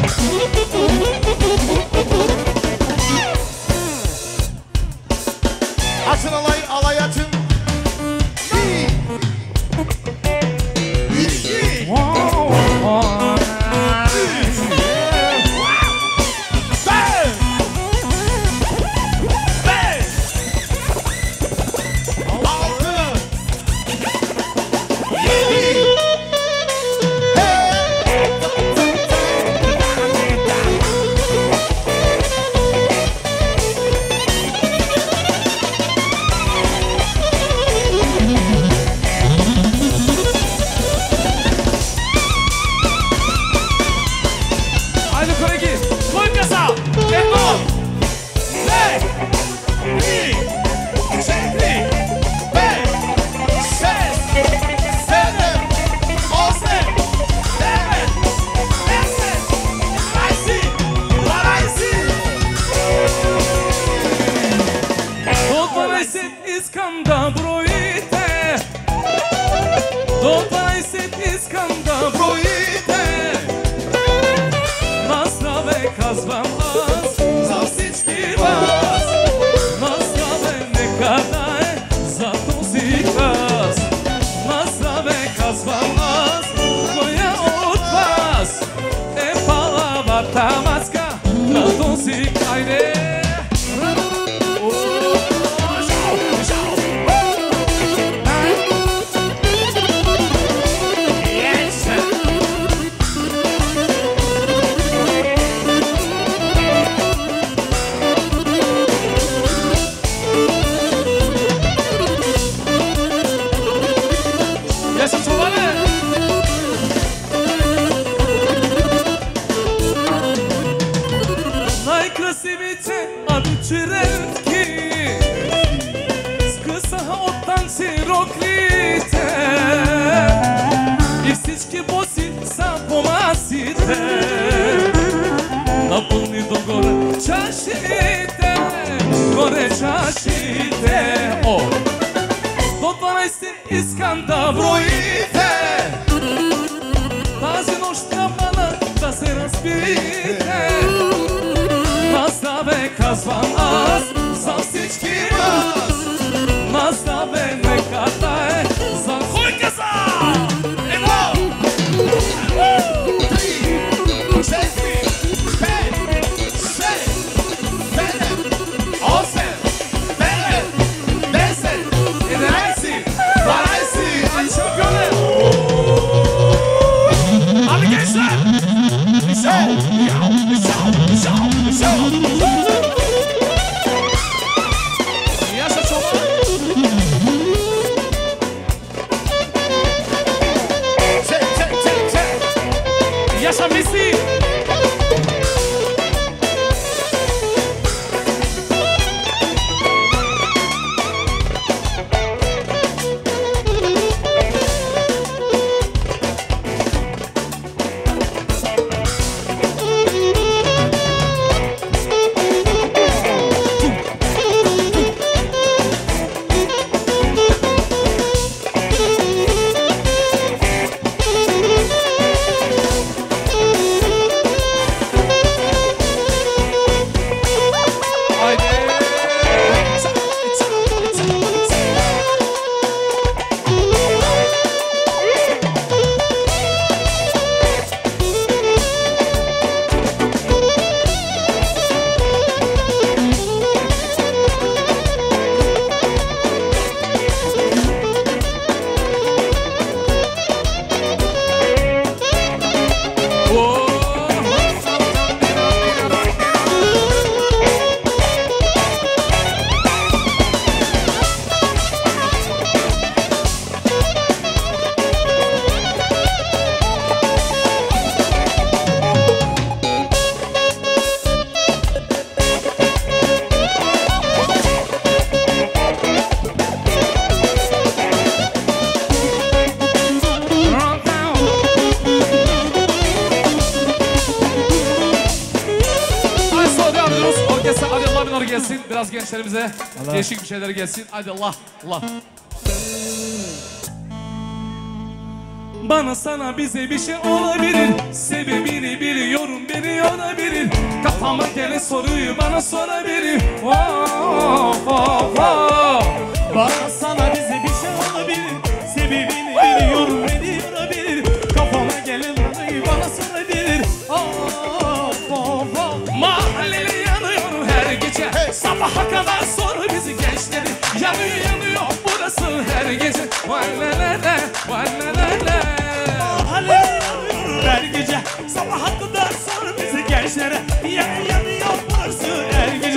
Açın alay açın. gelsin, biraz gençlerimize değişik bir şeyler gelsin. Hadi Allah, Allah. Bana sana bize bir şey olabilir, sebebini biliyorum beni Kafama gelen soruyu bana sorabilir. Oh, oh, oh. Bana sana bize bir şey olabilir. Sebebini biliyorum, beni yorabilir. Kafama gelen soruyu bana sorabilir. Mahalleli yanıyor her gece. Sabaha kadar sor bizi gençleri. Yanıyor yanıyor burası her gece. Vay la la la, vay la la la. Mahalleli yanıyor her gece. Sabaha kadar sor bizi gençlere. Yanıyor burası her gece.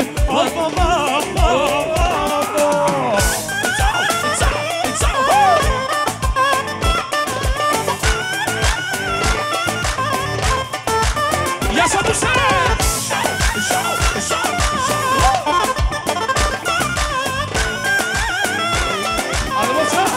Yaşa bu şey. Hadi bakalım.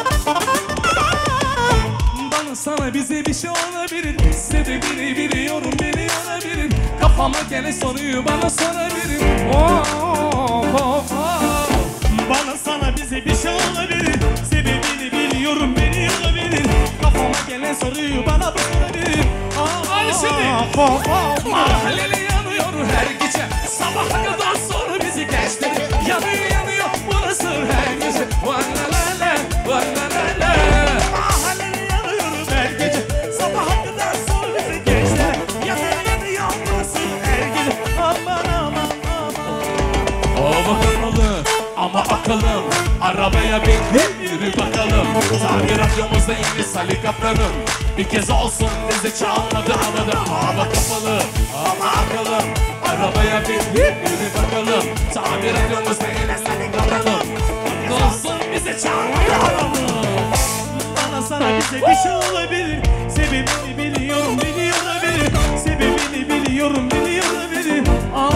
Bana sana bize bir şey olabilir. Sebebini biliyorum, beni yorabilir. Kafama gelen soruyu bana sorabilir. Oh, oh, oh, oh. Bana sana bize bir şey olabilir. Sebebini biliyorum, beni yorabilir. Kafama gelen soruyu bana sorabilir. Hadi şimdi. Mahalleli yanıyor her gece. Sabaha kadar sor bizi gençleri. Yanıyor yanıyor burası her gece. Vay la la la, vay la la la. Mahalleli yanıyor her gece. Sabaha kadar sor bizi gençlere. Yanıyor burası her gece. Aman aman aman. Ama hırmalı ama akalım. Arabaya bin yürü bakalım. Tamir radyomuzda yeni Salih Kaptan'ım. Bir kez olsun bizi çalmadı havada. Hava kapalı ama akalım. Arabaya bin yürü bakalım. Tamir radyomuzda yeni Salih Kaptan'ım. Olsun bizi çalmadı havada. Bana sana bize bir şey olabilir. Sebebini biliyorum, beni yorabilir. Sebebini biliyorum, beni yorabilir.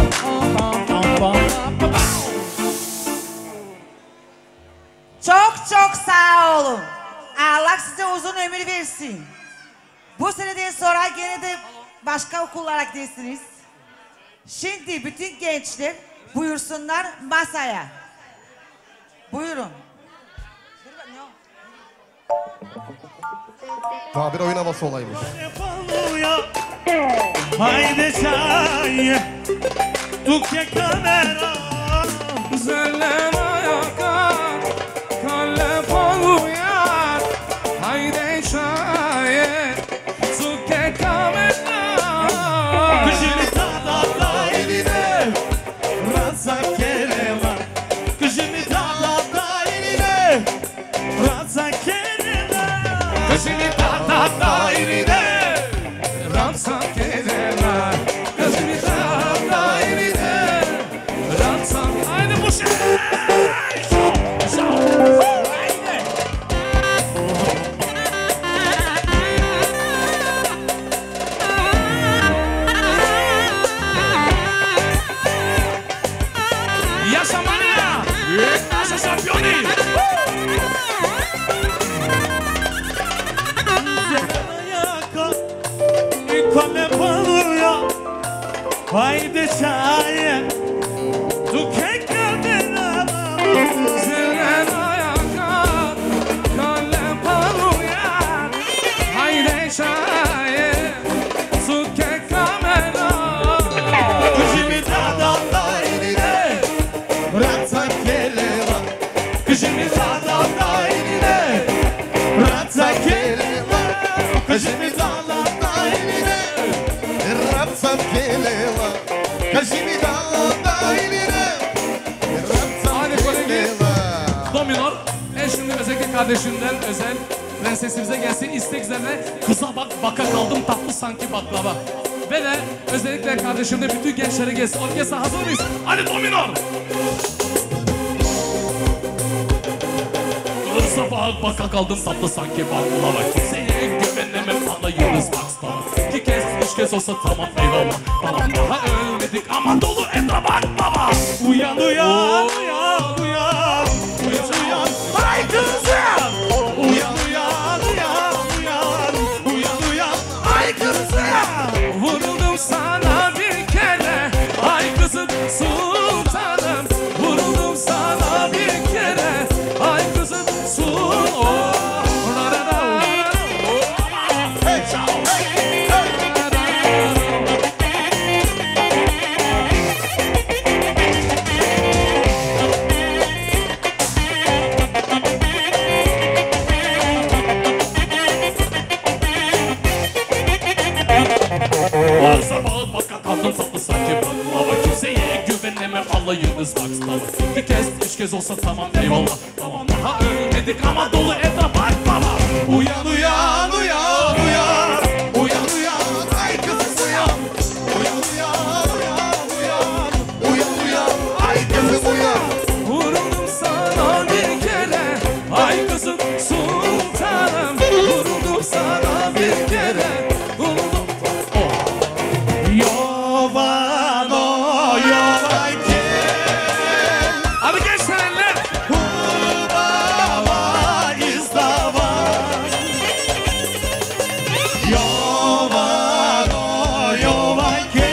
Çok çok sağ olun. Allah size uzun ömür versin. Bu seneden sonra gene de başka okullara gidersiniz. Şimdi bütün gençler buyursunlar masaya. Buyurun. Tabir oynaması olaymış. Haydi çay, Türkiye kamera. Zellen ayaka, kalle paluyar. Haydi şaye, suke kamera. Kışını tarlada eline, razak kereva. Kışını tarlada eline, razak kereva. Kışını tahta iride, ramsak ederler. Kışını tahta iride, ramsak. Haydi bu şey. Haydi. Yaşa mania! Yaşa şampiyoni! Kalle paluya, haydi çay, Türkiye kamera. Zellen ayaka, kalle paluyar. Haydi şaye, suke kamera. Kışını tarlada eline, razak kereva. Kışını tarlada eline, razak kereva. Kışını tarlada eline, Rapsam kelela. Kaşimi dağda iline. Rapsam Hadi kolegi. kelela. Dominor, şimdi özellikle kardeşinden özel prensesimize gelsin istek üzerine kıza bak baka kaldım tatlı sanki baklava. Ve de özellikle kardeşimde bütün gençlere gelsin. Orkestra hazır mıyız? Hadi Dominor! Kıza baka kaldım tatlı sanki baklava. Kimseye güvenemem sana yıldız baksana. 2 kez 3 kez olsa tamam eyvallah. Tamam daha ölmedik ama dolu etraf baklava. uyan uyan uyan uyan, uyan uyan. Hay kızım! Uyan uyan uyan uyan, uyan uyan. Hay kızım! Vuruldum sana bir kere, ay kızım sultanım. Vuruldum sana bir kere, ay kızım sultanım. anlayınız bak tamam. 2 kez 3 kez olsa tamam eyvallah. Tamam daha ölmedik ama dolu etrafa baba. Uyan uyan uyan uyan. Uyan uyan ay kızım uyan. Uyan uyan uyan uyan. Uyan uyan ay kızım uyan. Vuruldum sana bir kere, ay kızım sultanım. Vuruldum sana bir kere, vuruldum. Jovano, jovajke, Hadi gençler eller. udava izdava. Jovano, jovajke,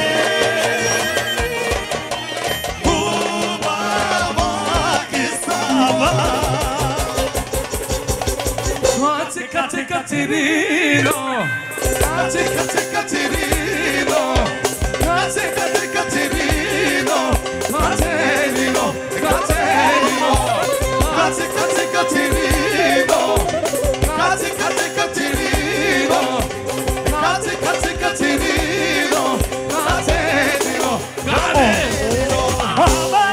udava izdava. Kate kate Katerino, kate kate Katerino, kate kate Katerino, Katerino, Katerino, kate kate Katerino, kate kate Katerino, kate kate Katerino, Katerino, Katerino.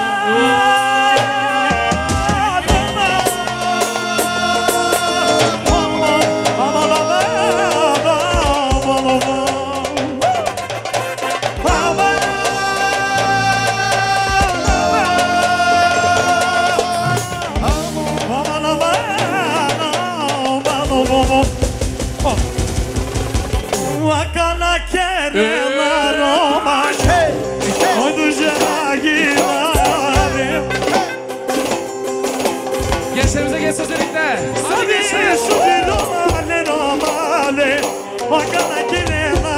Wakana kerela Roma, onde já guiarem. Gençlerimize geç özellikle. Hadi gençler. Romale, romale, wakana kerela.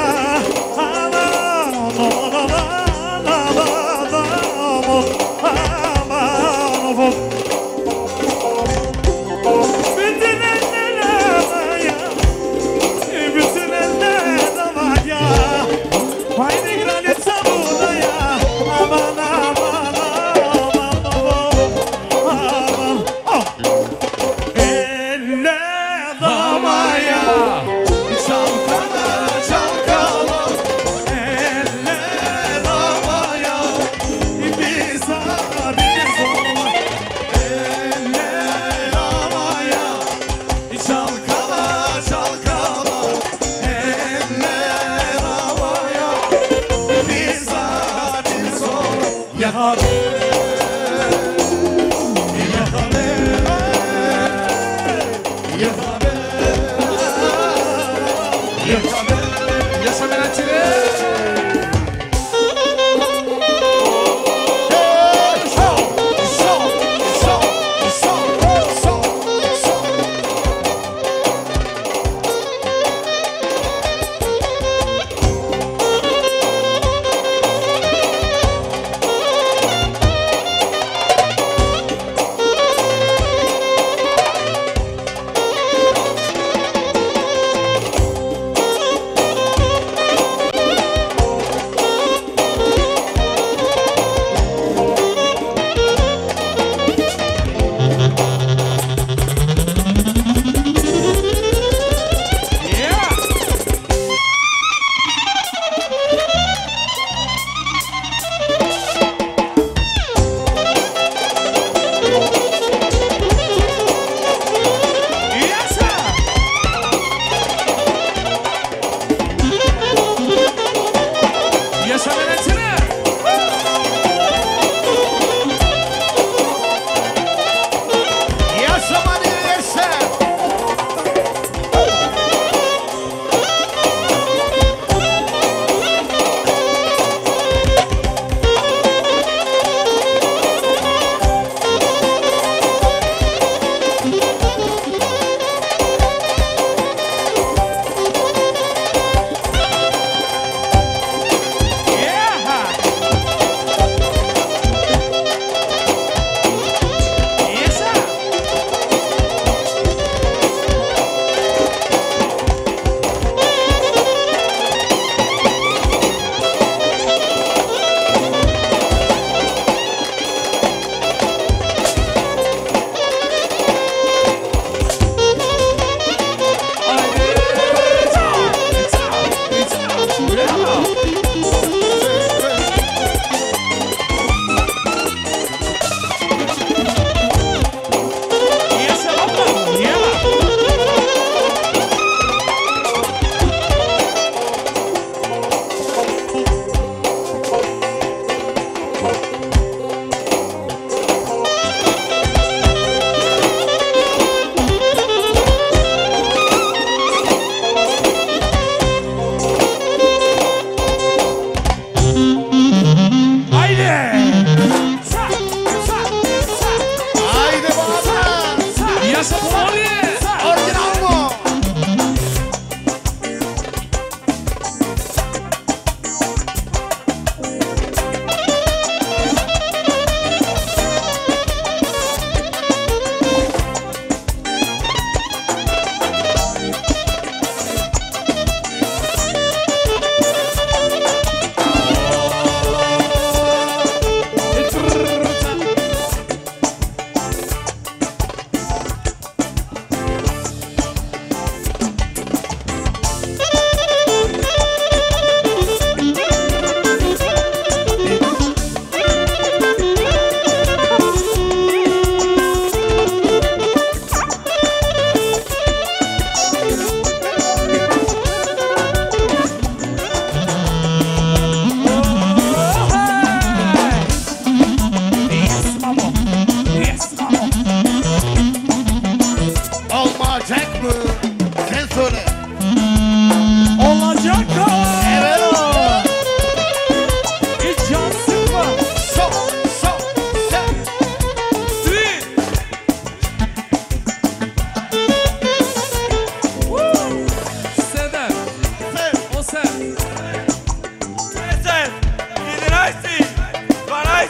Yaşa Menatçı'nı.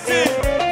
gelsin.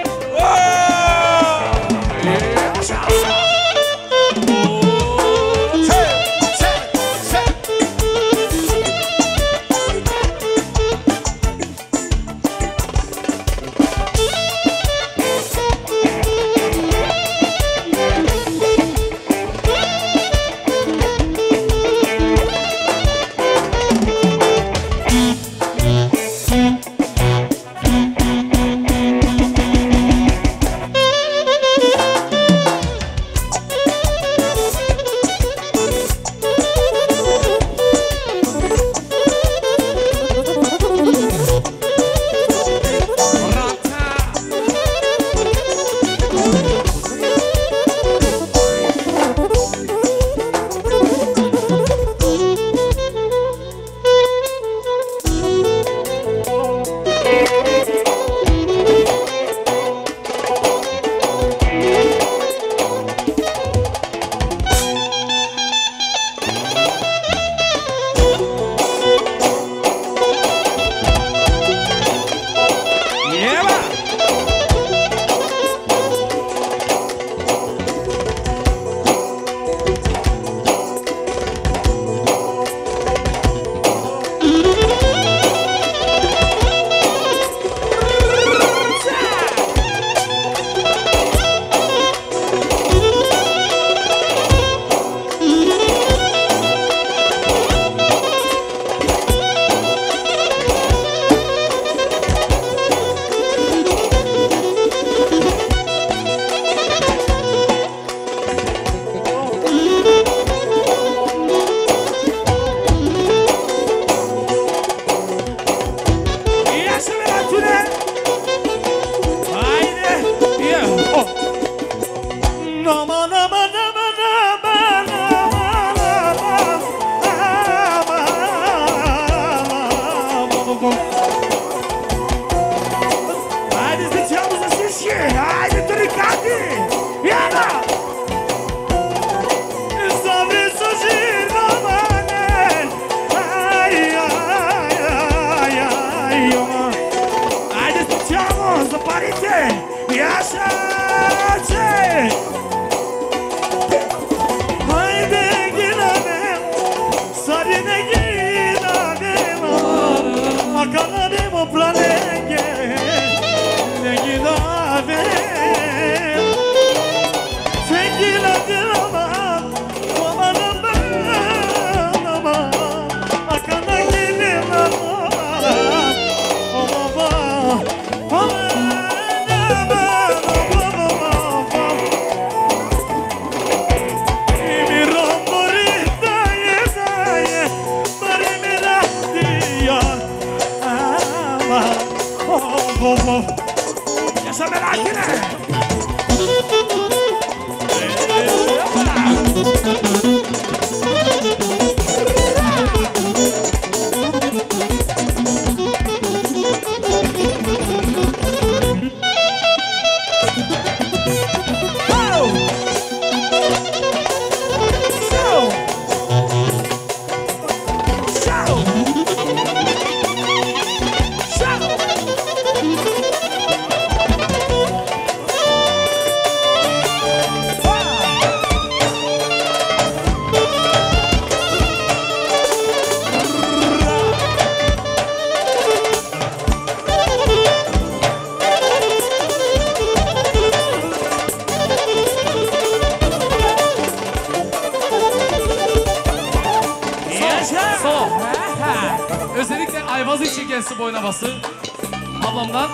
Özellikle Ayvaz için gelsin bu oynaması. Ablamdan.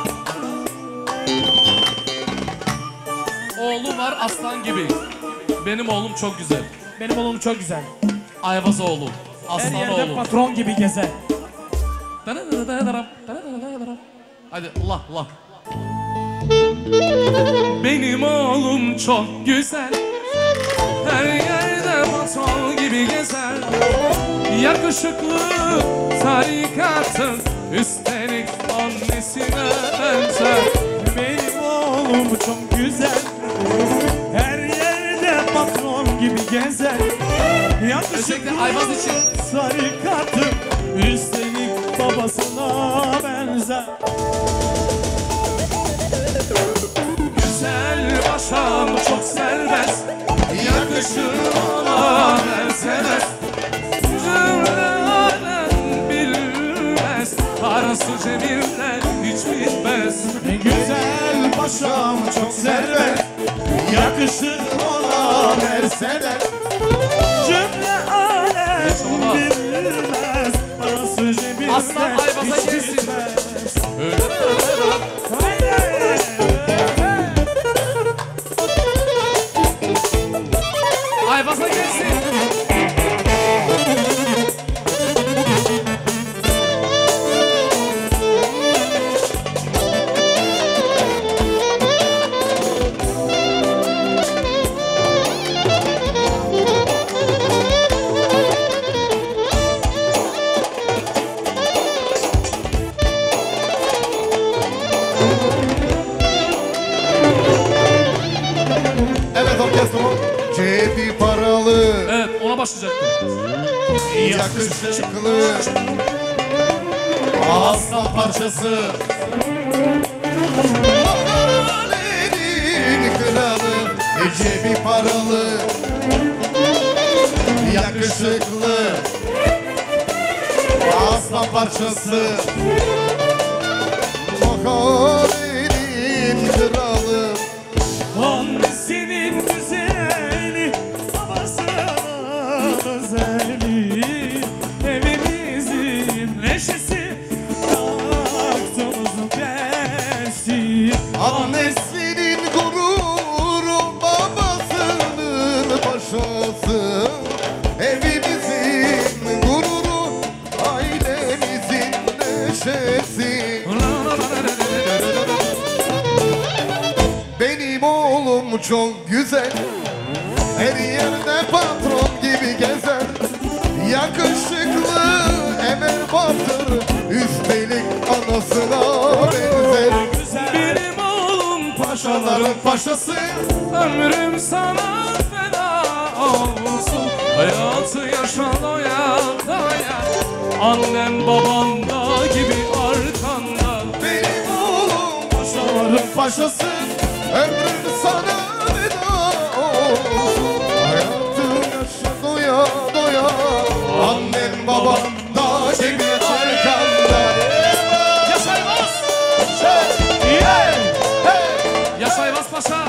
Oğlum var aslan gibi. Benim oğlum çok güzel. Benim oğlum çok güzel. Ayvaz oğlum. Her Aslan yerde oğlum. patron gibi gezer. Hadi Allah Allah. Benim oğlum çok güzel. Her yerde patron gibi gezer. Yakışıklı tarikatın, üstelik annesine benzer. Benim oğlum çok güzel. Her yerde patron gibi gezer. Özellikle Ayvaz için. Tarikatın, üstelik babasına benzer. yakışır ona Mercedes. Cümle alem bilmez, parası cebimde hiç bitmez. Güzel paşam çok serbest, yakışır ona Mercedes. Cümle alem bilmez, parası cebimde Aslan Ayvaz'a hiç gelsin. bitmez. Ayvaz'a gelsin. Evet orkestramı. Cebi paralı, Evet, ona başlayacaktım. yakışıklı, aslan parçası. Mahallenin kralı, cebi paralı, yakışıklı, aslan parçası. Mahallenin kralı. Annesinin güzeli, babasının özeli, evimizin neşesi, yaktığımızın dersi. Annesinin gururu, babasının paşası. Evimizin gururu, ailemizin neşesi. Benim oğlum çok güzel, her yerde patron gibi gezer. Yakışıklı, emel batır, üstelik anasına benzer. Benim oğlum Paşaların paşası, ömrüm sana feda olsun. Hayatı yaşa doya doya, annem babam da gibi arkanda. benim oğlum paşaların paşası, ömrüm sana veda olsun. Hayatı yaşa doya doya, annem babam da gibi arkanda. Yaşa Ayvaz! Yaşa Ayvaz Paşa!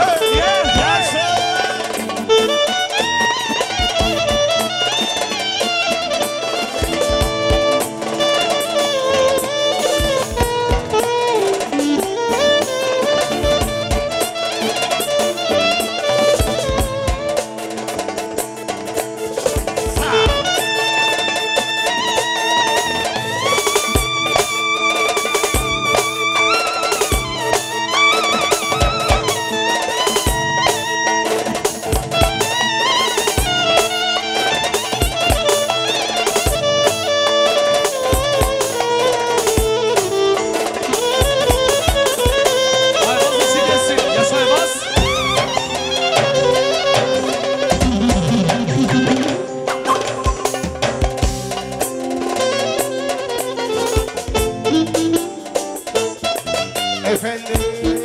Ayvaz için gelsin. Yaşa Ayvaz! Efendim.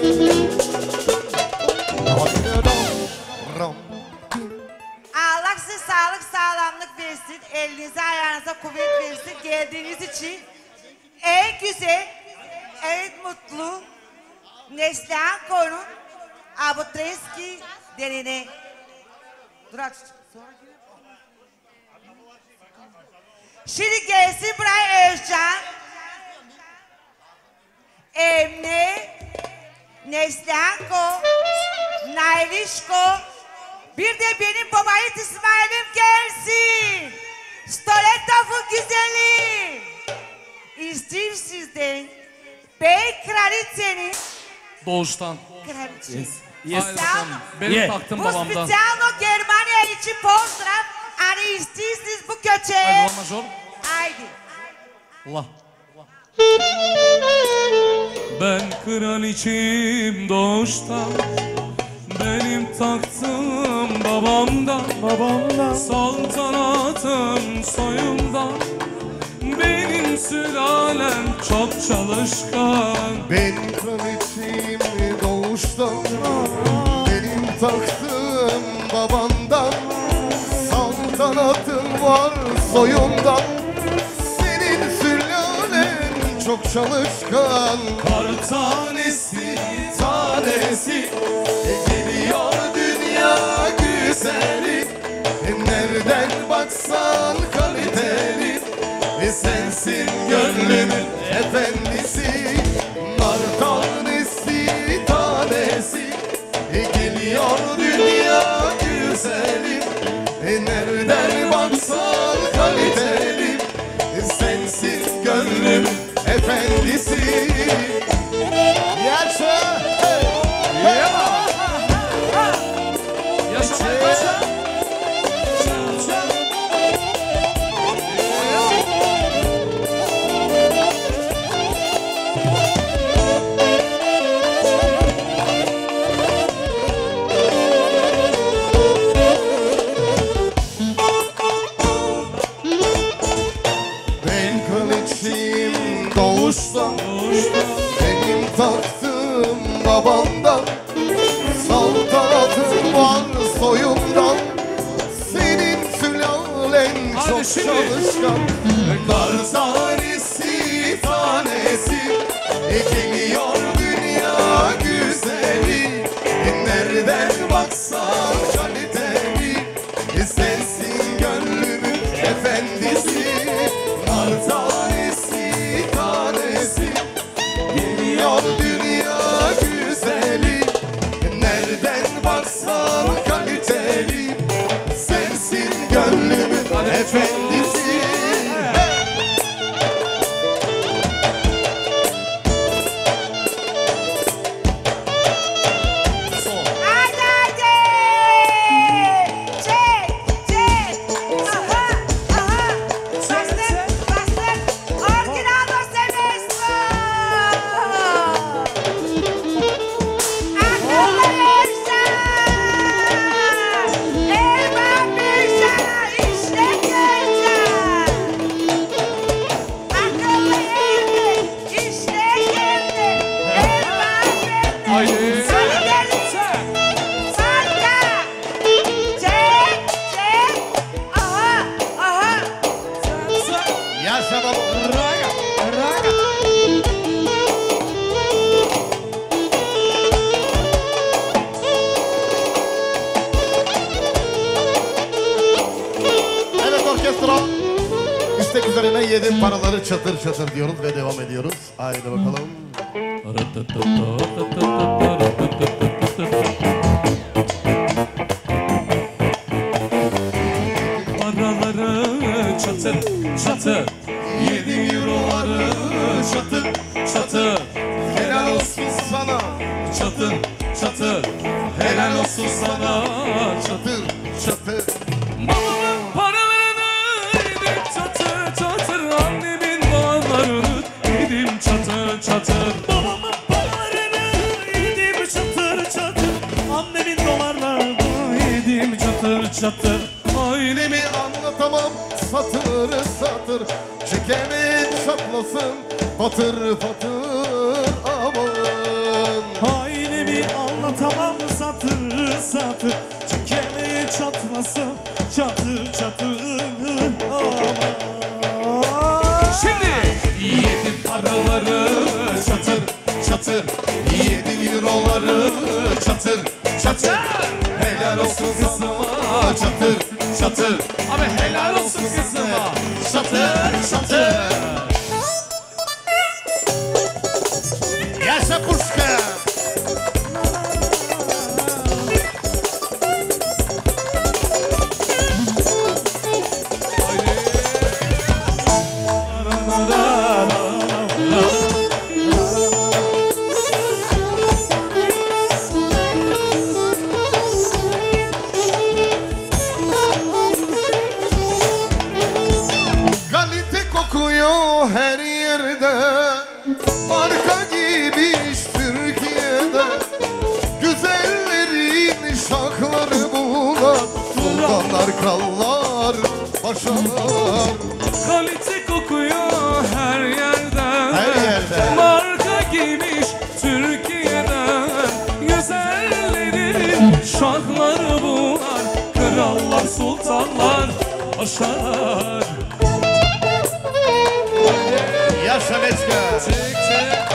Allah size sağlık, sağlamlık versin. Elinize, ayağınıza kuvvet versin. Geldiğiniz için en güzel, en mutlu Neslihan Korun Abutreski derine. Dur aç. Şimdi gelsin buraya Özcan. Emre, Neslihanko, Nailişko, bir de benim babayit İsmail'im gelsin. Stoletaf'ın güzeli. İsteyim sizden Bey Kraliçe'nin Doğuştan. kraliçesi. Haydi bakalım. Benim taktım Bu babamdan. specijalno Germania için pozdrav. Hani istiyorsunuz bu köçeği. Haydi var major. Haydi. Allah. Ben kraliçeyim doğuştan, benim taktığım babamdan, saltanatım soyumdan, benim sülalem çok çalışkan. Ben kraliçeyim doğuştan, benim taktığım babamdan, var soyundan. Senin sülalen çok çalışkan. Kar tanesi tanesi geliyor dünya güzeli. Nereden baksan kaliteli. Sensin gönlümün efendisi. Nar tanesi tanesi geliyor dünya güzeli. Nereden baksan kaliteli. Sensin gönlümün efendisi. Yaşa! Yaşa. Ben kraliçeyim doğuştan. Benim taktığım babamdan. Saltanatım var soyumdan. Senin sülalen çok şimdi. çalışkan. Kar tanesi tanesi geliyor dünya güzeli. Nereden baksan kaliteli. Sensin gönlümün efendisi. Kar tanesi tanesi geliyor dünya güzeli. Nereden baksan kaliteli. Sensin gönlümün efendisi. Haydi haydi. Çek çek. Aha aha. Bastır bastır. Orginado semestro. Akıllı insan. Elma bir sana işte göreceğim. Akıllı evli işte geldi. Elma geldi. Haydi. Sana geldi. Sarka. Çek çek. Aha aha. Yaşa baba. Evet orkestra. İstek üzerine yedim paraları çatır çatır diyoruz ve devam ediyoruz. Haydi bakalım. Paraları çatır çatır 7 euroları çatır çatır Helal olsun sana. çatır çatır helal olsun sana çatır Çatır çatır. Babamın paralarını yedim çatır çatır annemin bağlarını yedim çatır çatır Babamın paralarını yedim çatır çatır. Annemin dolarlarını yedim çatır çatır. Ailemi anlatamam satır satır. Çekemeyin çatlasın patır patır aman. Ailemi anlatamam satır satır. Çekemeye çatlasın çatır çatır. Aman. Şimdi yedim paraları çatır çatır 7 euroları çatır çatır helal olsun kızıma çatır çatır abi helal olsun kızıma çatır çatır Yaşa Puşka. Kalite kokuyor her yerde. Marka giymiş Türkiye'de. Güzellerin şakları bunlar. Sultanlar, krallar, paşalar. kalite kokuyor her yerden Her yerden. marka giymiş Türkiye'den güzellerin şarkıları bunlar krallar sultanlar coşar. Yaşa Meçka. Çek çek.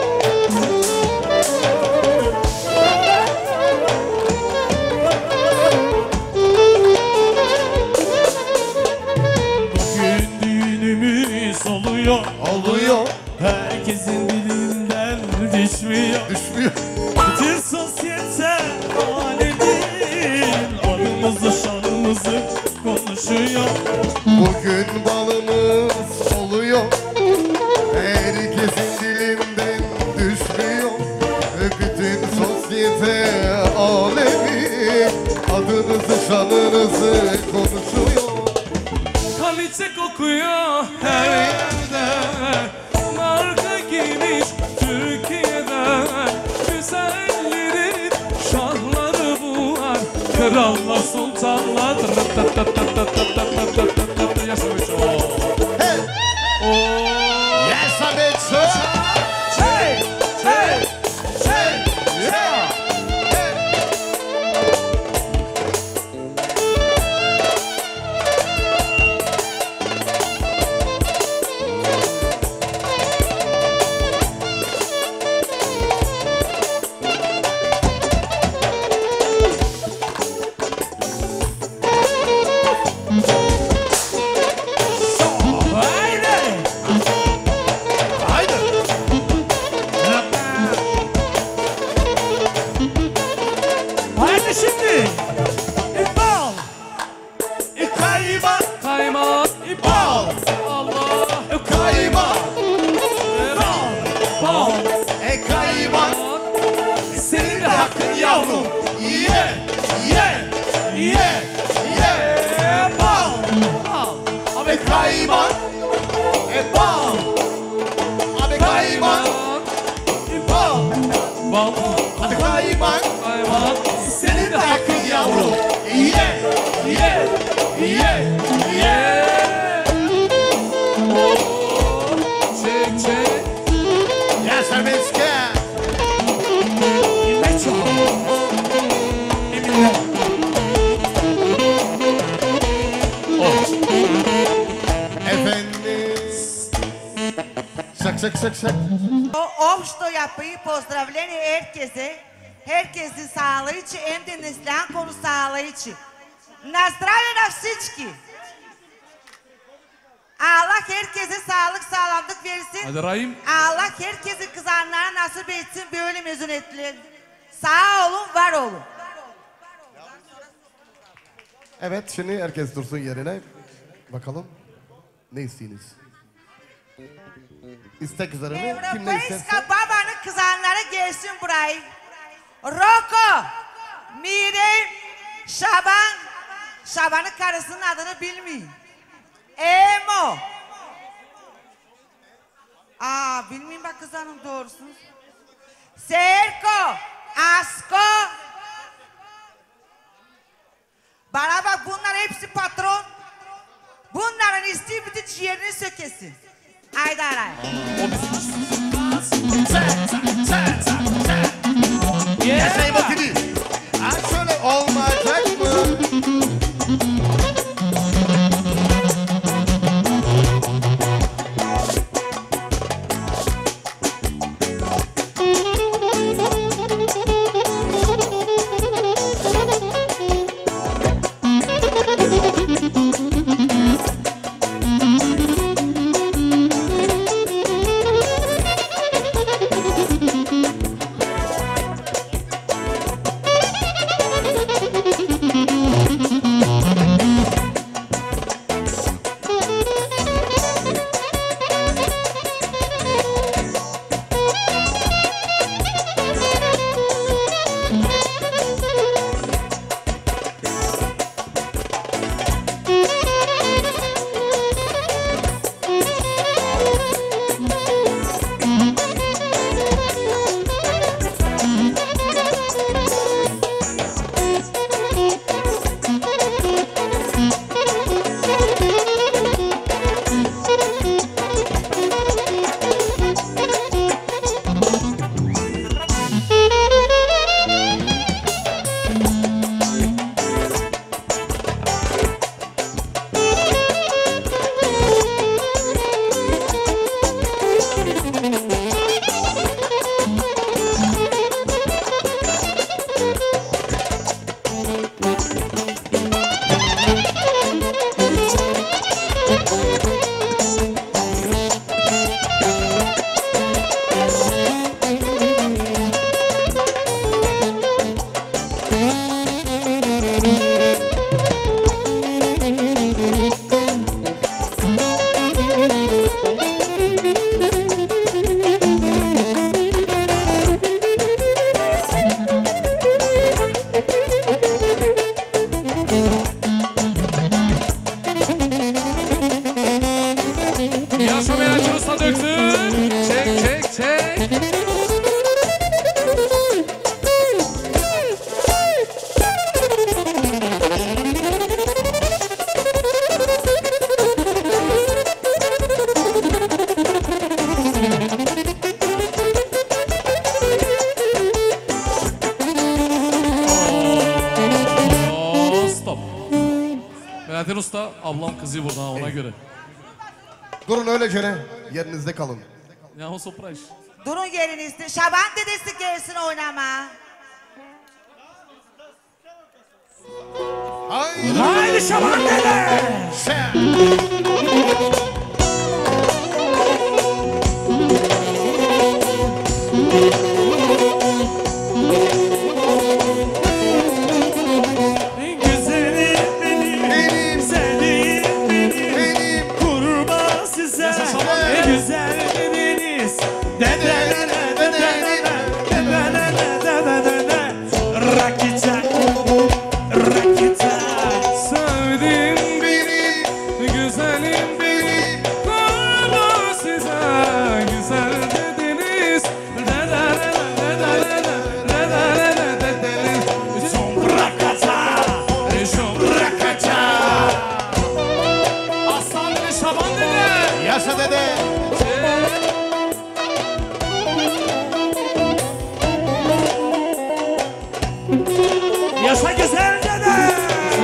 Bugün düğünümüz oluyor. Oluyor. Herkesin dilinden düşmüyor. Düşmüyor. Bütün sosyete alemin adımızı şanımızı konuşuyor. Bugün balımız oluyor. Herkesin dilinden düşmüyor. Bütün sosyete alemi adınızı şanınızı konuşuyor. Kalite kokuyor her yerde. Marka giymiş Türkiye'de. Güzellerin şahları bunlar. Krallar, sultanlar. Yaşamış o. Hey! Oo. Yaşa Meçka. Hey! Hey! Hey! Yeah! Hey! Haydi! Haydi. Haydi şimdi! İkbal! Kayma. Kaymak, Bal. Allah, Kayma. bal, Kayma. Senin de hakkın yavrum. Ye. Ye. Ye. Ye. Bal. Abi kayma. Bal. Abi kayma. Bal. bal, Abi kayma. kaymak. Senin de hakkın yavrum. Ye. Ye. Ye. Ye. Çek çek. Yaşa Meçka. İlmek çok. Eminle. Efendim. Şak şak şak şak. Общее поздравление herkese. Herkesin sağlığı için, hem de Neslihan konu sağlığı için. На здравие на всички. Allah herkese sağlık, sağlamlık versin. Hadi Rahim. Allah herkesin kızanlarına nasip etsin böyle mezuniyetler. Sağ olun, var olun. Evet, şimdi herkes dursun yerine. Bakalım ne isteğiniz? İstek üzerine kim ne isterse. Европейска babanın kızanları gelsin burayı. Roko, Mirem, Şaban. Şaban'ın karısının adını bilmeyin. Emo. Bilmeyeyim bak kız hanım doğrusu. Serko, Asko. Bana bak bunlar hepsi patron. Bunların isteği bütün ciğerini sökesin. Haydi aray. Yaşayın bakayım. Şöyle olmayacak mı? Usta ablam kızı buradan ona göre. Durun öylece yerinizde kalın. Ya o sopraş. Durun yerinizde. Şaban dedesi gelsin oynama. Haydi. Haydi Şaban dede. Güzelim benim, sevdiğim benim, kurban size. Ne güzel dediniz. Dedelere, dedelere, dedelere, dedelere. Rakita, rakita. Sevdim beni, güzelim beni, kurban size. Güzel dediniz. Aslan dede, Şaban dede. Yaşa dede. Yaşa güzel dede.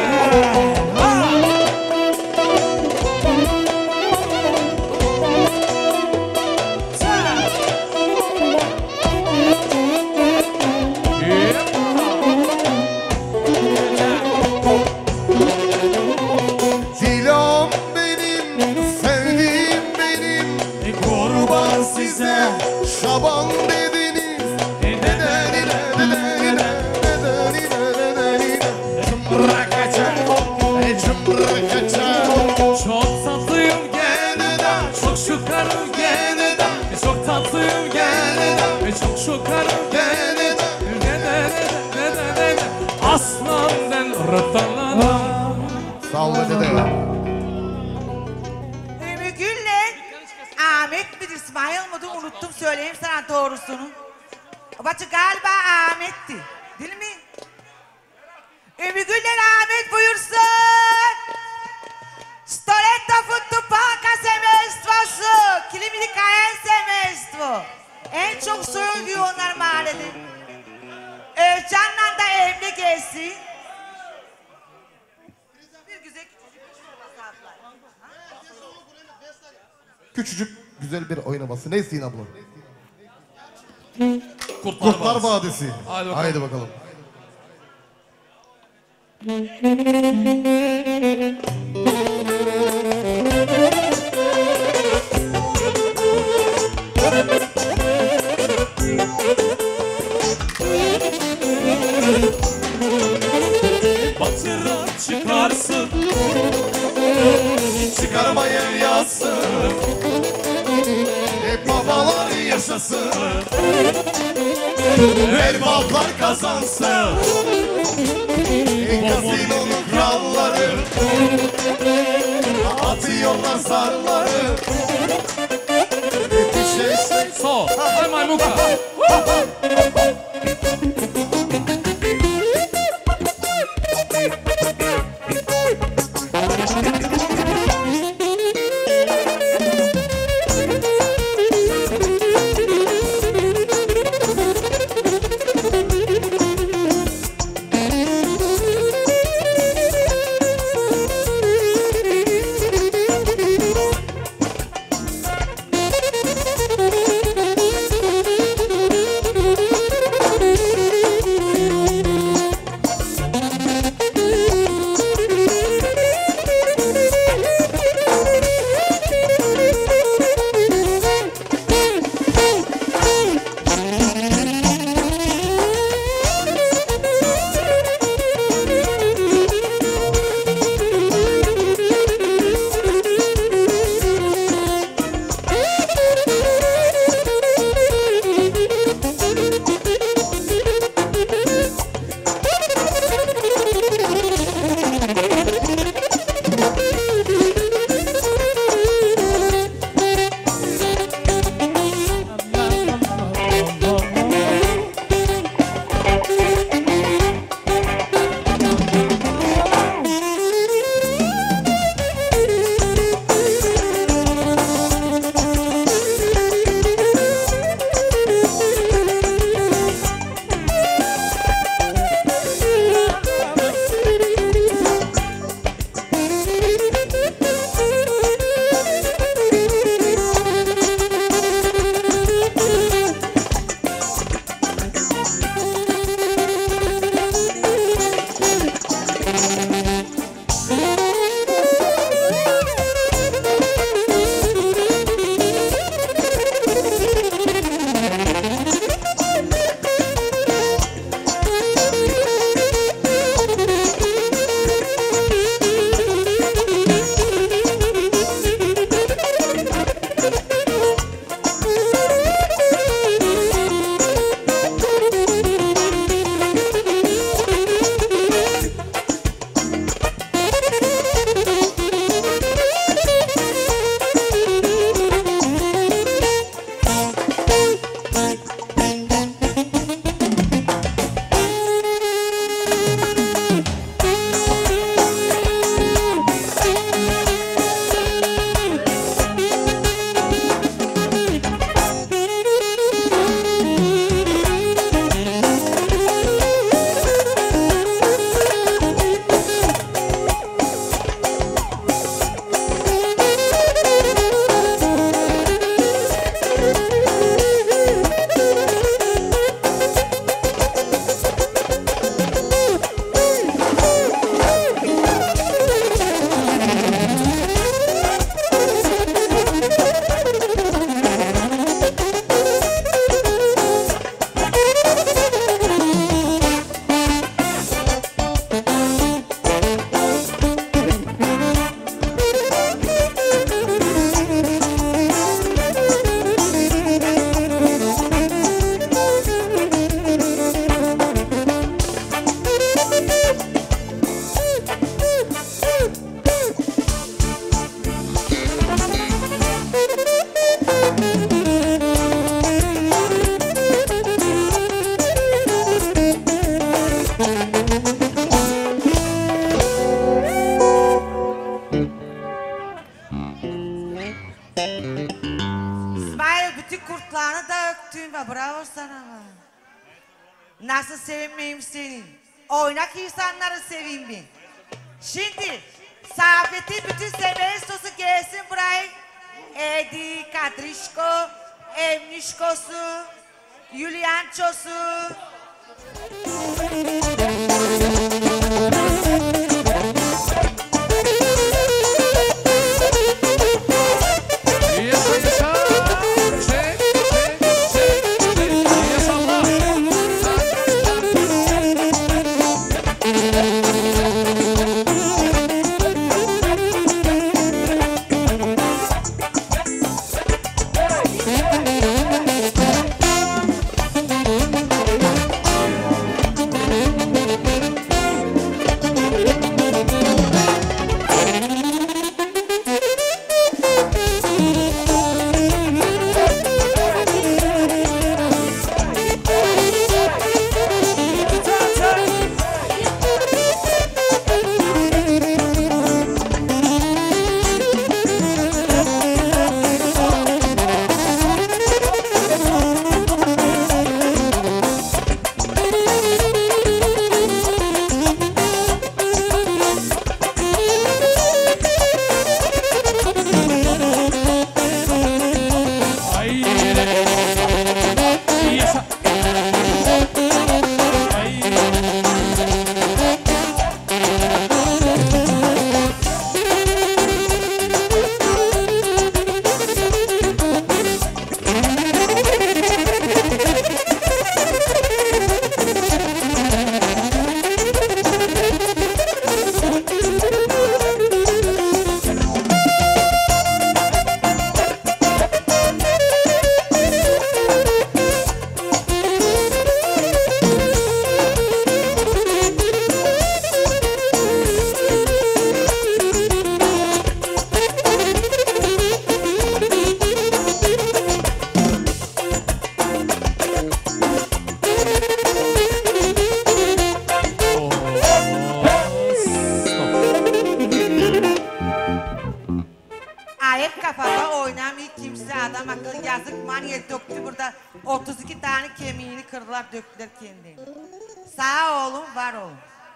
Dilan benim, sevdiğim benim, kurban size. Şaban dediniz. Dedenine, dedenine, dedenine, dedenine. Cımrakaça, cımrakaça. Çok tatlıyım gene, çok şokarım gene, çok tatlıyım gene, çok şokarım gene, aslan ben rıftalana. Sağ ol dede. Ümmü Gül'le Ahmet midir İsmail mıdır unuttum söyleyeyim sana doğrusunu. Bacı galiba Ahmet'ti değil mi? Ümmü Gül'le Ahmet buyursun. Stoletta futtu panka semestvosu. Kilimini kayan semestvo. En çok söylüyor onlar mahallede. Özcan'la da evli gelsin. Bir güzel Küçücük güzel bir oynaması. Ne isteyin abla? Kurtlar Kurtlar Vadisi. Vadisi. Haydi bakalım. Haydi bakalım. Batıran çıkarsın, Çıkarmayın yazsın. Hep babalar yaşasın. Erbaplar kazansın. Kasinonun kralları. Atıyorlar zarları. Yetişesin. sol, hay maymuka. ama bravo sana. Nasıl sevinmeyeyim senin? Oynak insanları seveyim ben. Şimdi Saffet'in bütün sevestosu gelsin buraya. Edi, Kadrişko, Emnişkosu, Yuliançosu. Ayak kafada oynamayı kimse adam akıllı yazık maniyet döktü burada 32 tane kemiğini kırdılar döktüler kendini. Sağ olun var olun.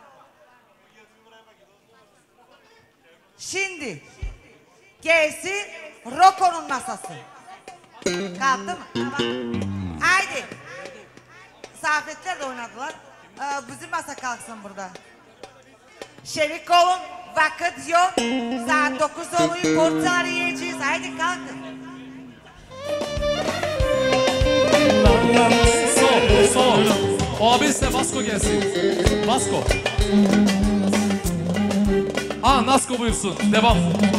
Şimdi gelsin Roko'nun masası. Kalktı mı? Tamam. Haydi. Saffetler de oynadılar. Bizim masa kalksın burada. Çevik olun. Vakit yok. Saat 9 oluyor. Portaları yiyeceğiz. Haydi kalkın. Sol. O abisi Vasco gelsin. Vasco. Nasko buyursun. Devam.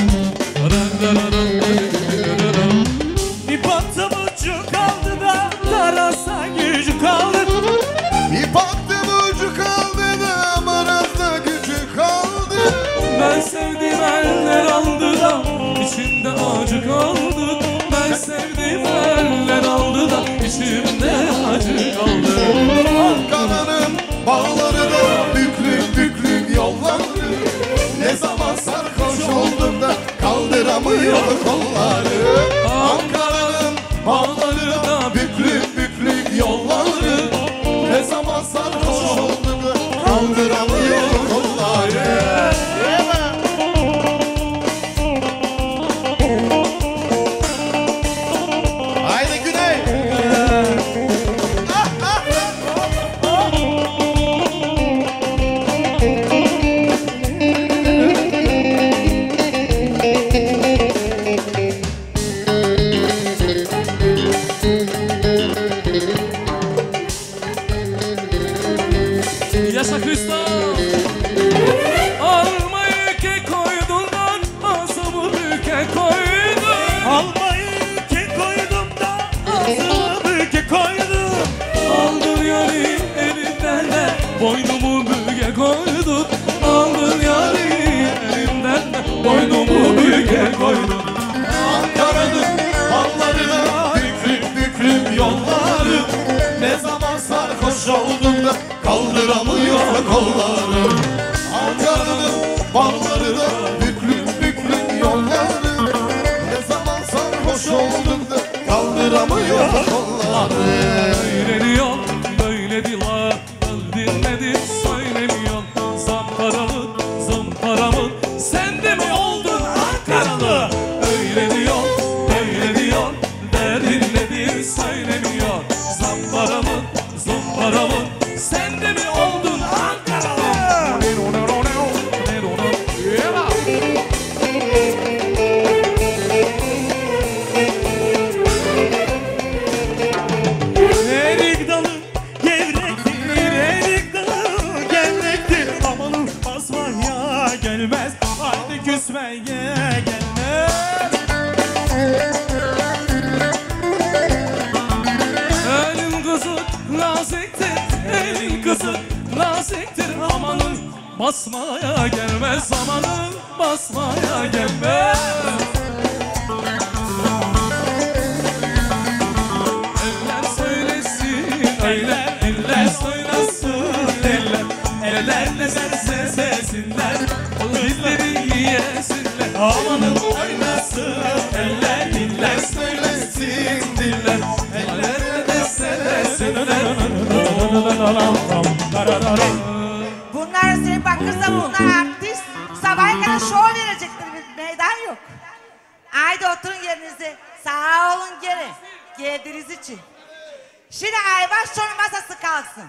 Bir battım ucu kaldı da darasa gücü kaldı. Bir baktım ucu kaldı da marazda gücü kaldı. Ben sevdiğim eller aldı da içimde acı kaldı. Ben sevdiğim eller aldı da içimde acı kaldı. Ankara'nın bağları da büklüm büklüm yolları. Ne zaman sarhoş oldum da kaldıramıyor kolları. Ankara'nın bağları da büklüm büklüm yolları. Ne zaman sarhoş oldum da kaldıramıyor kolları. Haydi Güney. Yaşa Kristal. Almayı ke koydun lan ağzımı büke koydun. Almayı ke koydum da ağzımı büke koydum. Aldın yari elimden de boynumu büke koydun. Aldın yari elimden de boynumu büke koydun. Ankara'nın bağlarına büklüm büklüm yolları. Ne zaman sarhoş oldum da kaldıramıyor kolları. Ankara'nın bağlarına büklüm büklüm yolları. Ne zaman sarhoş oldum da kaldıramıyor kolları. Öyle diyor, böyle diyor, dinledim söylemiyor. Zamparalı, zamparamın, sen de mi oldun Ankaralı? Öyle diyor, böyle diyor, derdin nedir söylemiyor. Zamparamın, zamparamın, sen de mi oldun Ankaralı? Erik dalı gevrektir, erik dalı gevrektir. Amanın basmaya gelmez, haydi küsmeye gelmez. Elin kızı naziktir, elin kızı naziktir. Amanın basmaya gelmez, amanın basmaya gelmez. Eller söylesin, eller oynasın, eller ne derse desinler, dilleri yesinler. Amanın oynasın, diller söylesin, diller ne derse desinler. Bunlar sen bakırsa bunlar artist. Sabaha kadar şov verecektir, bir meydan yok. Haydi oturun yerinize. Sağ olun geri. Geldiğiniz için. Şimdi Aybaş Çorum masası kalksın.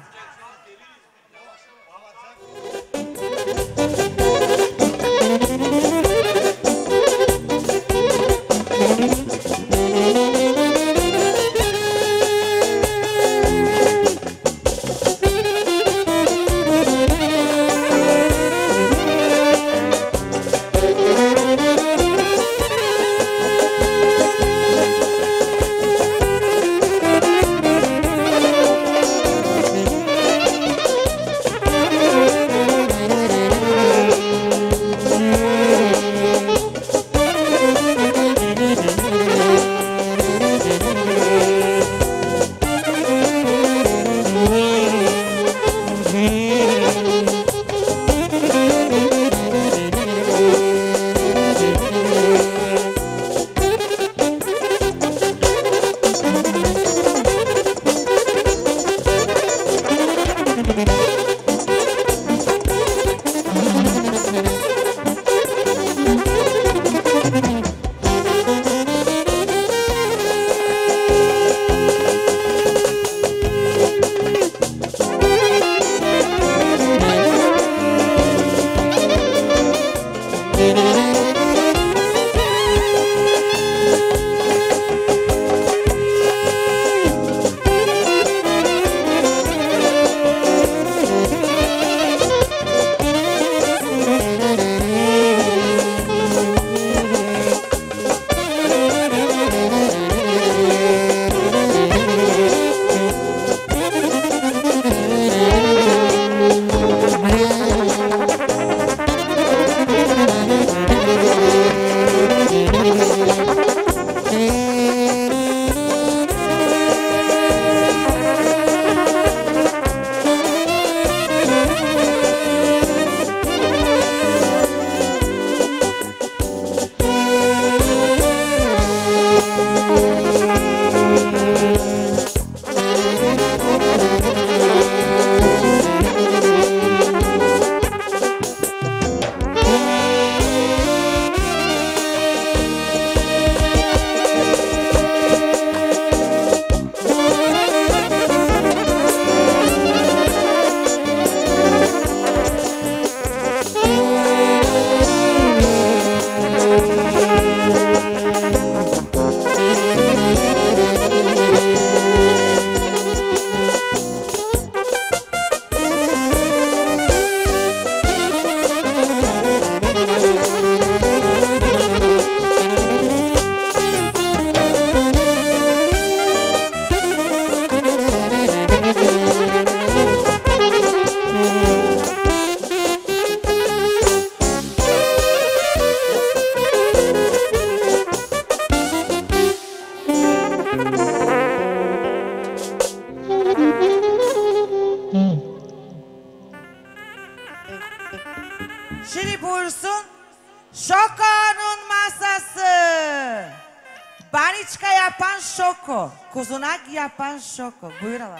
yapan şoko. Kuzunak yapan şoko. Buyur Allah.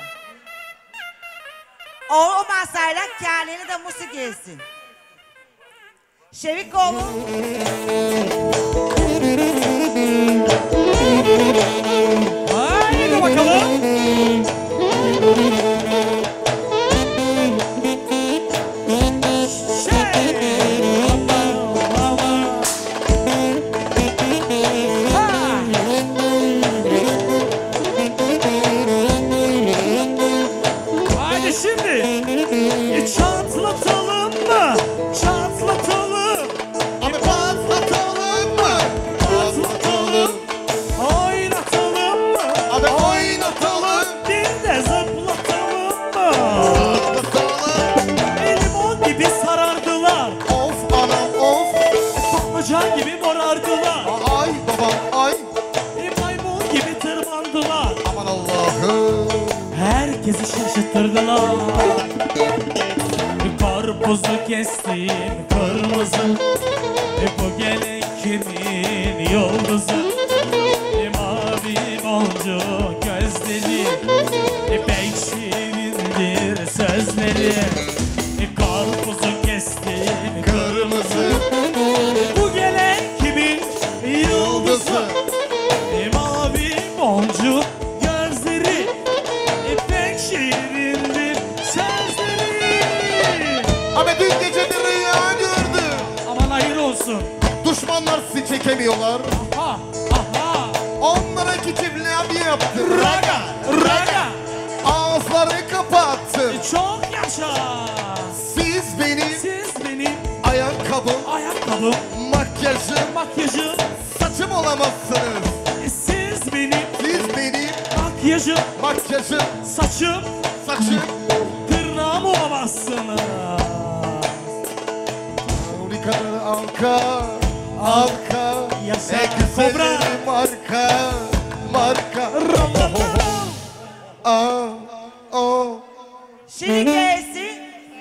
O masayla kendini de musik gelsin. Şevikoğlu. Haydi bakalım. Haydi şimdi. Çatlatalım mı? Çatlatalım. Abi patlatalım mı? Patlatalım. Oynatalım mı? Abi oynatalım. Bir de zıplatalım mı? Patlatalım. Limon gibi sarardılar. Of anam of. Patlıcan gibi morardılar. Ay babam ay. Maymun gibi tırmandılar. Aman Allah'ım. Herkesi şaşırtırdılar. Karpuzu kestim kırmızı. Bu gelen kimin yıldızı? Mavi boncuk gözleri. Pek şirindir sözleri. Karpuzu kestim Kırmızı bu gelen kimin yıldızı? Mavi boncuk gözleri. Pek şirindir sözleri. Abi dün gece bir rüya gördüm. Aman hayır olsun. Düşmanlar sizi çekemiyorlar. Aha, aha. Onlara küçümlem yaptım. Raga, raga. Ağızları kapattım. Çok yaşa. Siz benim Siz benim ayakkabım, ayakkabım, makyajım, makyajım. saçım olamazsınız. Siz benim Siz benim makyajım, makyajım, saçım, saçım. tırnağım olamazsınız. Harikadır arka, arka. Yaşa. En güzeli Kobra. marka, marka. Aa, o. Şimdi gelsin.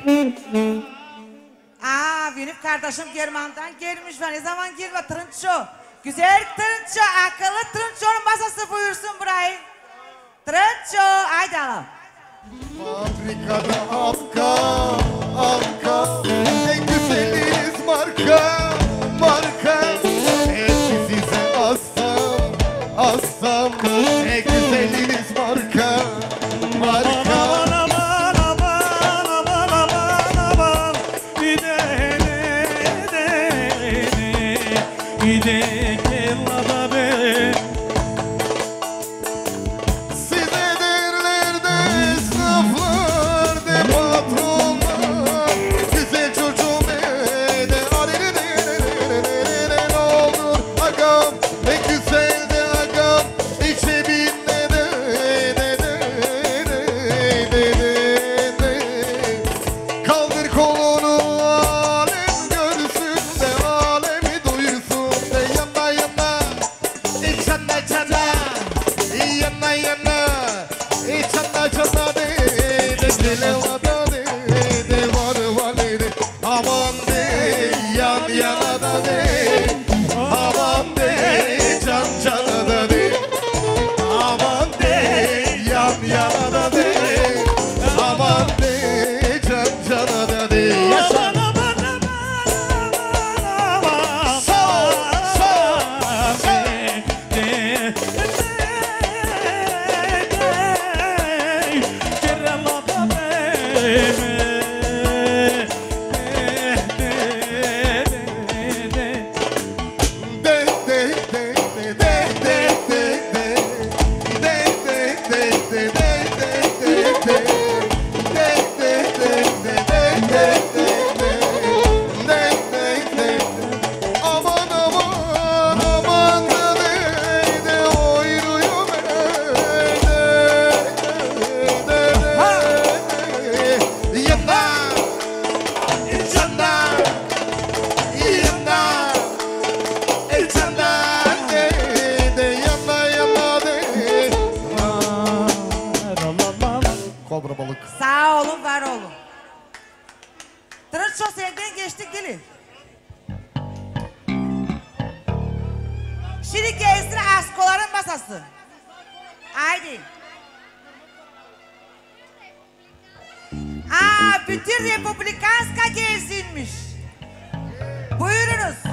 Benim kardeşim German'dan gelmiş. Ne zaman girme Trınço. Güzel Trınço, akıllı Trınço'nun masası buyursun burayı. Trınço, haydi alalım. Fabrikada arka, arka. En güzeliz marka, marka. Hepsi size assam, assam. En güzeliniz marka, marka. Aman aman aman aman aman aman. İde kellada be. Size derler de esnaflar de patronlar. Güzel çocuğum de ne olur agam. Ne güzel de agam. İçe binne de. Kaldır kolunu alem görsün de alemi duyursun de yana yana. İçana cana, yana yana. İçana cana de dile vada de var de. Aman de yan yana da de. Aman de can cana da de. Aman de yan yana da de. Aman de can cana da de. Yaşa. Aman aman aman aman aman. Sağ ol, sağ ol, sağ ol. Aman aman aman da de oyruyu de yana cana yana cana de yana yana de. Kobra balık. Sağ olun, var olun. Trınço senden geçtik gelin. Şimdi gelsin askoların masası. Haydi. Bütün Republikanska gelsinmiş. Buyurunuz.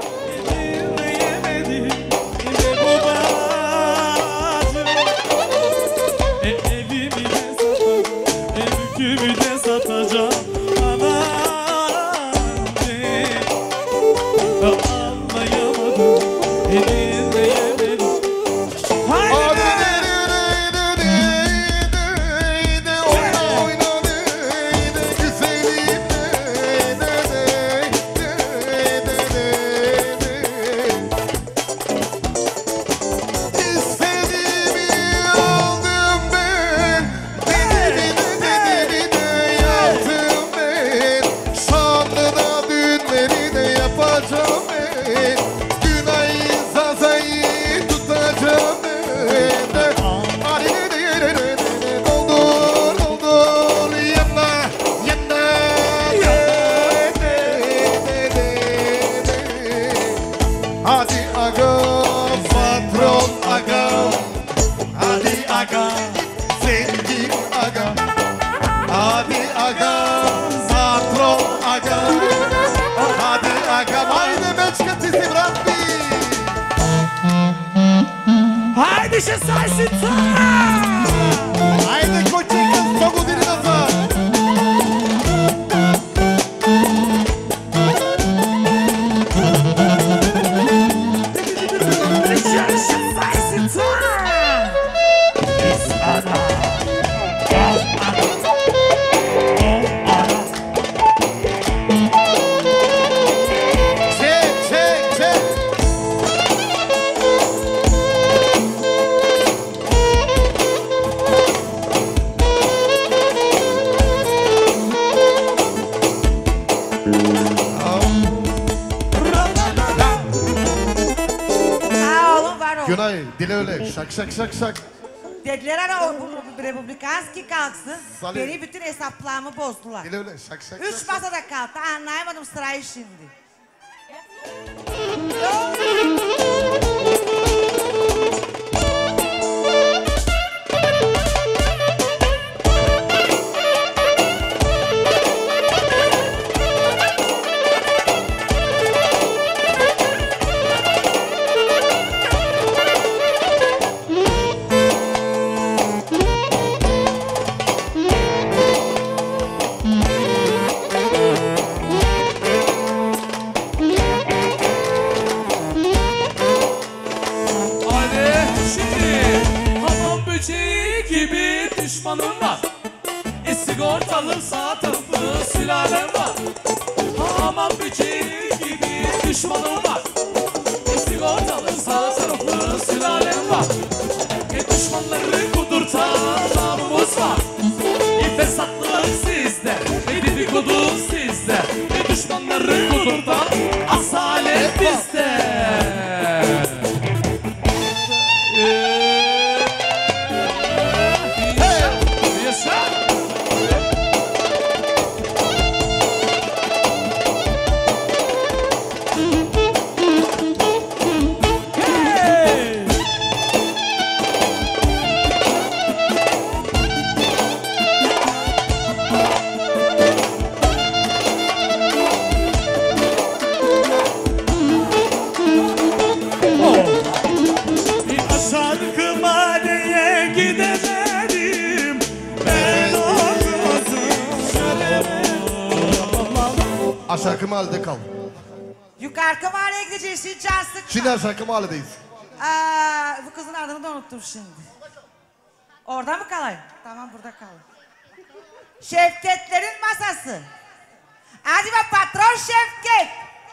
Evimi de satacağım. Anlayamadım. Elinde yemedim. Haydi się sarsıta! Haydi koçum kız çok dili nazar. Dışarı się sarsıta! Biz ana! Çek çek çek. Sağ olun, var olun. Günay dile öyle şak şak şak şak. Dediler ana bu Republikanski kalksın. Salih. Beni bütün hesaplarımı bozdular. Dile öyle şak şak 3 şak. masada kalktı. Anlayamadım sırayı şimdi. Hadi şimdi hamam böceği gibi düşmanım var. Sigortalı sağ taraflı sülalem var. Hamam böceği gibi düşmanım var. Sigortalı sağ taraflı sülalem var. Düşmanları kudurtan namımız var. Fesatlık sizde, dedikodu sizde. Düşmanları kudurtan asalet bizde. Yaşa. Aşağı mahalleye gidemedim. Ben o Aşağı mahallede kal. Yukarı mahalleye gideceğiz. Şimdi can sıkma. Şimdi aşağı mahalledeyiz. Bu kızın adını da unuttum şimdi. Orada mı kalayım? Tamam, burada kalayım. Şevketlerin masası. Hadi be patron Şevket.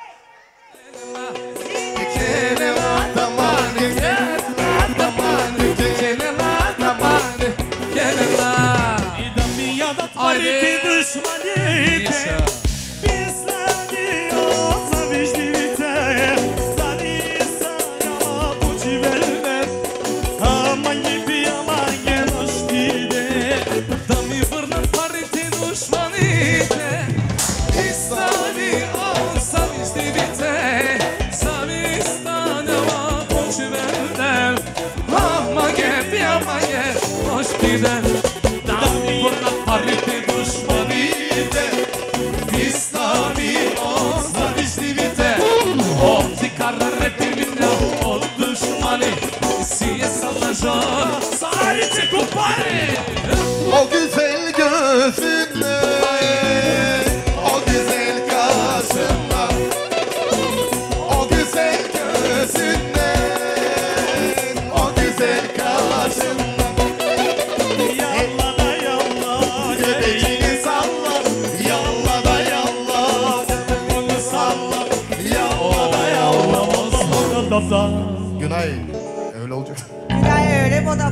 İdam ya da tariki düşmanite. Bizleri o zavişlite. Zani sana bu civelden. Aman gibi aman genoş dide. Dami vrna parite dušmanite I stani on sami stivite Sami stanova počivete Ama gepi ama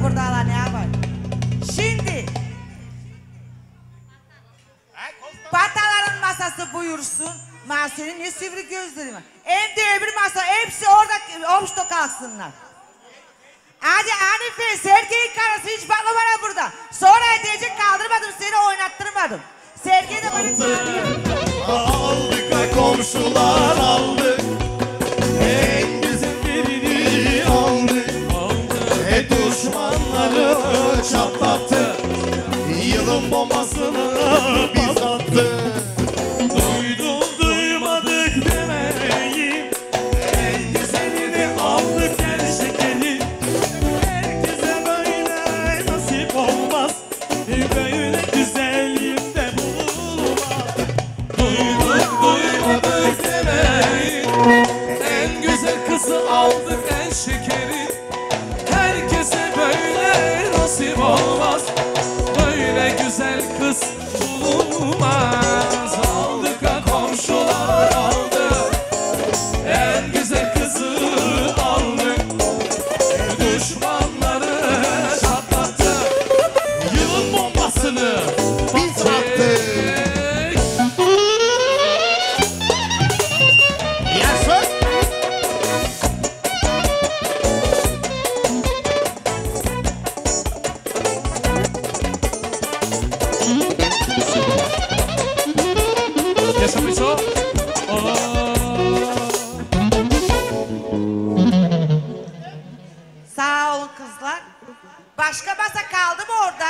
burada Allah ne yapar? Şimdi Pataların masası buyursun. Senin ne sivri gözlerin var. Hem de öbür masa hepsi orada omuşta kalsınlar. Hadi Hanife, Sergey'in karısı hiç bakma bana burada. Sonra diyecek kaldırmadım seni, oynattırmadım. Sergey de beni çağırıyor. Aldık komşular aldık. En güzellerini aldık. Düşmanları çatlattı. Yılın bombasını biz attık. Duydum duymadık demeyin. En güzelini aldık her şekeri. Herkese böyle nasip olmaz. Böyle güzelliğim de bulunmaz. Duydum duymadık demeyin. En güzel kızı aldık en şekeri. Herkese böyle nasip olmaz. Böyle güzel kız bulunmaz. Aldık ha komşular aldık. En güzel kızı aldık. Düşmanları çatlattı. Yılın bombasını Biz attık. Yaşa. Yaşamış o. Sağ olun kızlar. Başka masa kaldı mı orada?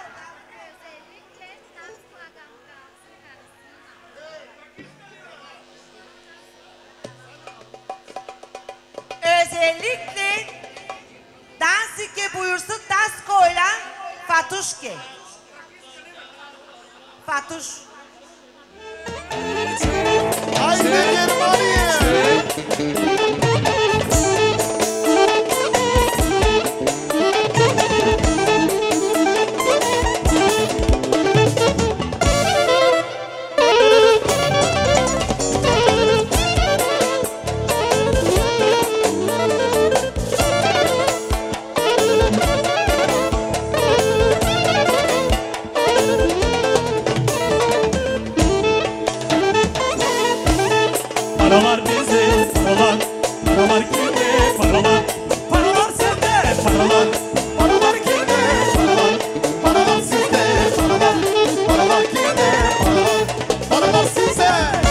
Özellikle Dansike buyursun Dasko'yla Fatuşke. Fatuş. Haydi Germaniye. Paralar bizde, paralar. Paralar kimde, paralar. Paralar sende, paralar. Paralar kimde? Paralar. Paralar sizde. Paralar. Paralar kimde? Paralar. Paralar sizde.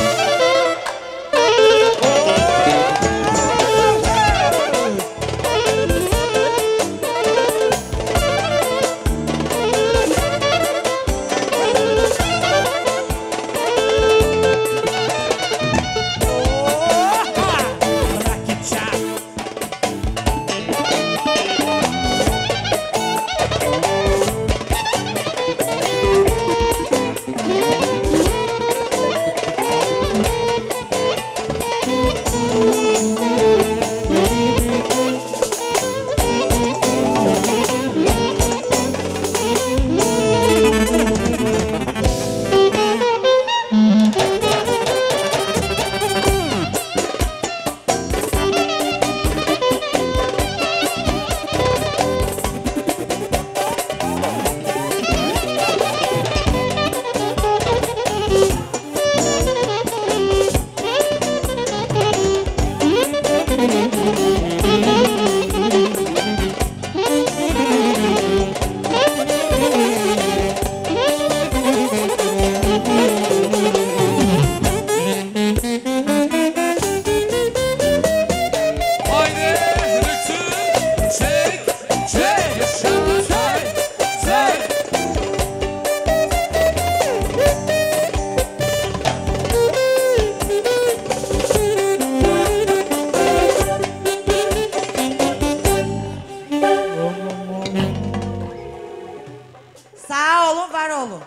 Sağ olun, var olun.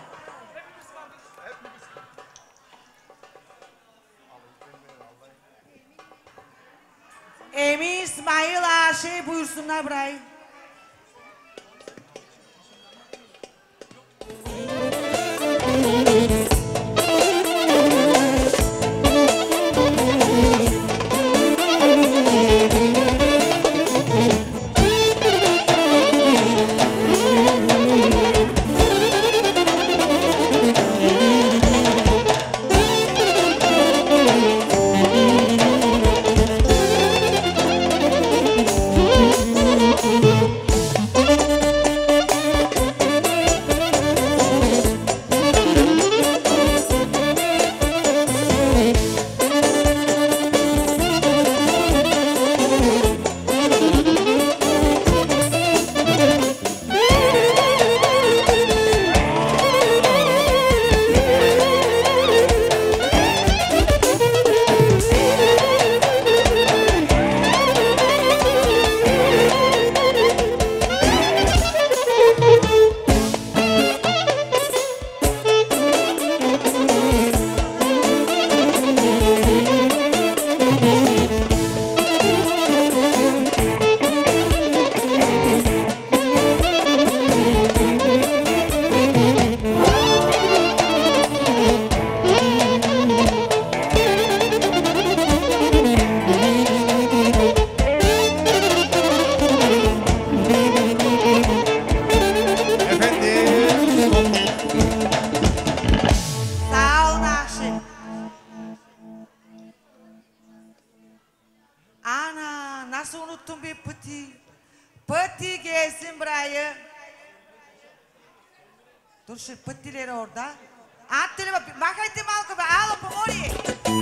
Emin İsmail Aşe buyursunlar burayı. gelsin burayı. Dur şu pıttileri orada. At tele bak hadi malko be al pomori.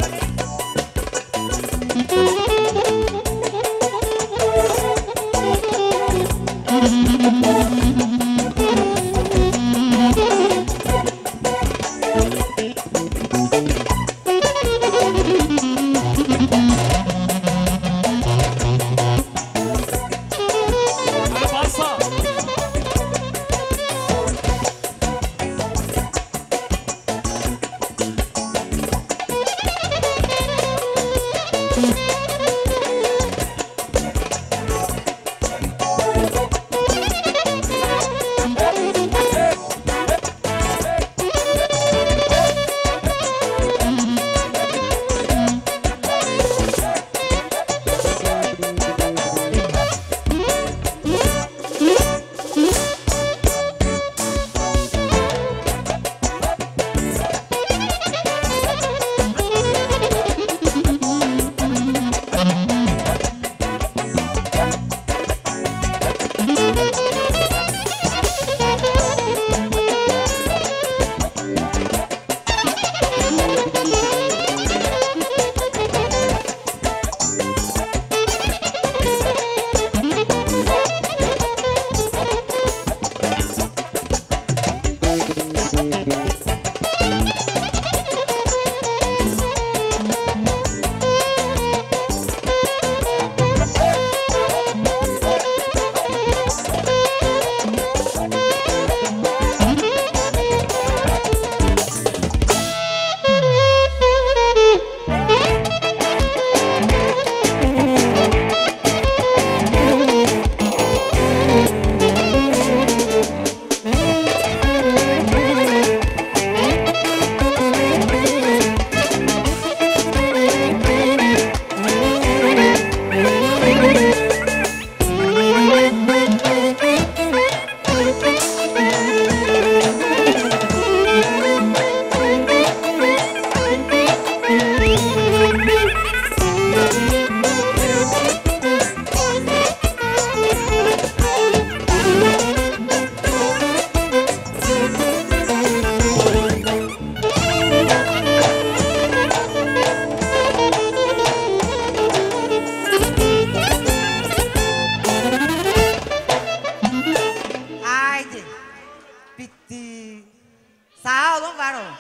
Sağ olun, var olun.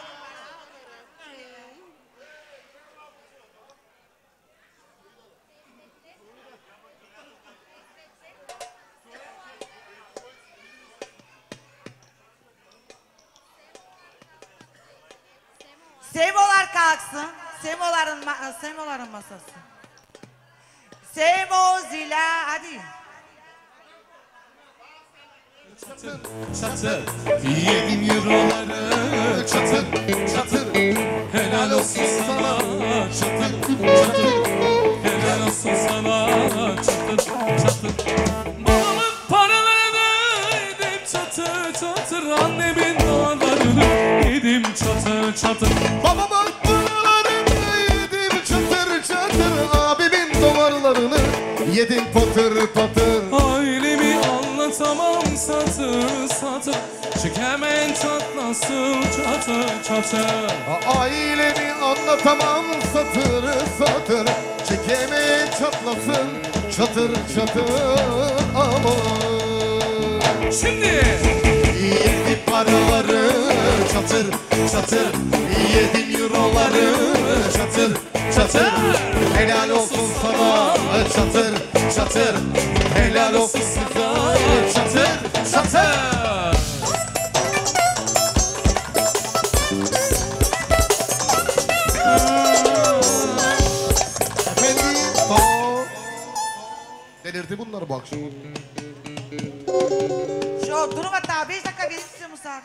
Semolar kalksın. Semoların masası. Semo zila hadi. Çatır, yedim euroları çatır, çatır, helal olsun sana çatır, çatır, helal olsun sana çatır, çatır. Babamın paralarını yedim çatır, çatır, annemin dualarını yedim çatır, çatır. Babamın paralarını yedim çatır çatır, abimin damarlarını yedim patır patır. Ailemi anlatamam satır satır, çekemen çatlasın çatır çatır. Ailemi anlatamam satır satır, çekemeyen çatlasın çatır çatır aman. Şimdi Yedi paraları çatır çatır, yedi euroları çatır çatır, helal olsun sana çatır çatır, helal olsun sana çatır çatır. Efendim, delirdi bunlar bu akşam. Şu durum hatta 5 dakika verin size müsaade.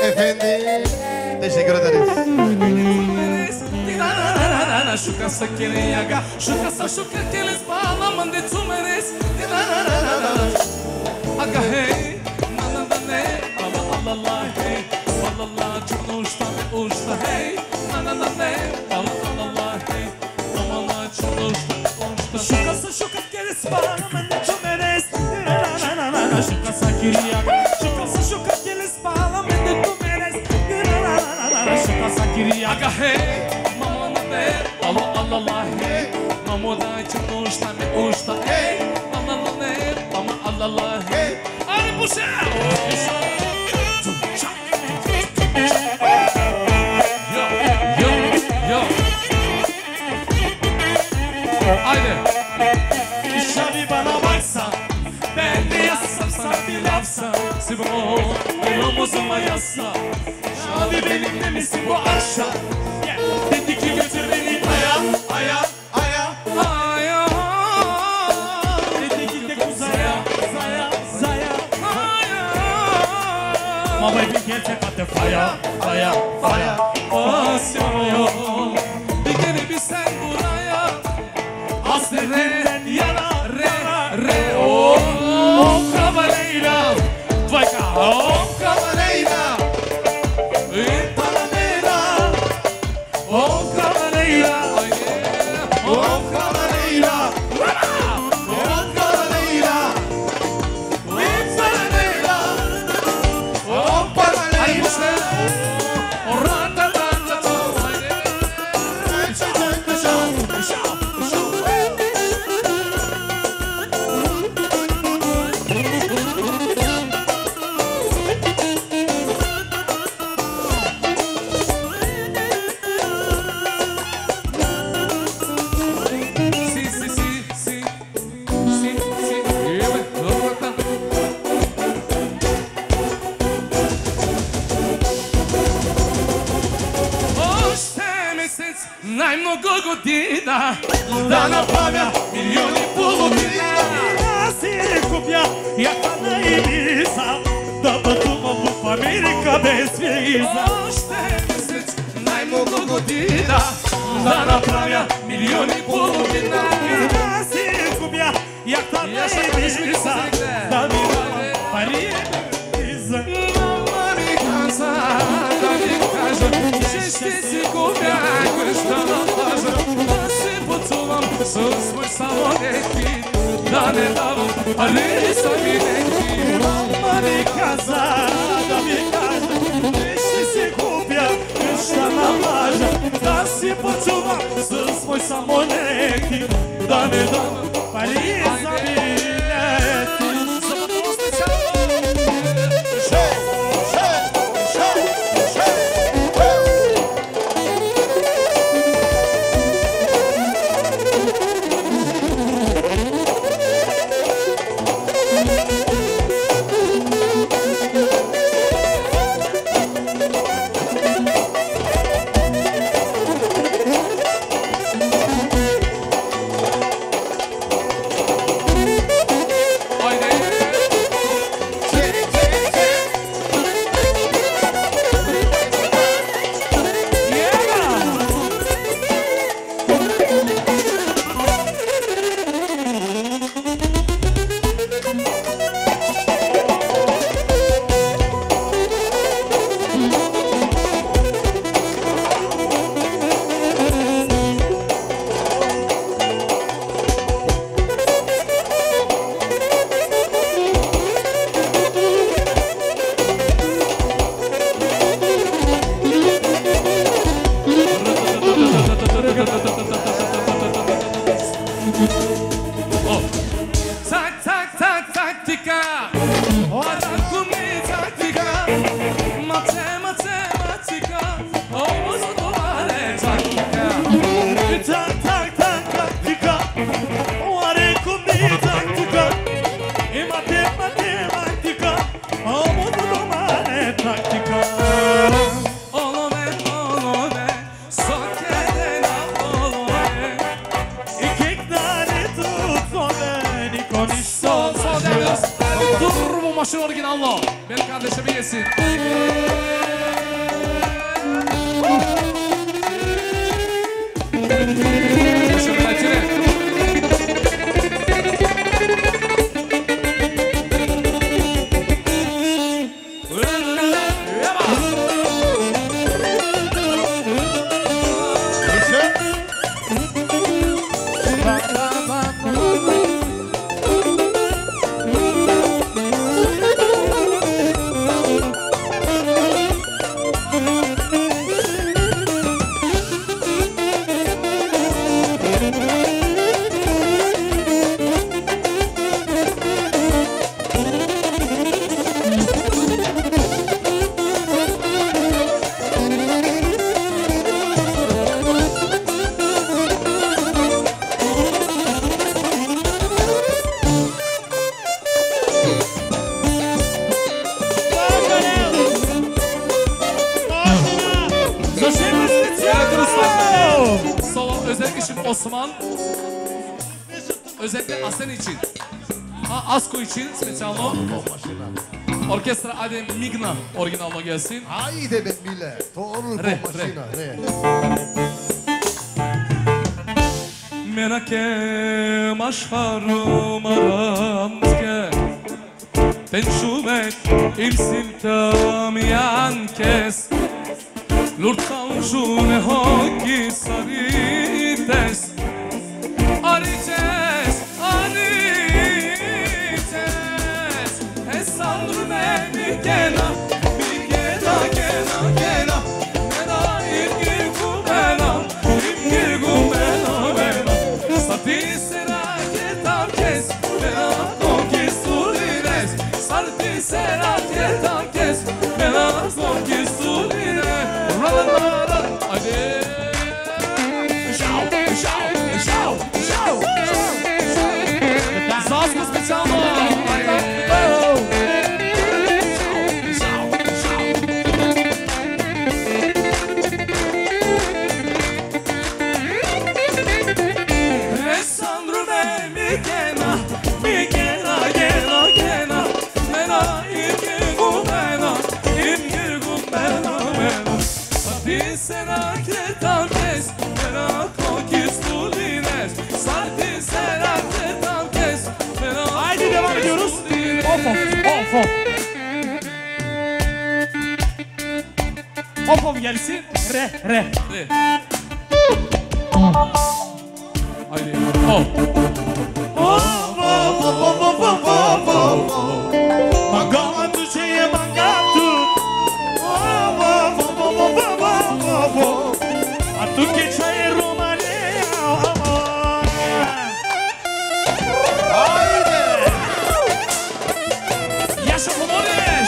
Efendim. Teşekkür ederiz. Šuka sa kirijaga, šuka keles palamande cumeres. Aga hej, na ne, la hej, la čuno šta me ušta hej, na ne, la hej, la čuno šta me ušta. Šuka keles palamande cumeres. Šuka sa kirijaga, šuka keles palamande cumeres. Šuka sa kirijaga, aga hej. Allah hey, mamoda çunusta me usta hey, Allah hey. Hadi bu şey. Yo. Haydi. İşte bana baksan, ben de yazsam sana bir lafsa. Sibro, el omuzuma yazsa. Şavi benimle misin bu akşam? Dedi ki götür beni aya. Dedi ki de kuzaya. My baby can't take out the fire. Oh, seviyor. Bir kere bir sen buraya. Hasretinden yana. Re. Oh, cavalera. Vaca. Oh, cavalera. Panamera. Oh, cavalera. Oh, cavalera. Najmnogo godina da napravlja milion i pol godina. Ja si kupja, jaka na Ibiza, da putujem u Amerika bez viza. Ošte mesec, najmnogo godina da napravlja milion i pol godina. Ja si kupja, jaka na Ibiza, da mi dala parije viza. Mama mi kaza, da mi kaže, češće si kupja, šta nam važa, da se pocuvam s svoj saloneti, da ne davam, ali sam i neki. Mama mi kaza, da mi kaže, češće si kupja, šta nam važa, da si pocuvam s svoj saloneti, da ne davam, parije sam i neki. Başın originallo. Benim kardeşim yesin. Solo özellikle şimdi Osman. Özellikle Aslen için. Asko için specijalno. Orkestra Adem Migna originalno gelsin. Ajde be Mile, doğru Re, mašina, re. Menake mašharu maramske Tenšumet im simtam jankes Lurtan žune hoki sarites Arites, anites Esandru meni gena, mi gena, gena, gena Mena imgir gumena, imgir gumena, mena Sarti serak etam kes, mena konkistulines Sarti serak etam kes, mena konkistulines Ralalara, hadi Şau, şau, şau, şau, şau Zasku specijalno Alessandro mi gena, gena, gena Mena imgir gumena, imgir gumena, mena Sarti serak etam kes, mena konkistulines Sarti serak etam kes, mena Haydi devam ediyoruz. Of of of of. Of of gelsin. Re re. Re. Haydi. Oh. Magama tu cheia magatu. A tu que cheia Romania. Yaşa Pomorez.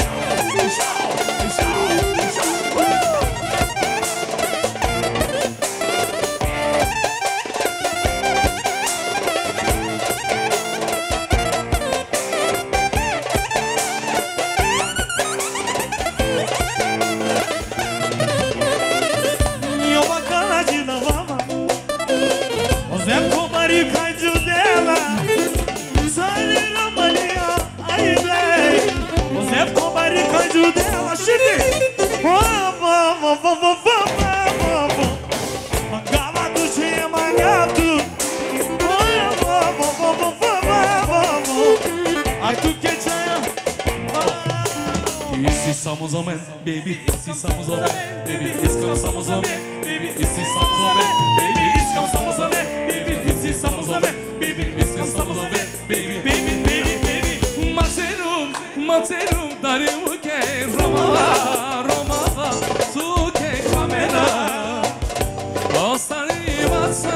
Samozomen, baby, si samozomen, baby, iskam samozomen, baby, si samozomen, baby, iskam samozomen, baby, si samozomen, baby, iskam samozomen, baby, baby, baby, baby. Materum, darim ke Roma, Roma, su ke kamera. Ostani masa,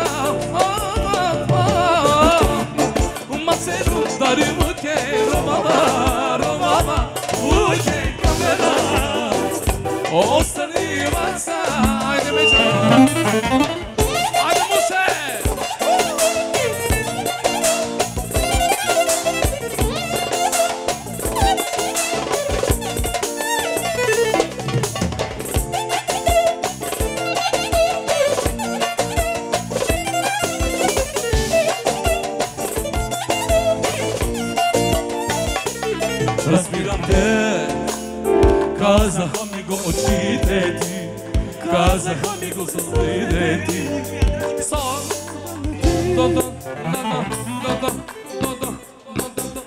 materum, darim ke Roma, Roma, su ke kamera. Ostani masa, haydi mecana. Haydi Muse. Разбирам те, казаха ми го очите ти, казаха ми го зъбите ти. Сон, до-до, до-до, до-до, до-до.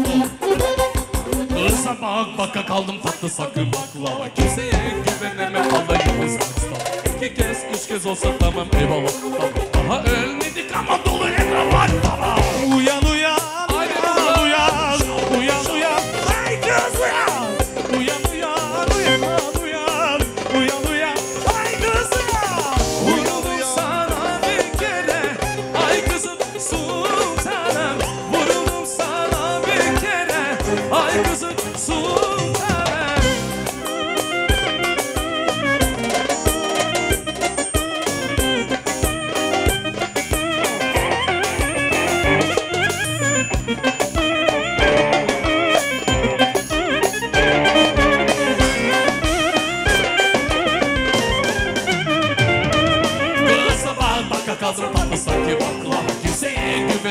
Isabak baka kaldım tatlı sakın baklava. Kimseye güvenemem alayımız asla. 2 kez 3 kez olsa tamam eyvallah. Daha ölmedik ama dolu etraflar tamam. Uyan uyan, uyan uyan, uyan uyan, ay kız uyan. Uyan uyan, uyan uyan, uyan uyan, ay kız uyan. Vuruldum sana bir kere, ay kızım sultanım. Vuruldum sana bir kere, ay kızım sultanım.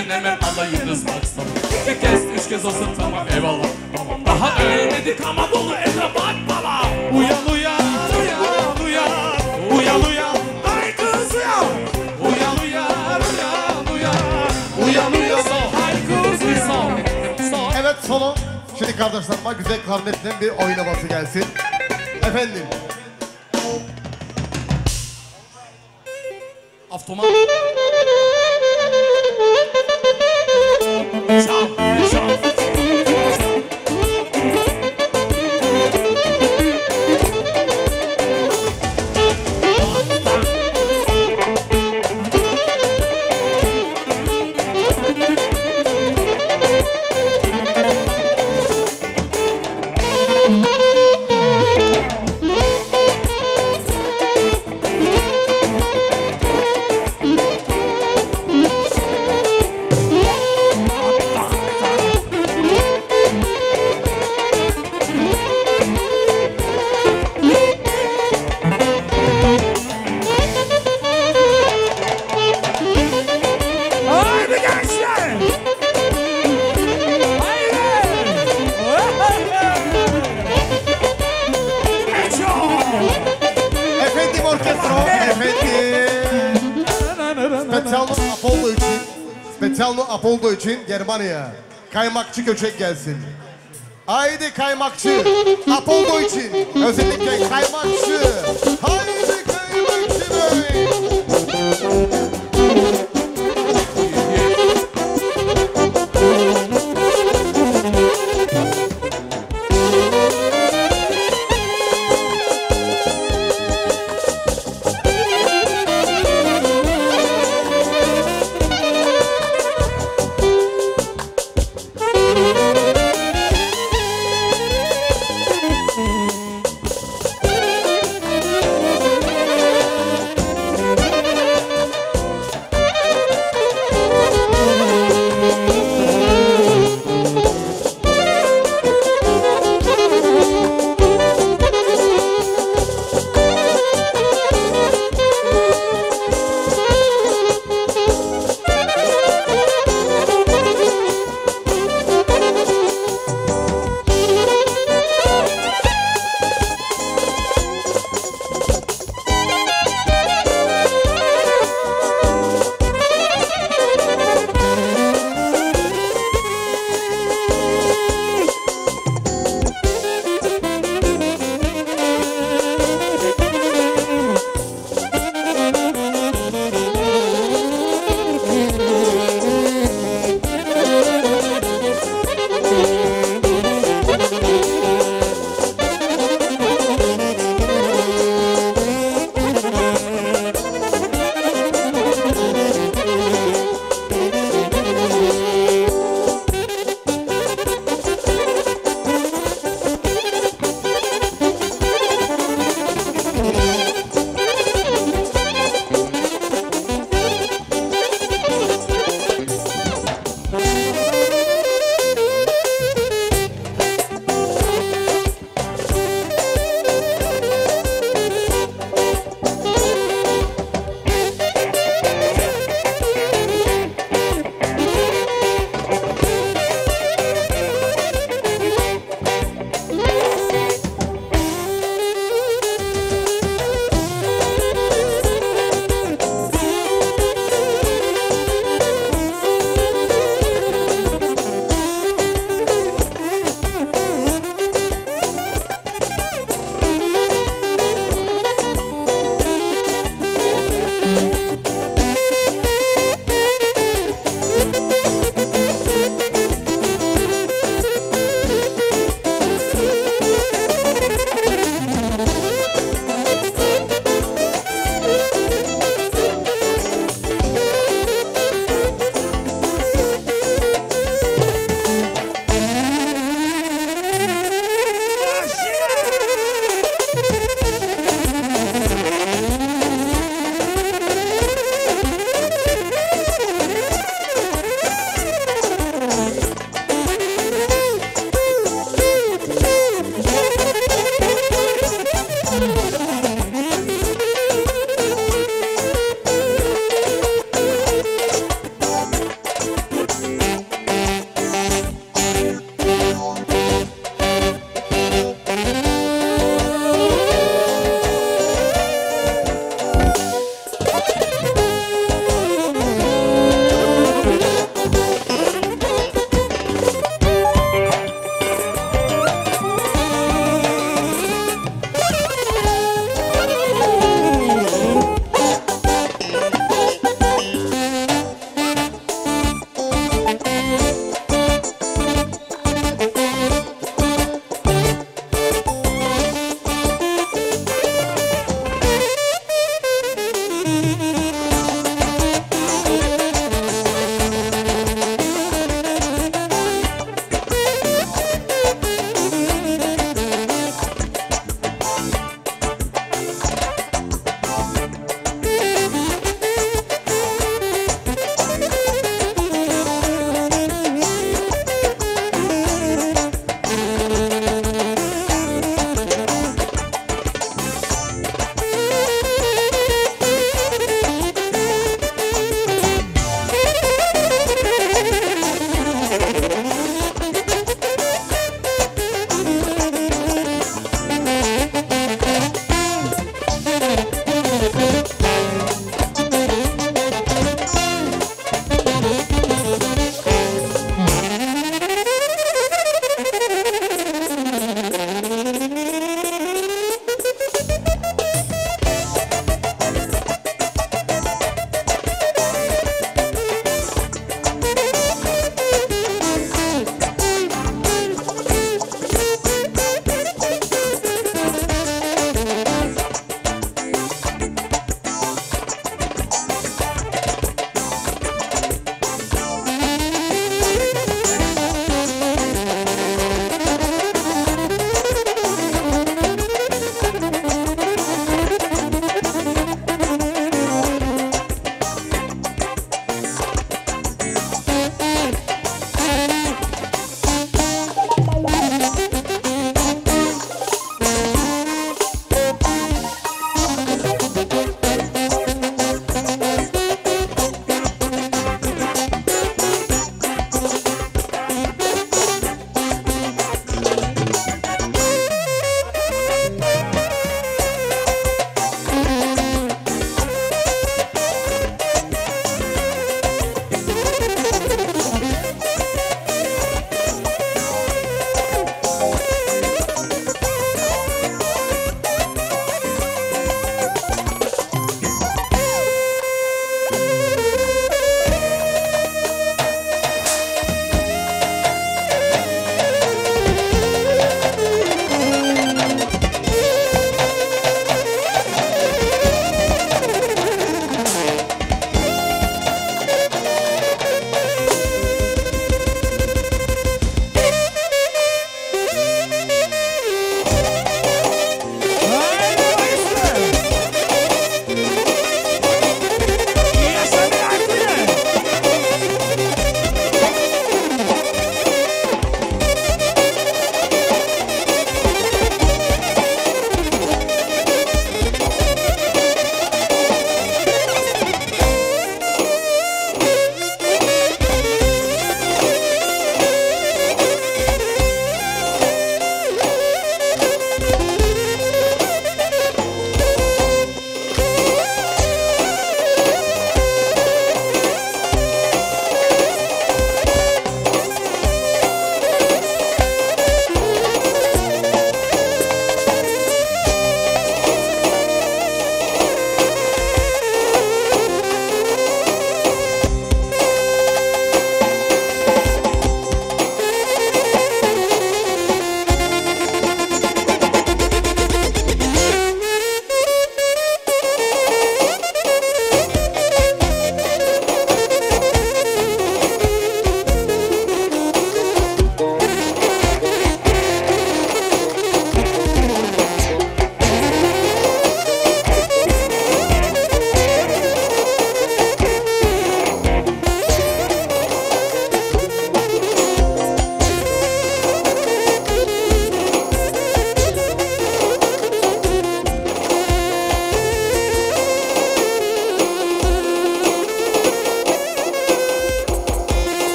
hemen hemen alayınız baksın. İki kez üç kez olsun tamam eyvallah. Tamam daha ölmedik ama dolu evde bak baba. Uyan uyan uyan uyan. Uyan uyan. Ay kız uyan. Uyan uyan uyan uyan. Uyan uyan. Ay kız uyan. Evet solo. Şimdi kardeşlerime güzel klarnetle bir oynaması gelsin. Efendim. Avtomat. Çal, çal. Haydi gençler. Haydi. Efendim orkestro. Efendim. Specjalno Apollo için Germanya. Kaymakçı köçek gelsin. Haydi kaymakçı. Apollo için. Özellikle kaymakçı. Haydi kaymakçı bey.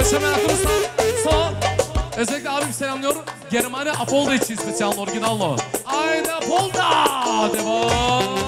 Yaşamayan Kırıstan. Sağ. Özellikle abim selamlıyor. Germania Apolda için spesiyal originallo. Haydi Apolda. Devam.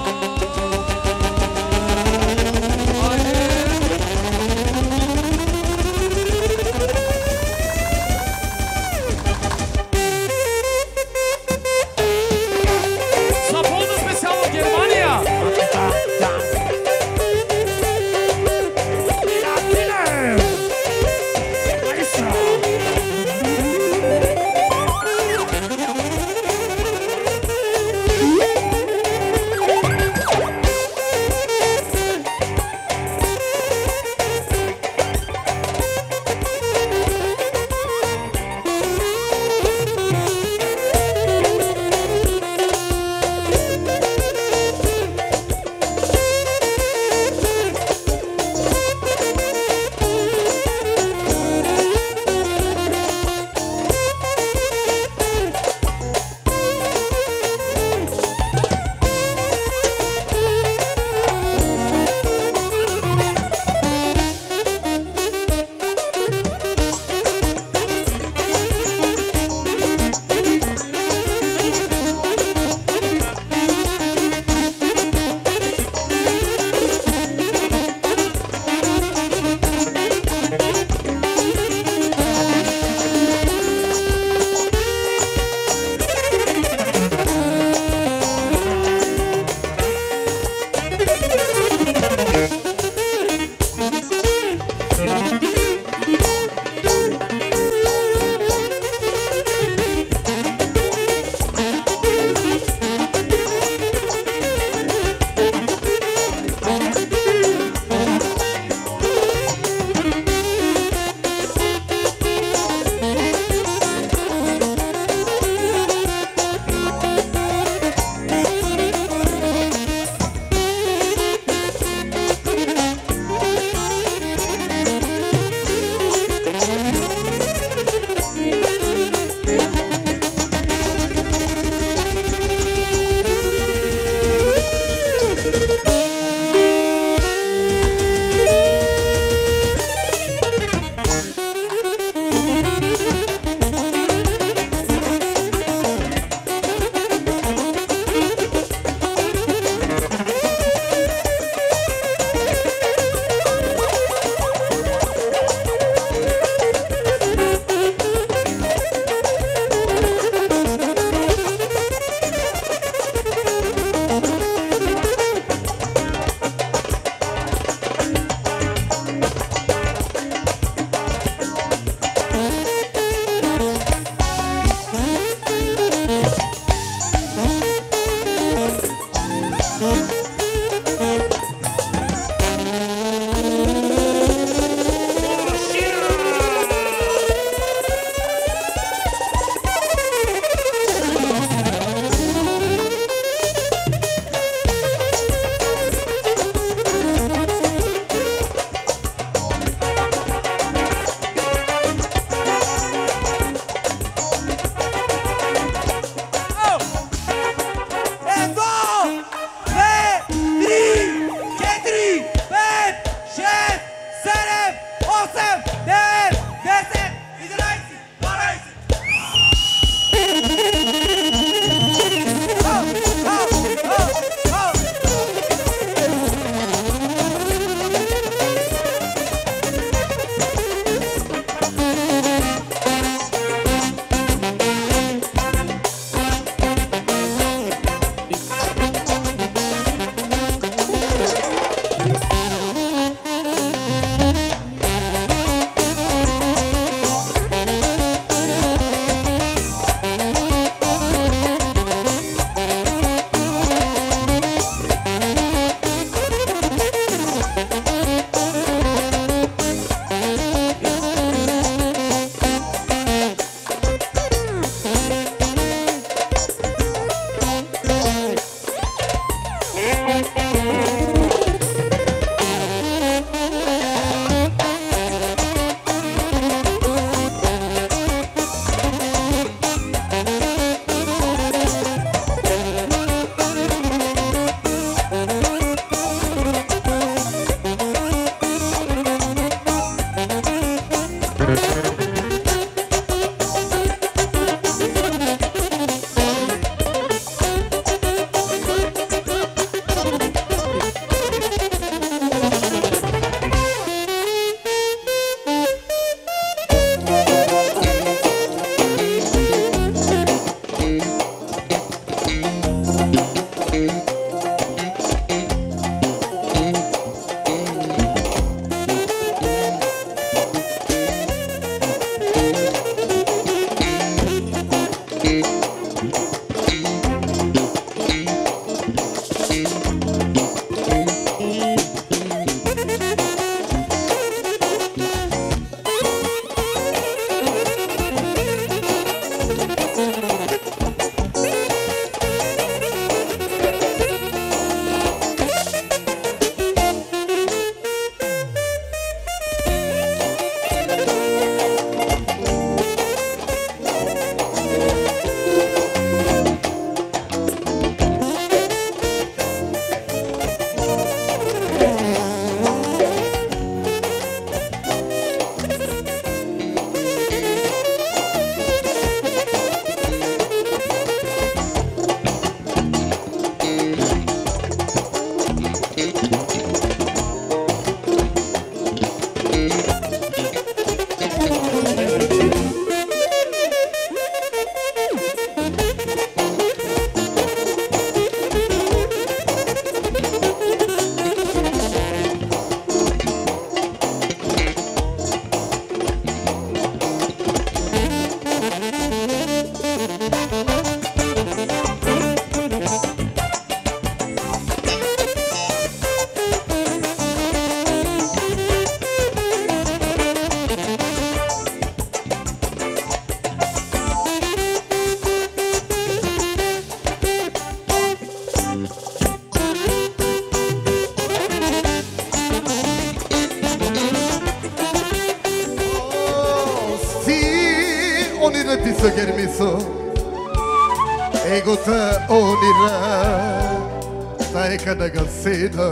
germiso Ego te onira Tai kanaga seda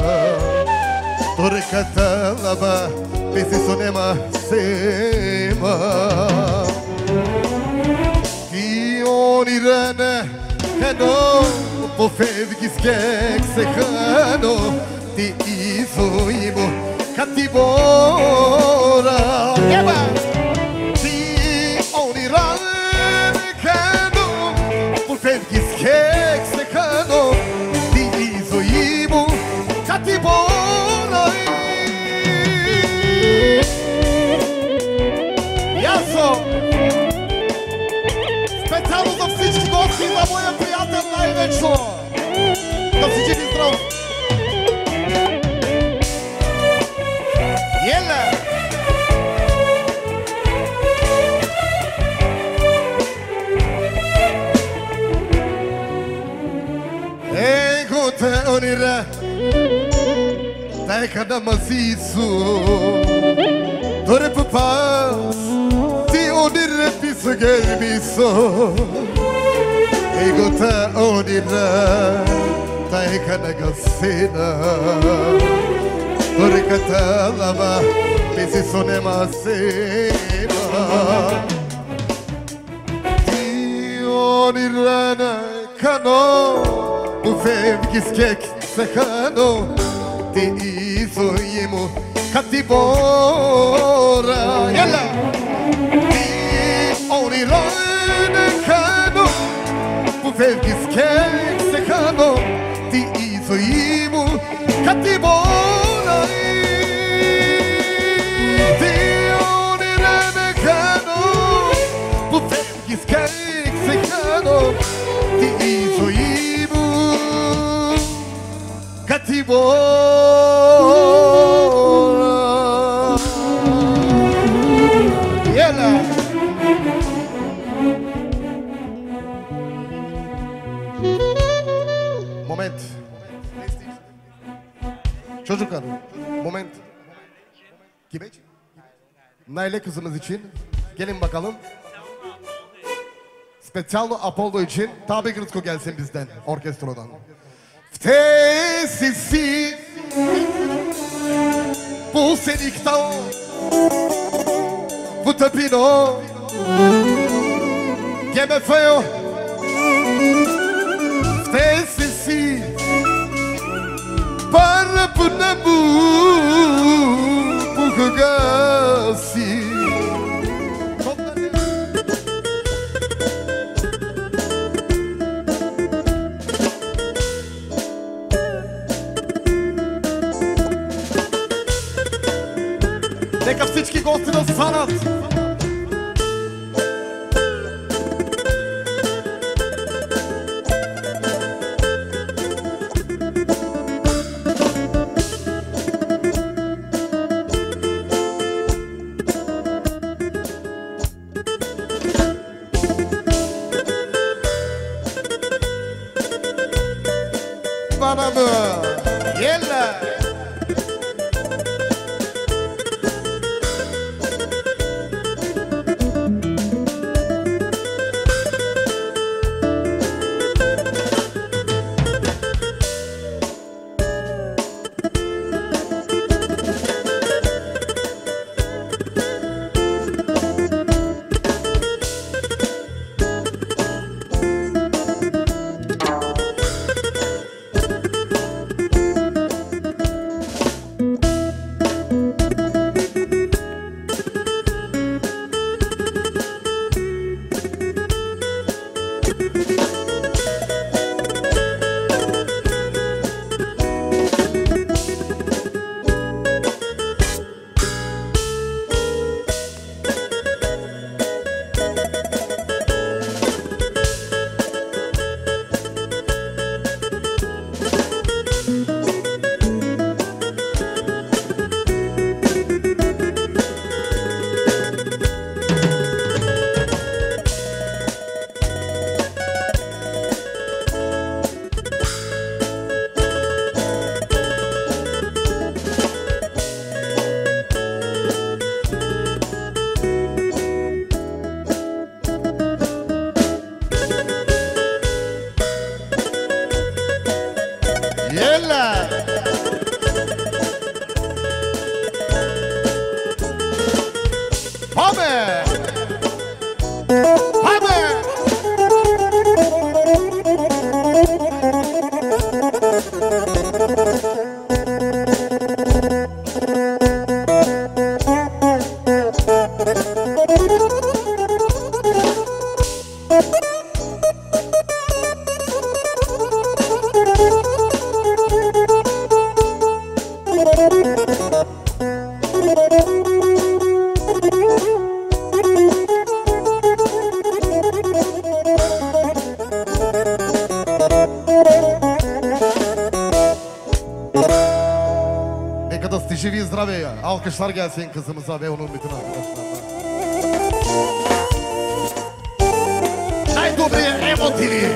Tore kata laba Pesi sonema sema Ti onira ne Kano Po fevgis kek se kano Ti iso imo Katibora Ti onira Fevgis kek se kano Ti izo imu Katibona Ясно! Специално за всички гости и за моя приятел най-вечно! Да си жив и здрав! Еле! Ego te onira Te kada mazisu Dore papas Ti onira piso germiso Ego te onira Te kada gasena Dore kata lava Pesi sonema sema Ti onira na kano Bu fevgis kek sekano Ti iso imu katibora Yalla Ti onirane kano Bu fevgis kek sekano Ti iso imu katibora Ti onirane kano Bu fevgis kek sekano Ti iso imu Katibora Yela Moment Çocuklar Moment Kime için? Naile kızımız için Gelin bakalım Specijalno Apollo için Tabi Grıtko gelsin bizden orkestradan Te si Pusenikta Putapino Geme feo Te si Para punamu Pukagasi Нека всички гости да станат! Bana mı? Yella! Neka da stiživi zdrave ya. Alkışlar gelsin kızımıza ve onun bütün arkadaşlarına. Najdobrie emotivi.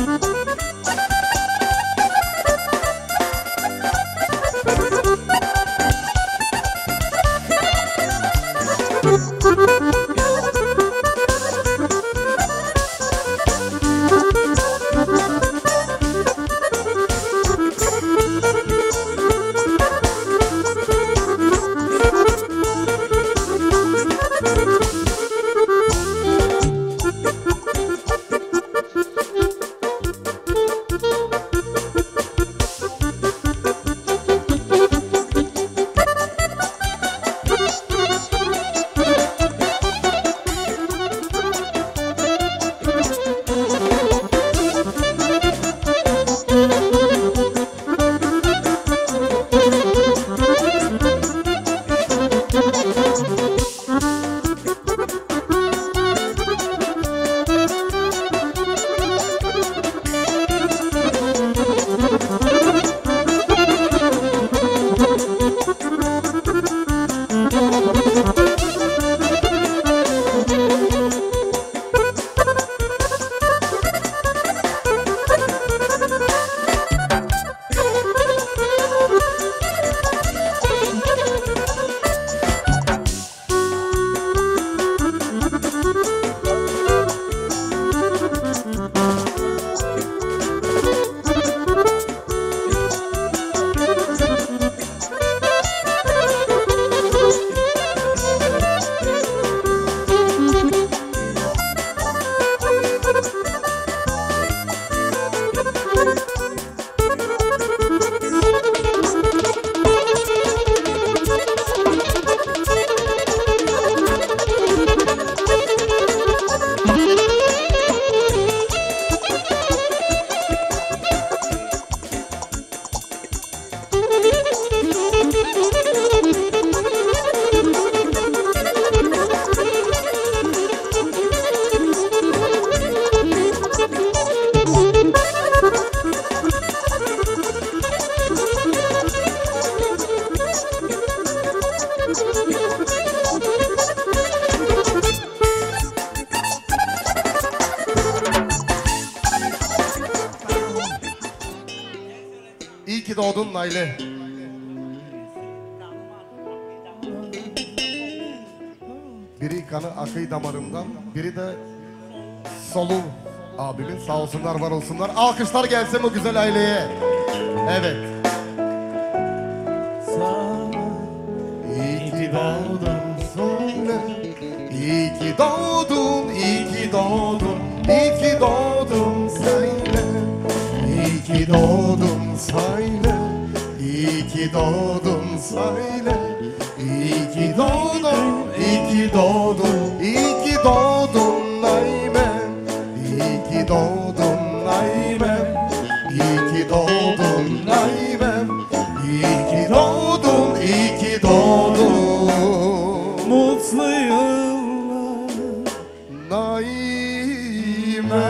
İyi ki doğdun Naile. Biri kanı akıyor damarımdan, biri de solu abimin. Sağ olsunlar, var olsunlar. Alkışlar gelsin bu güzel aileye. Evet. İyi ki doğdun söyle. İyi ki doğdun, iyi ki doğdun, iyi ki doğdun söyle. İyi ki doğdun söyle. İyi ki doğdun söyle. İyi ki doğdun, iyi ki doğdun, iyi ki doğdun Naime. İyi ki doğdun Naime. İyi ki doğdun Naime. İyi ki doğdun, iyi ki doğdun. Mutlu yıllar Naime.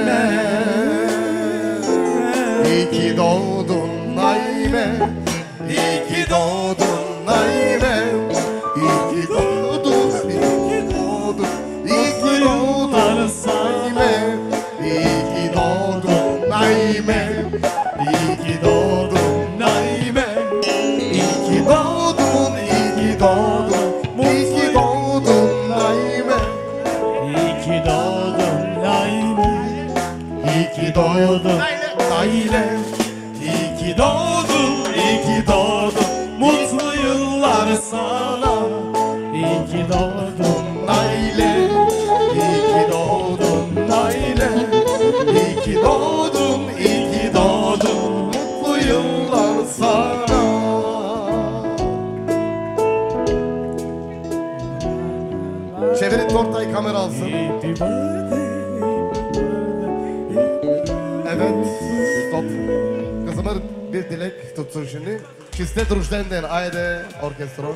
İyi ki doğdun Naime. İyi ki doğdun Naime. İyi ki doğdun, iyi ki doğdun, iyi ki doğdun Naime. İyi ki doğdun Naime. İyi ki doğdun Naime. İyi ki doğdun, iyi ki doğdun, iyi ki doğdun Naime. İyi ki doğdun Naime. İyi ki doğdun Naile. İyi ki doğdun, iyi ki doğdun. Mutlu yıllar sana. İyi ki doğdun Naile. İyi ki doğdun Naile. İyi ki doğdun, iyi ki doğdun. Mutlu yıllar sana. Çevirin tortayı, kamera alsın. Evet, stop. Kızımın bir dilek tutsun şimdi. Честит рожден ден, айде, оркестро.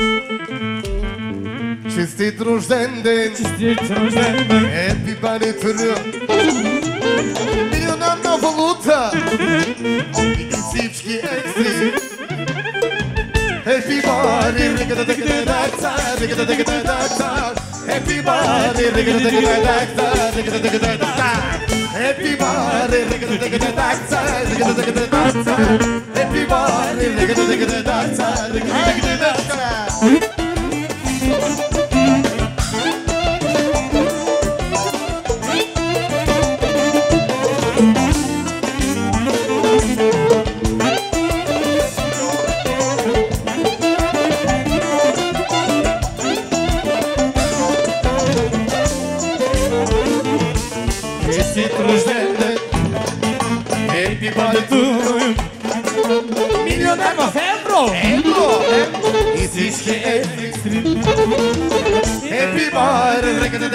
Честит рожден ден, happy birthday to you. Милионерна валута и всички екси. Happy birthday, rigga-da-digga-da-da-da, rigga-da-digga-da-da-da. Happy birthday, rigga-da-digga-da-da, rigga-da-digga-da-da. Everybody, Milioner Febro. Existe everybody,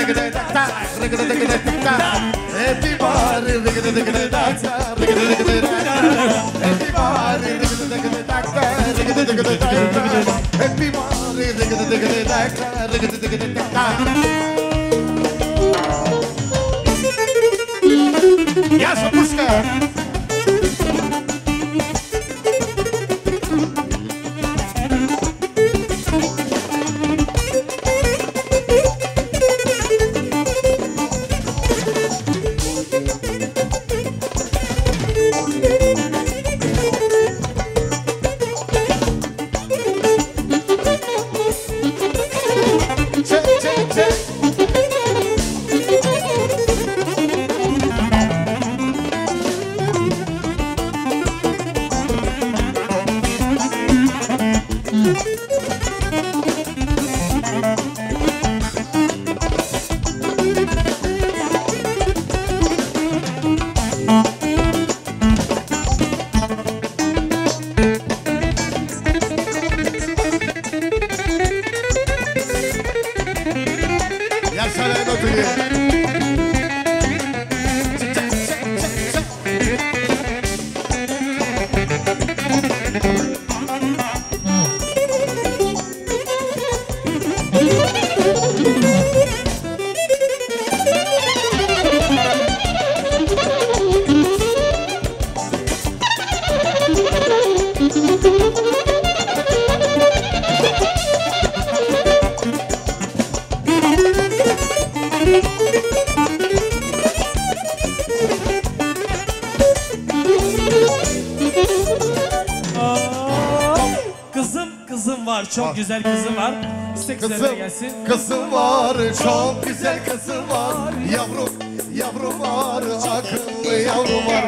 Я запускаю. Kızım var, çok güzel kızım var. İstek üzerine gelsin. Kızım var, çok güzel kızım var. Yavrum var, akıllı yavrum var.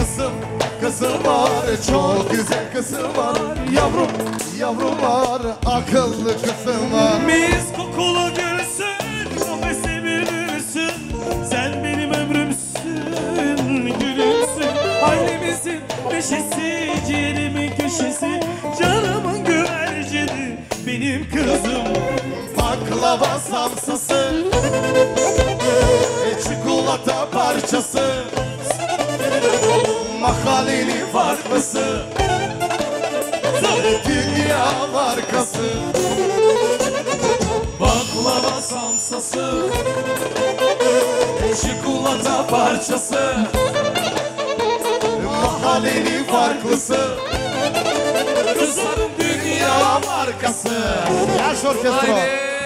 Kızım var, çok güzel kızım var. Yavrum var, akıllı kızım var. Mis kokulu gülsün, kafese bürünsün. Sen benim ömrümsün, gülümsün. Ailemizin neşesi, ciğerimin köşesi. Canımın güvercini, benim kızım. Baklava samsısı, çikolata parçası, mahallenin farklısı, dünya markası. Baklava samsası, çikolata parçası, mahallenin farklısı, kızların dünya markası. Yaş orkestra.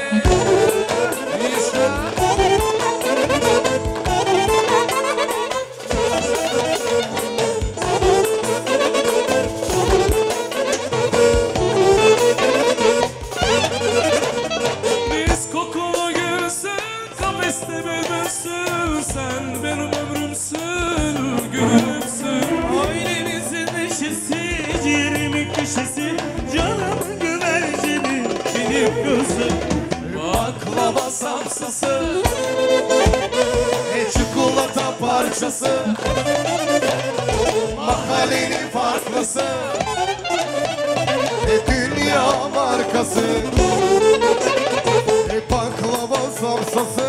Mis kokulu gülsün, kafeste bülbülsün. Sen benim ömrümsün, gülümsün. Ailemizin neşesi, ciğerimin köşesi. Canımın güvercini, benim kızım. Baklava samsası, Çikolata parçası, mahallenin farklısı, dünya markası. Baklava samsası,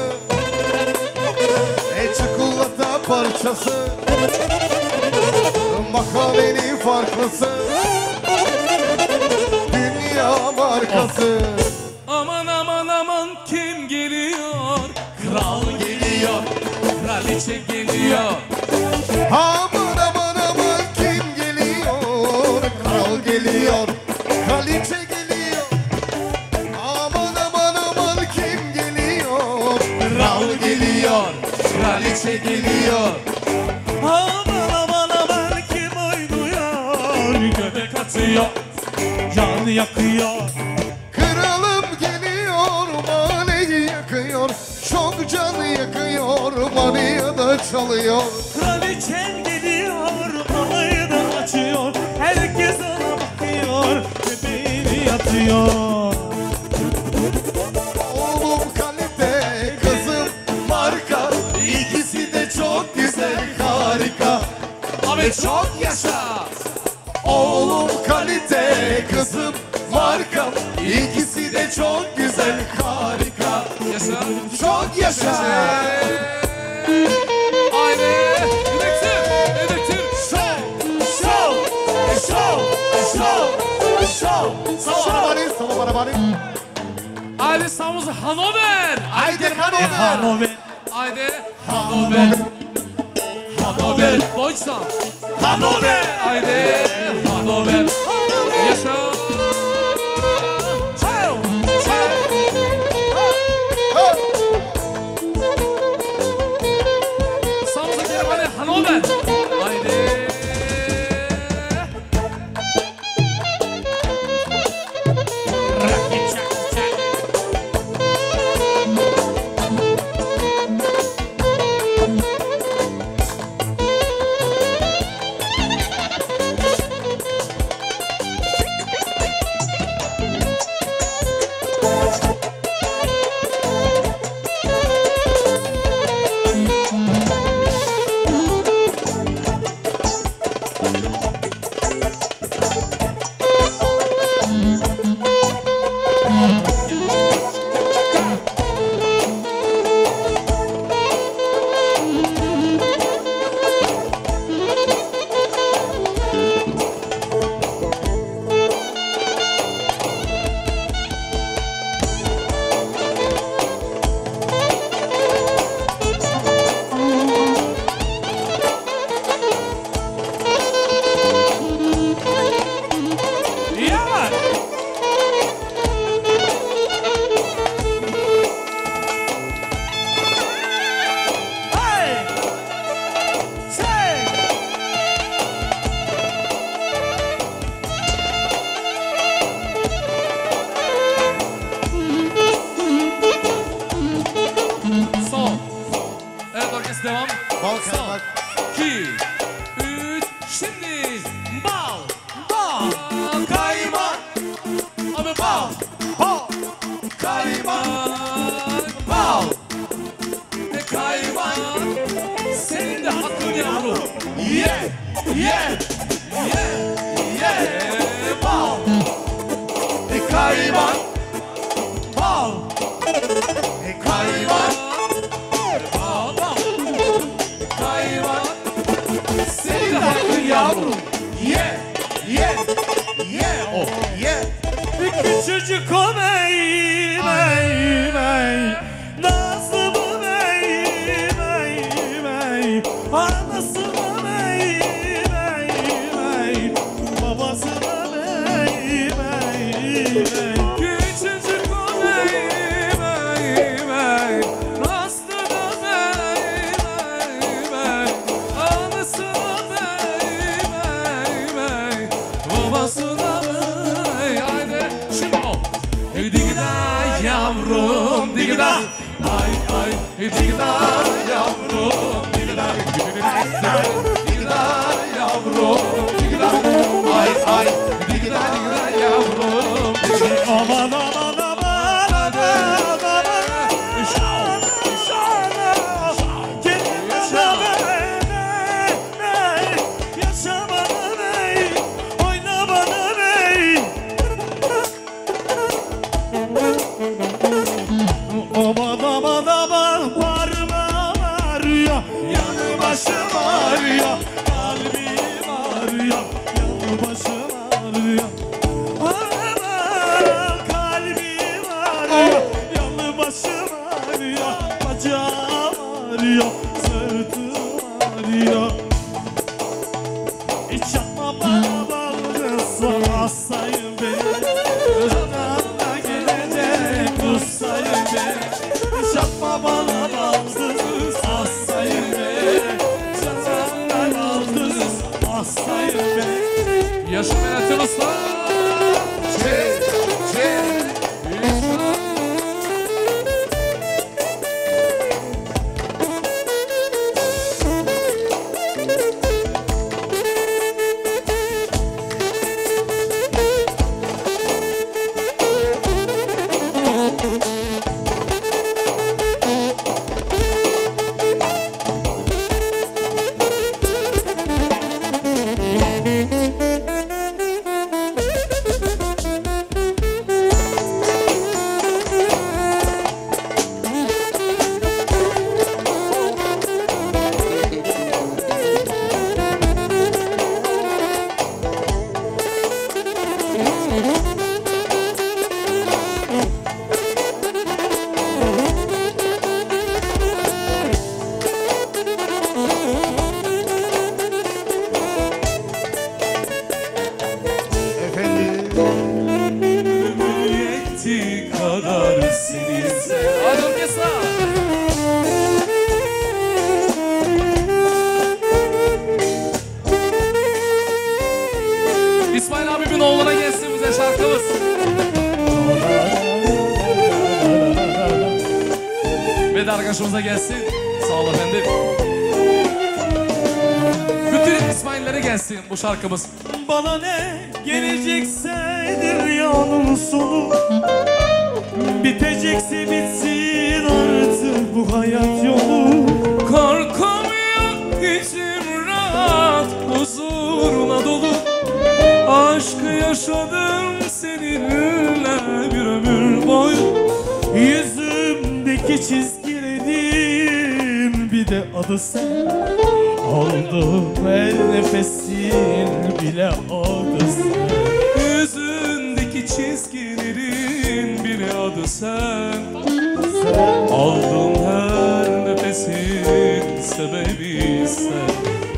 çikolata parçası, mahallenin farklısı, dünya markası. aman aman aman kim geliyor? Kral geliyor, kraliçe geliyor. Aman aman aman kim geliyor? Kral geliyor, kraliçe geliyor. Aman aman aman kim geliyor? Kral geliyor, kraliçe geliyor. yakıyor, can yakıyor. Kralım geliyor, maneyi yakıyor. Çok can yakıyor, maniye da çalıyor. Kraliçem geliyor, alayı da açıyor. Herkes ona bakıyor, bebeğini yatıyor. Oğlum kalite, kızım marka. İkisi de çok güzel, harika. Abi çok yaşa. Oğlum kalite, kızım marka. İkisi de çok güzel, harika. Yaşa. Çok yaşa. Haydi. Dedektif. Dedektif. Sava bana bari. Haydi Samuz Hanover. Haydi Hanover. Hanover, Haydi. Hanover. Hanover. Deutschland. Hanover. Haydi. Hanover. Yaşa. Samuz'a gelip hadi Hanover. Haydi. Son. Evet orkestra devam. Bal Son. kaymak. 2, 3, şimdi bal. bal, Kaymak. Abi bal. Bal. Kaymak. Bal. Kaymak. Senin de hakkın yavrum. Ye. Ye. Bal. Kaymak. bal, Kaymak. Bal. Bal. Kaymak. Senin de hakkın yavrum. Ye. Oh. Ye. küçücük o bey, nazlı bu bey, anası da bey, babası da bey. Küçücük o bey, Rastı da bey, anısı da bey, babası da bey. Haydi şimdi o. Digida yavrum, digida. Ay ay, digida yavrum, digida. Digida yavrum, digida. Ay ay, digida yavrum. Aman aman aman aman yaşa bana bey, oyna bana bey. Aman aman aman parmağım ağrıyor, yanı başım ağrıyor, kalbim ağrıyor, yanı başım ağrıyor. Aman kalbim ağrıyor, yanı başım ağrıyor, bacağım ağrıyor, sırtım ağrıyor. Hiç yapma bana bağırırsa hastayım ben, canımda gelecek ustayım ben. Hiç yapma bana bağırırsa hastayım ben, canımda bağırırsa hastayım ben. Yaşa Melatin Usta. İsmail abimin oğluna gelsin bize şarkımız. Ve de arkadaşımıza gelsin. Sağ ol efendim. Bütün İsmail'lere gelsin bu şarkımız. Bana ne gelecekse dünyanın sonu, bitecekse bitsin artık bu hayat yolu. Korkum yok, içim rahat, huzurla dolu. Aşkı yaşadım seninle bir ömür boyu. Yüzümdeki çizgilerin bir de adı sen. Oldum her nefesin bile adı sen. Yüzündeki çizgilerin biri adı sen. Aldım her nefesin sebebi sen.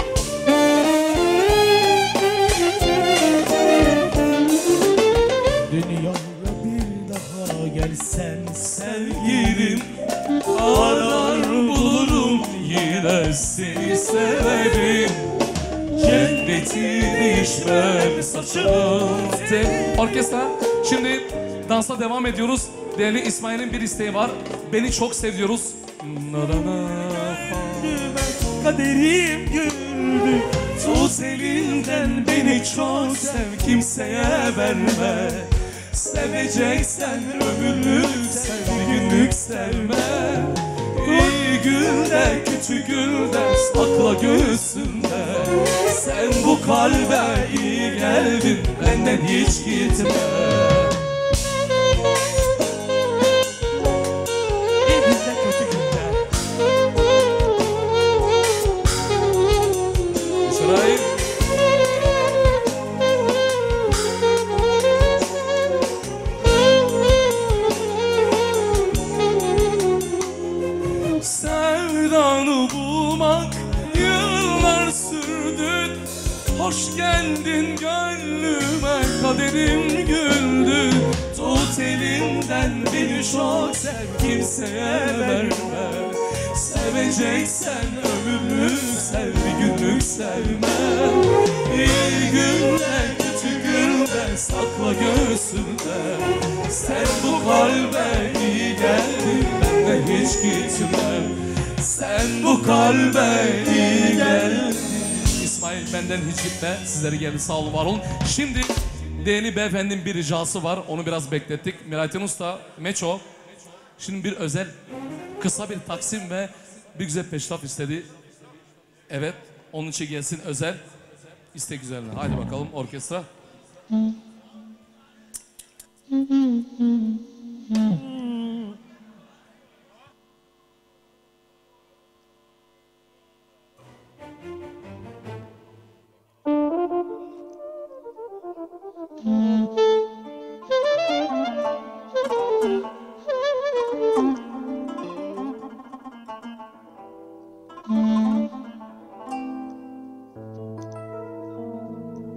Dünyaya bir daha gelsen Sevgilim, arar bulurum yine seni severim. Cennetini içmem saçım. Orkestra, şimdi dansa devam ediyoruz. Değerli İsmail'in bir isteği var. Beni çok seviyoruz. kaderim güldü. Tut elinden beni çok sev, kimseye verme. Seveceksen ömürlük sev, günlük sevme. İyi günde kötü günde sakla göğsünde. Sen bu kalbe iyi geldin, benden hiç gitme. İyi günde kötü günde. Şurayı. Sevdanı bulmak yıllar sürdü. Hoş geldin gönlüme, kaderim güldü. Tut elimden beni çok sev, kimseye verme. Seveceksen ömürlük sev, günlük sevme. İyi günde kötü günde sakla göğsünde. Sen bu kalbe iyi geldin, benden hiç gitme. Sen bu kalbe iyi geldin. İsmail benden hiç gitme. Sizlere geldi, sağ olun, var olun. Şimdi değerli beyefendinin bir ricası var. Onu biraz beklettik. Melatin Usta, Meço. Şimdi bir özel, kısa bir taksim ve bir güzel peşraf istedi. Evet, onun için gelsin özel. İstek üzerine. Haydi bakalım orkestra.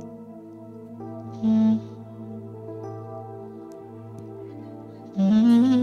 Mm-hmm.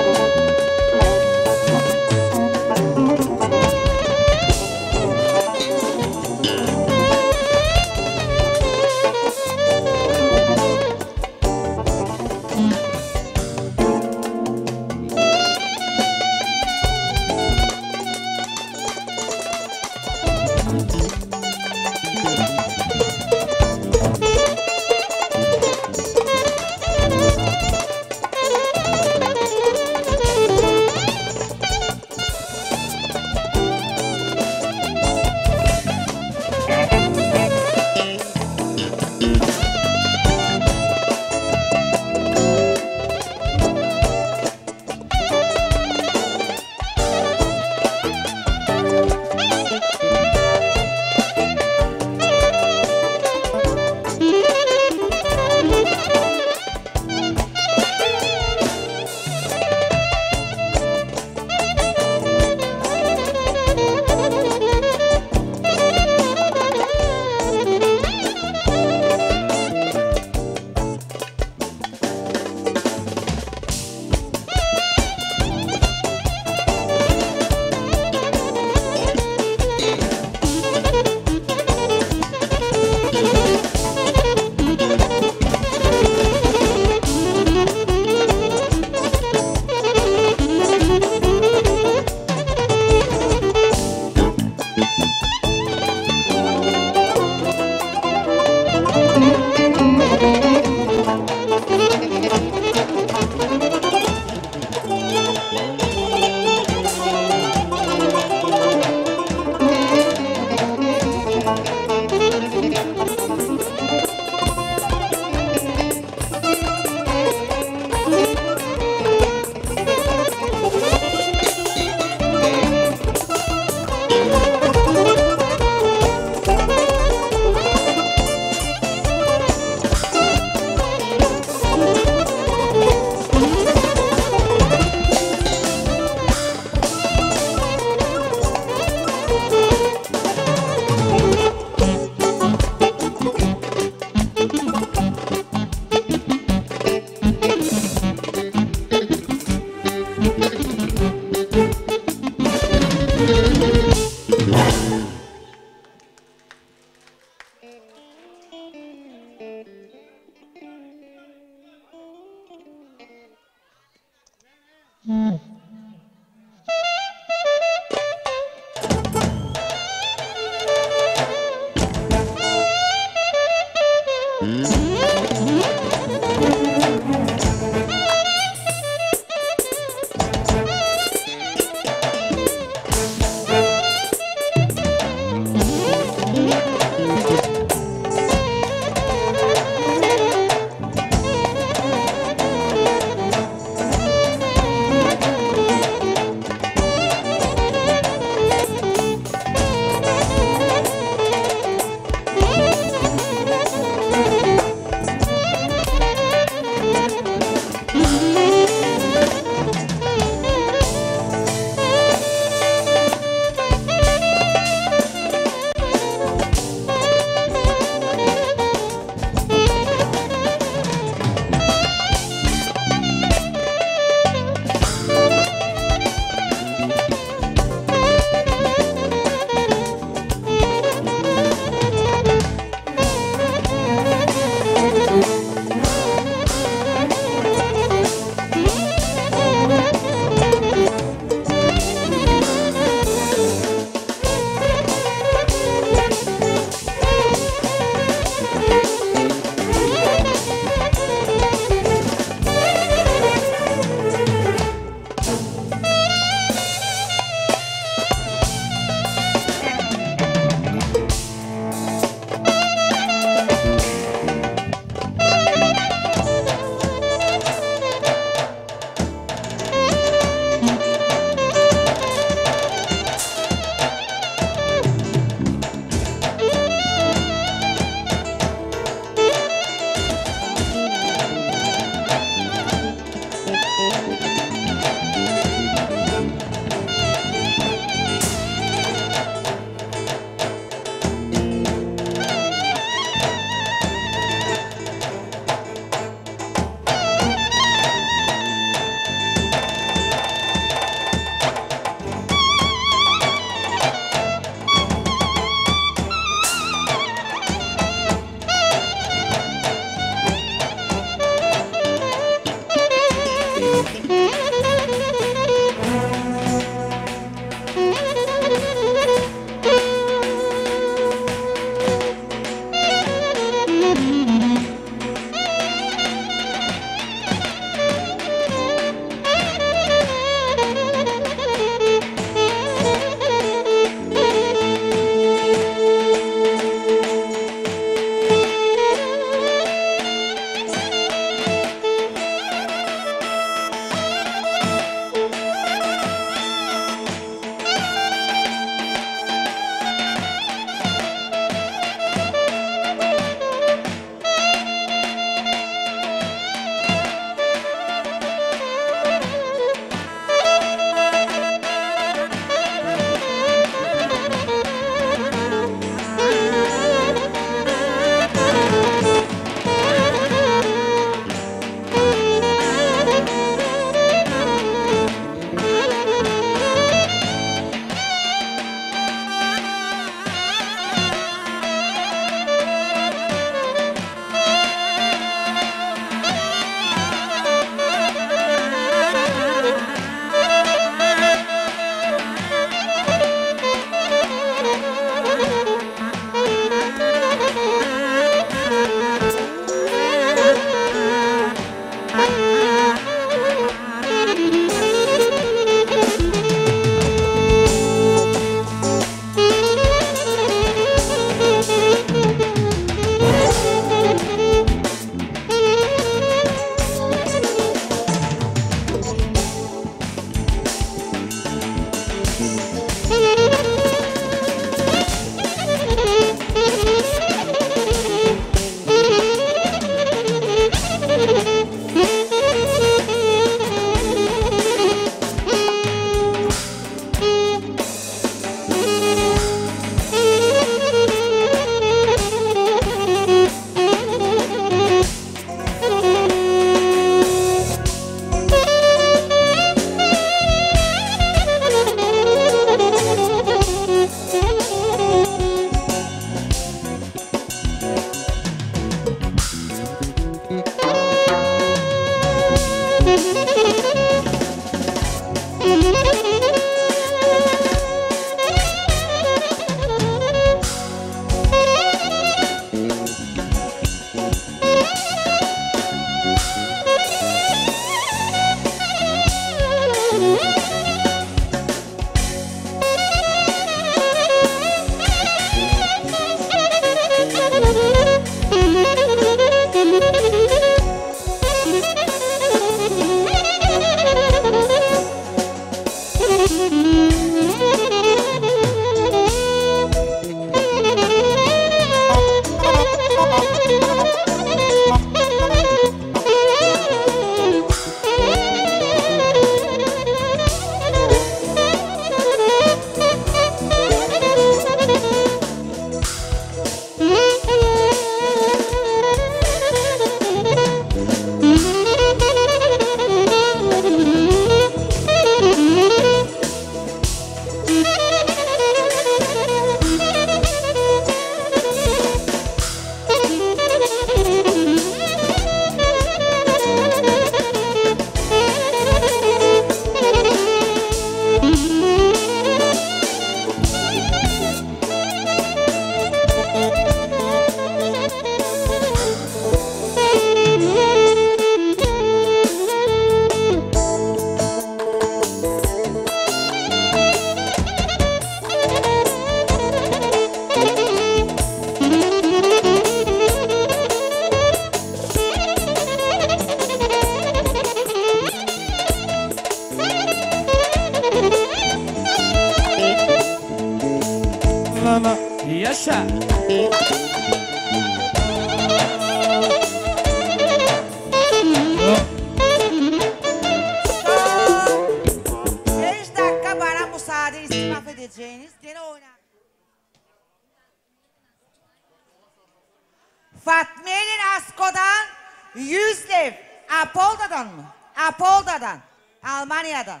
100 lev. Apolda'dan mı? Apolda'dan. Almanya'dan.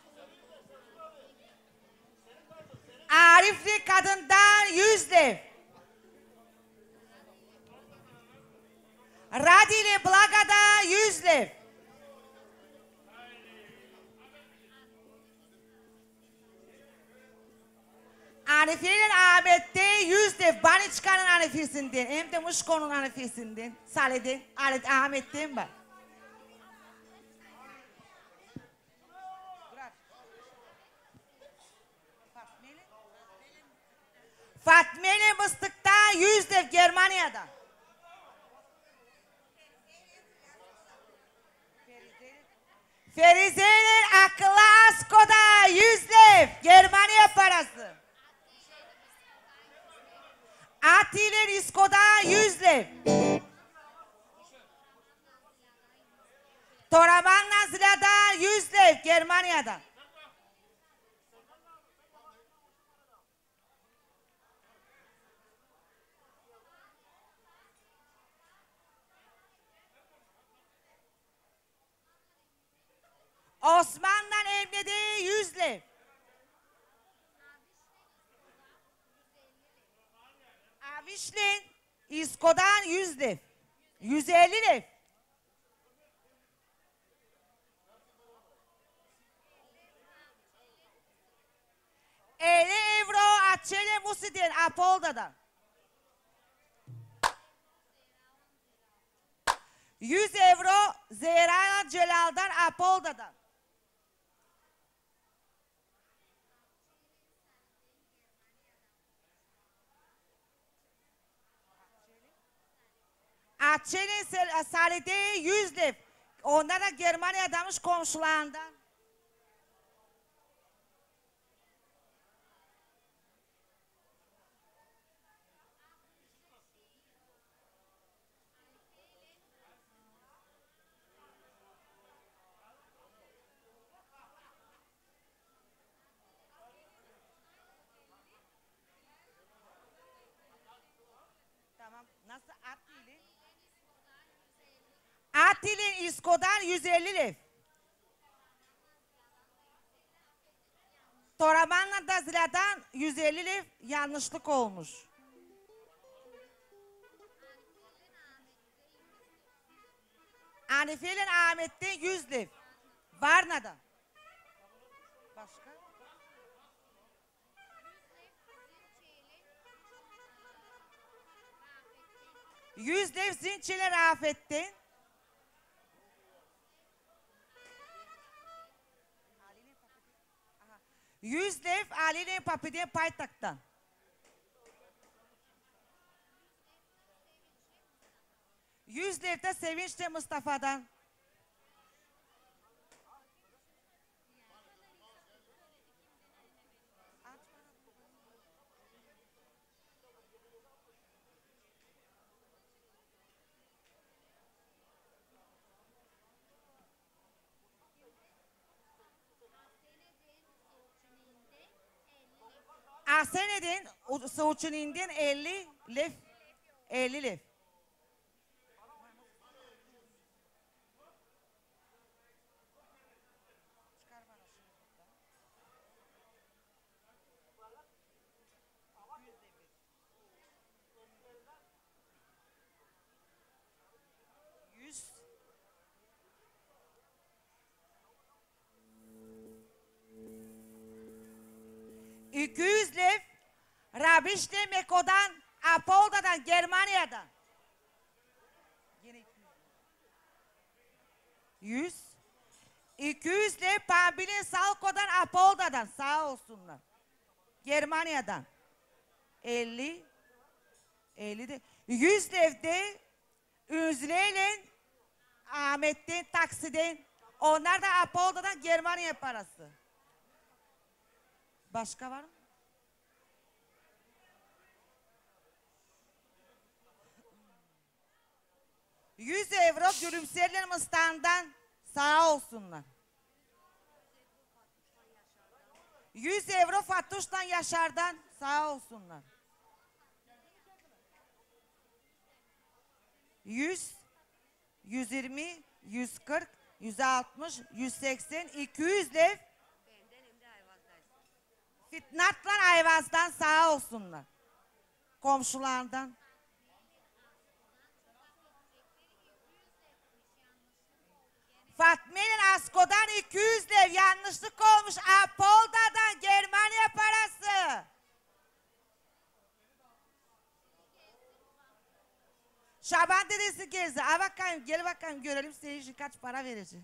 Arifli kadından 100 lev. Radili Blaga'da 100 lev. Anifi'nin Ahmet'te 100 lev. Baniçka'nın Anifi'sinden. Hem de Muşko'nun Anifi'sinden. Salih'den. Ahmet'ten var. Fatmeli Mıstık'ta 100 lev Germanya'dan. Ferize'nin Akıllı Asko'da 100 lev Germanya parası. Ati'nin İsko'da 100 lev. Toraman Nazila'da 100 lev Germanya'dan. Osman'dan Emre'de 100 lev. Avişlin İsko'dan 100 lev. 150 lev. €50 Açeli Musi'den Apolda'dan. 100 euro Zehra Celal'dan Apolda'dan. Açeli Salih'de 100 lev. Onlar da Germanya'damış komşularından. Tamam. Nasıl Atili? Atili'nin İsko'dan 150 lev. Toraman'la da Zila'dan 150 lev yanlışlık olmuş. Anifi'nin Ahmet'te 100 lev. Varna'dan. Başka? Yüz lev Zinçeli Rafet'ten. Yüz lev Ali'nin Papi'den Paytak'tan. Yüz lev de Sevinç'te Mustafa'dan. Asenedin Suçuni'nden 50 lev. 50 lev. Yüz. $200 lev Rabiş'te Meko'dan, Apolda'dan, Germanya'dan. Yine 100. 200 lev Pambil'in Salko'dan, Apolda'dan. Sağ olsunlar. Germanya'dan. 50. 50 de. 100 lev de Üzle'yle Ahmet'ten, Taksi'den. Onlar da Apolda'dan Germanya parası. Başka var mı? €100 Gülümserler Mıstan'dan sağ olsunlar. €100 Fatuş'tan Yaşar'dan sağ olsunlar. 100 120, 140, 160, 180, 200 lev. Fitnatlar Ayvaz'dan sağ olsunlar. Komşulardan. Fatma'nın Asko'dan 200 lev yanlışlık olmuş. Apolda'dan Germanya parası. Şaban dedesi gezdi. A bakayım, gel bakayım görelim seyirci kaç para verecek.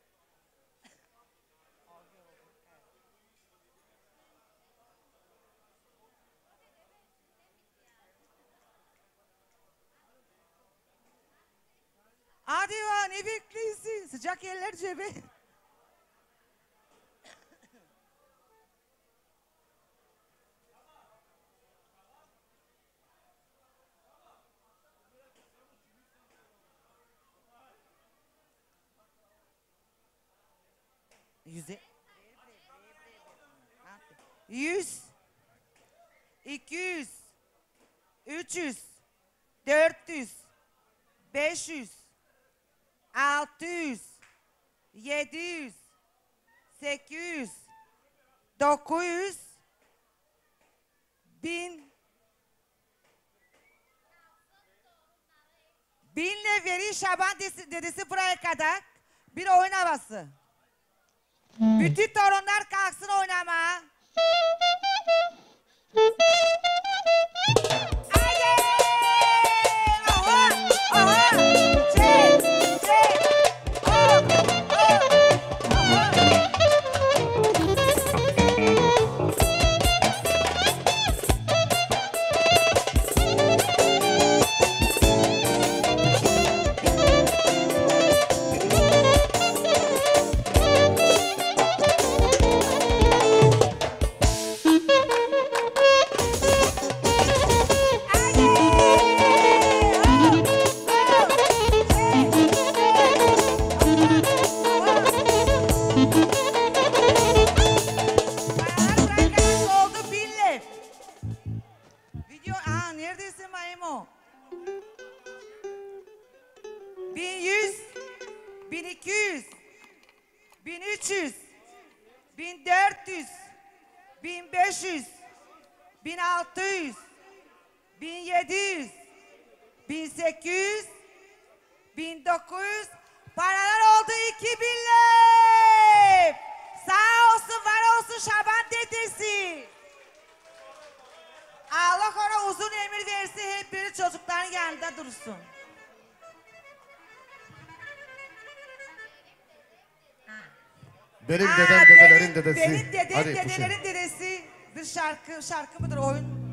Hadi ya ne bekliyorsun? Sıcak yerler cebe. Yüze. 100, 200, 300, 400, 500, 600, 700, 800, 900, 1000. 1000'le veri Şaban dedesi buraya kadar bir oyun havası. Bütün torunlar kalksın oynama. Haydi! Oha! Oha! Çek! Çek! Oh! Neredesin Maymo? 1100, 1200, 1300, 1400, 1500, 1600, 1700, 1800, 1900, paralar oldu 2000 lev. Sağ olsun, var olsun Şaban dedesi. Allah ona uzun ömür versin, hep biri çocukların yanında dursun. Benim dedem dedelerin dedesi. Benim dedem Hadi, dedelerin dedesi. Bir şarkı mıdır oyun?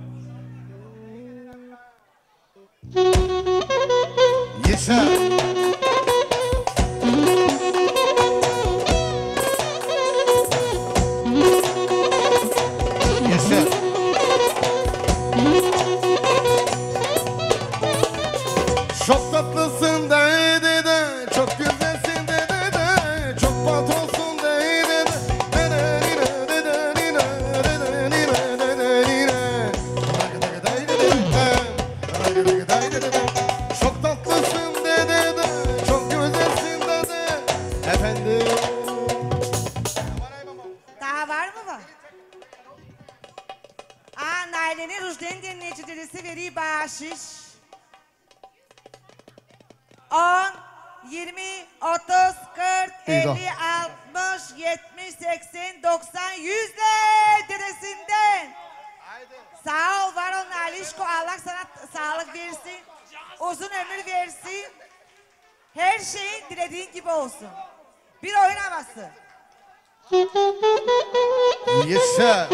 Yaşa. Yaşa. Çok tatlısın de de, çok güzelsin de de, çok patronsun de de de. Çok tatlısın de de, çok güzelsin de de, efendim. Daha var mı var? Naile'nin Rujden dinleyici dedesi veriyor bahşiş. 10, 20, 30, 40, 50, 60, 70, 80, 90, 100 de dedesinden. Sağ ol, var ol Nalişko. Allah sana sağlık versin. Uzun ömür versin. Her şeyin dilediğin gibi olsun. Bir oyun havası. Yaşa.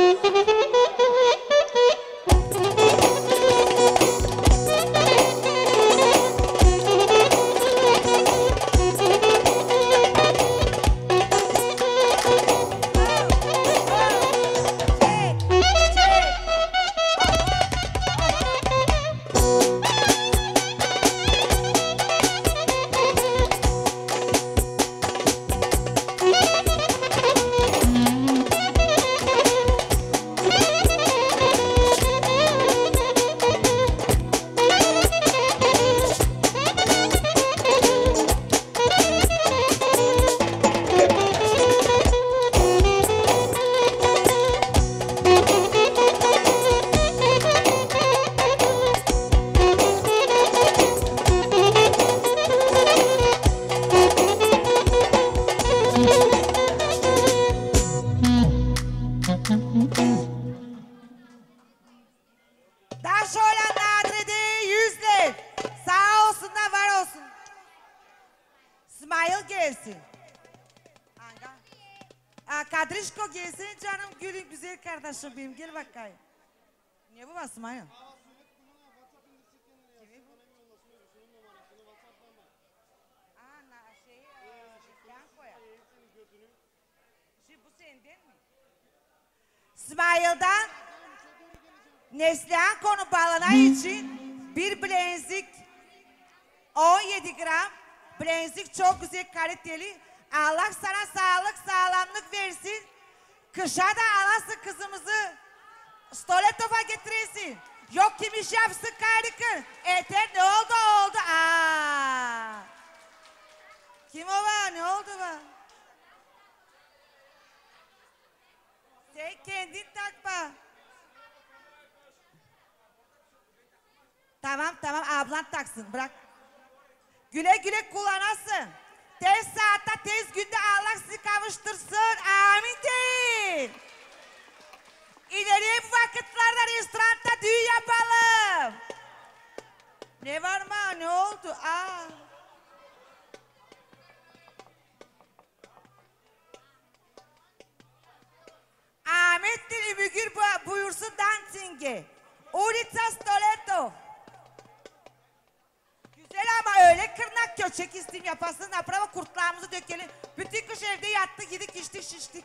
İsmail gelsin. Kadrişko gelsin canım gülüm güzel kardeşim benim gel bakayım. Ne bu İsmail? Bu senden mi? İsmail'den Neslihan konu bağlanan için bir bilezik 17 gram bilezik çok güzel kaliteli. Allah sana sağlık sağlamlık versin. Kışa da alasın kızımızı. Stoletova getirirsin. Yok kim iş yapsın karikır. Eter ne oldu oldu. Kim o var ne oldu var? Sen kendin takma. Tamam ablan taksın bırak. Güle güle kullanasın. Tez saatte tez günde Allah sizi kavuştursun. Amin deyin. İleriye bu vakitlerde restoranda düğün yapalım. Ne var mı? Ne oldu? Ahmet Dili Mügür buyursun dansinge. Ulica Stoleto. Güzel ama öyle kırnak köçek istim yapasın. Aprava kurtlarımızı dökelim. Bütün kış evde yattık, yedik, içtik, şiştik.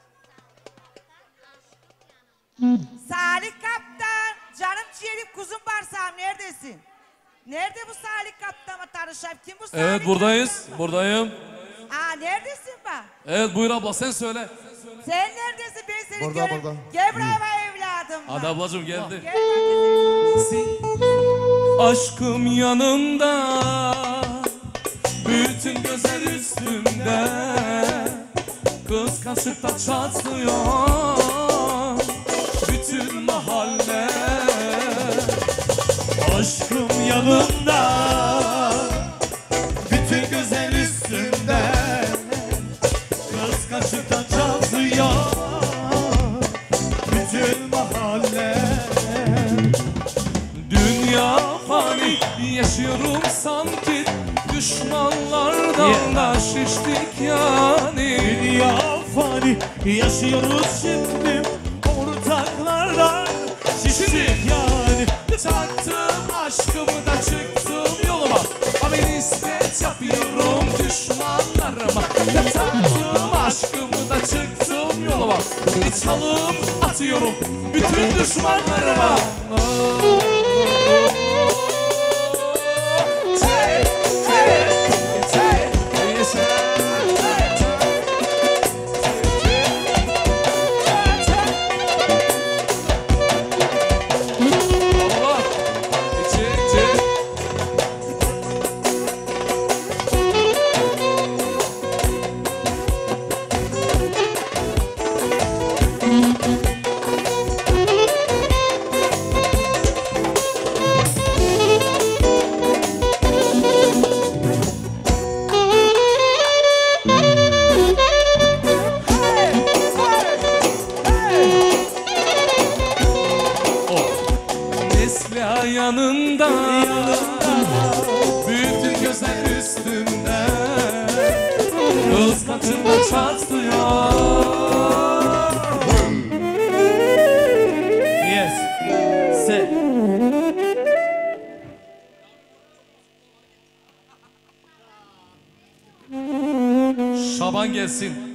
Salih Kaptan, canım ciğerim, kuzum bağırsağım, neredesin? Nerede bu Salih Kaptan'la tanışayım? Kim bu Salih Evet buradayız, Kaptan? buradayım. Neredesin bak? Evet buyur abla sen söyle. Sen neredesin? Ben seni Burada, göreyim. burada. Gel buraya evladım. Hadi ablacığım geldi. Gel bakayım. Aşkım yanımda, bütün gözler üstümde, kıskançlıkta çatlıyor bütün mahalle. Aşkım yanımda, bütün güzel üstünde, kıskançlıktan çatlıyor bütün mahalle. Dünya fani, yaşıyorum sanki düşmanlardan da şiştik yani. Dünya fani, yaşıyoruz şimdi ortaklardan şiştik yani. Taktım aşkımı da çıktım yoluma, ama nispet yapıyorum düşmanlarıma. Taktım aşkımı da çıktım yoluma, bir çalım atıyorum bütün düşmanlarıma. Yanında, bütün gözler üstünde, kıskançlıkla çatlıyor. Yes, se. Şaban gelsin.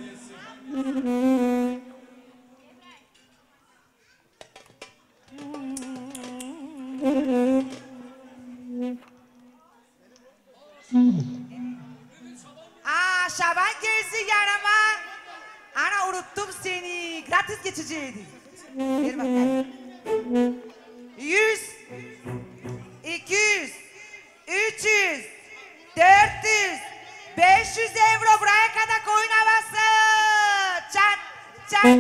Şaban gelsin yanıma. Ana unuttum seni. Gratis geçeceğiydi. Ver bakayım. 100, 200, 300, 400, 500 euro buraya kadar koyun havası. Çat, çat.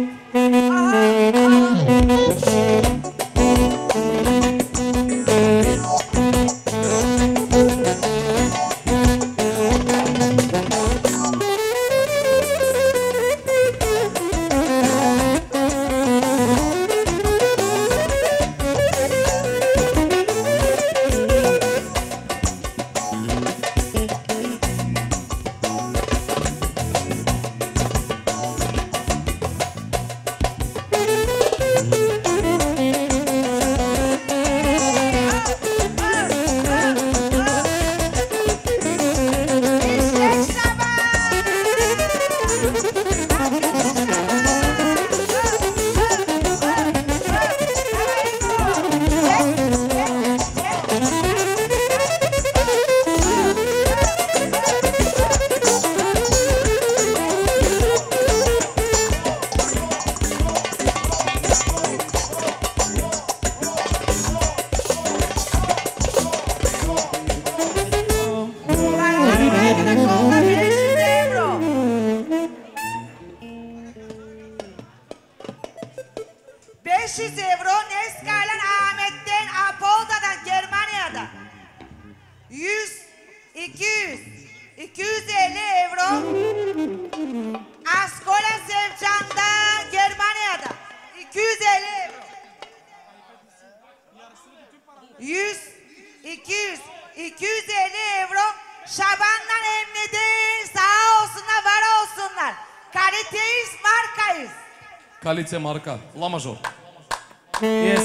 250 euro. Askola Sevcan'da, Germanya'da 250 euro. 100, 200, 250 euro. Şaban'dan Emni'de sağ olsunlar, var olsunlar. Kaliteyiz, markayız. Kalite marka. La major. Yes.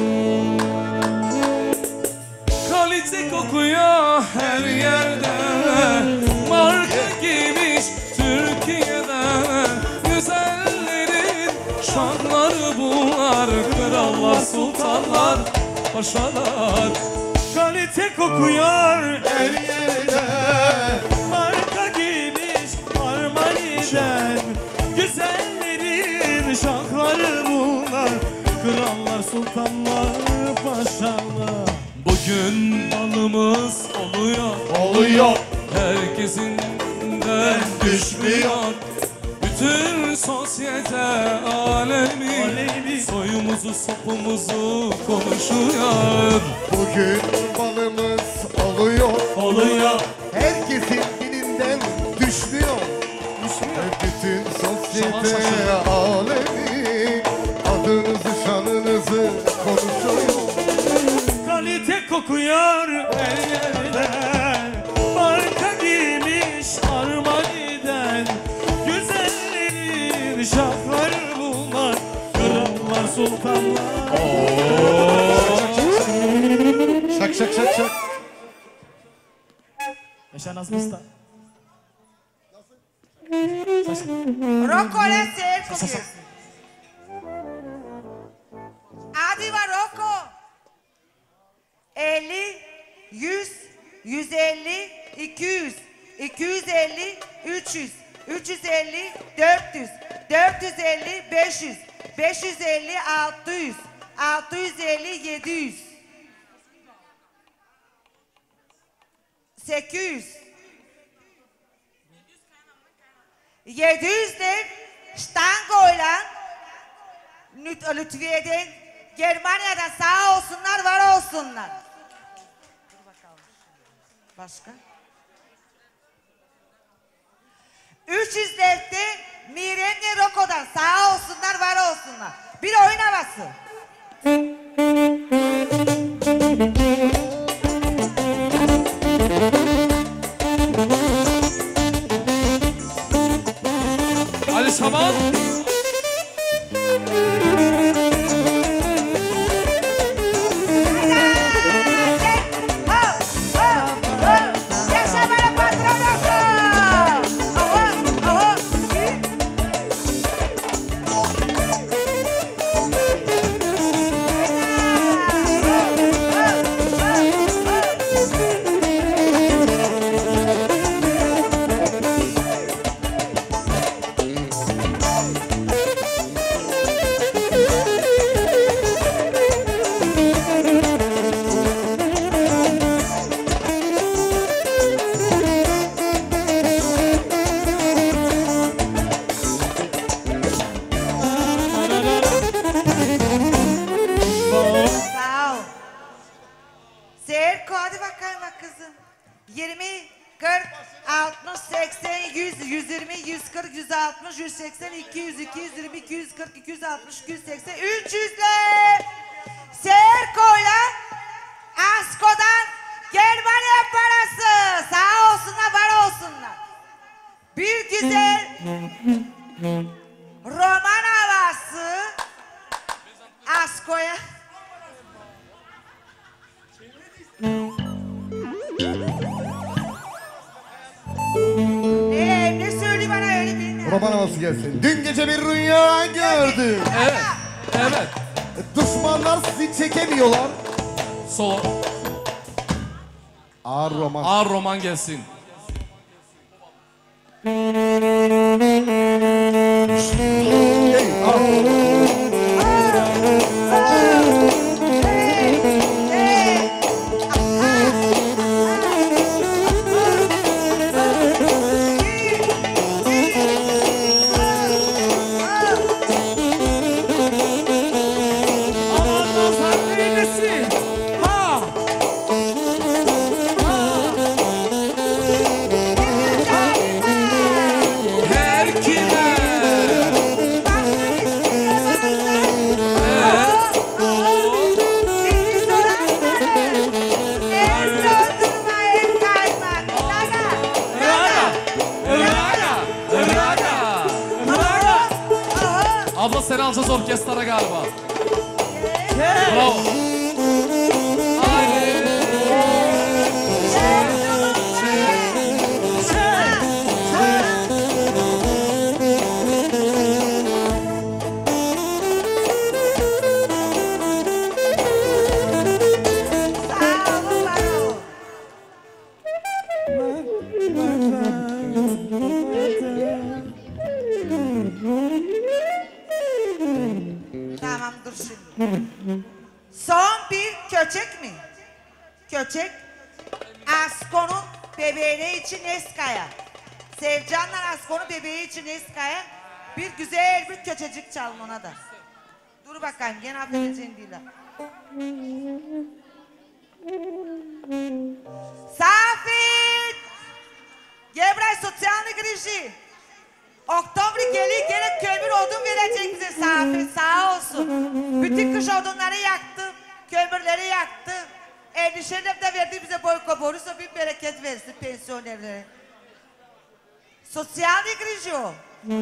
Kalite kokuyor her yerde. Marka giymiş Türkiye'de. Güzellerin şanları bunlar. Krallar, sultanlar, paşalar. Kalite kokuyor Her yerde marka giymiş Armani'den. Güzellerin şahları bunlar. Krallar, sultanlar, paşalar. Bugün balımız oluyor. oluyor Herkesinden düşmüyor. Bütün sosyete alemi soyumuzu sopumuzu konuşuyor. Bugün balımız oluyor Herkesin dilinden düşmüyor Bütün sosyete alemi adınızı şanınızı konuşuyor Kalite kokuyor her yerden. Marka giymiş Armani'den. Güzellerin şahları bunlar. Krallar, sultanlar. Şak şak şak şak Yaşa Nazım Usta. Rocco'ya seyir kokuyorsun. Hadi var Rocco. 50, 100, 150, 200, 250, 300, 350, 400, 450, 500, 550, 600, 650, 700, 800, 700 de Stango'yla Lütfiye'den, Germanya'dan sağ olsunlar, var olsunlar. Dur bakalım. Başka? 300 lefte Mirenge Roko'dan sağ olsunlar, var olsunlar. Bir oyun havası. Ali Şaban. Yaşa bana patron olsun. Sağ ol. Serko hadi bakayım bak kızım. 20, 40, 60, 80, 100, 120, 140, 160, 180, 200, 220, 240, 260, 280, 300'ler. Serko'yla Asko'dan Germanya parası. Sağ olsunlar, var olsunlar. Bir güzel roman havası Asko'ya. Ne söyleyeyim bana öyle bilmiyorum. Roman havası gelsin Dün gece bir rüya gördüm Evet. Evet. Düşmanlar sizi çekemiyorlar Solo. Ağır roman Ağır roman gelsin. Hey, ağır. Aman nazar değmesin. Ha! Abla seni alacağız orkestra galiba. Bravo. Haydi. Tamam dur şimdi. Son bir köçek mi? Köçek. Asko'nun bebeği için Eskaya. Sevcan'la Asko'nun bebeği için Eskaya. Bir güzel bir köçecik çalın ona da. Dur bakayım gene affedeceğim değil. Safit! Gel buraya sosyal girişi. Oktober geliyor gene kömür odun verecek bize Safit sağ olsun. Bütün kış odunları yaktı, kömürleri yaktı. Endişeyle de verdi bize boyko borusu bir bereket versin pensiyonerlere. Sosyal girişi o.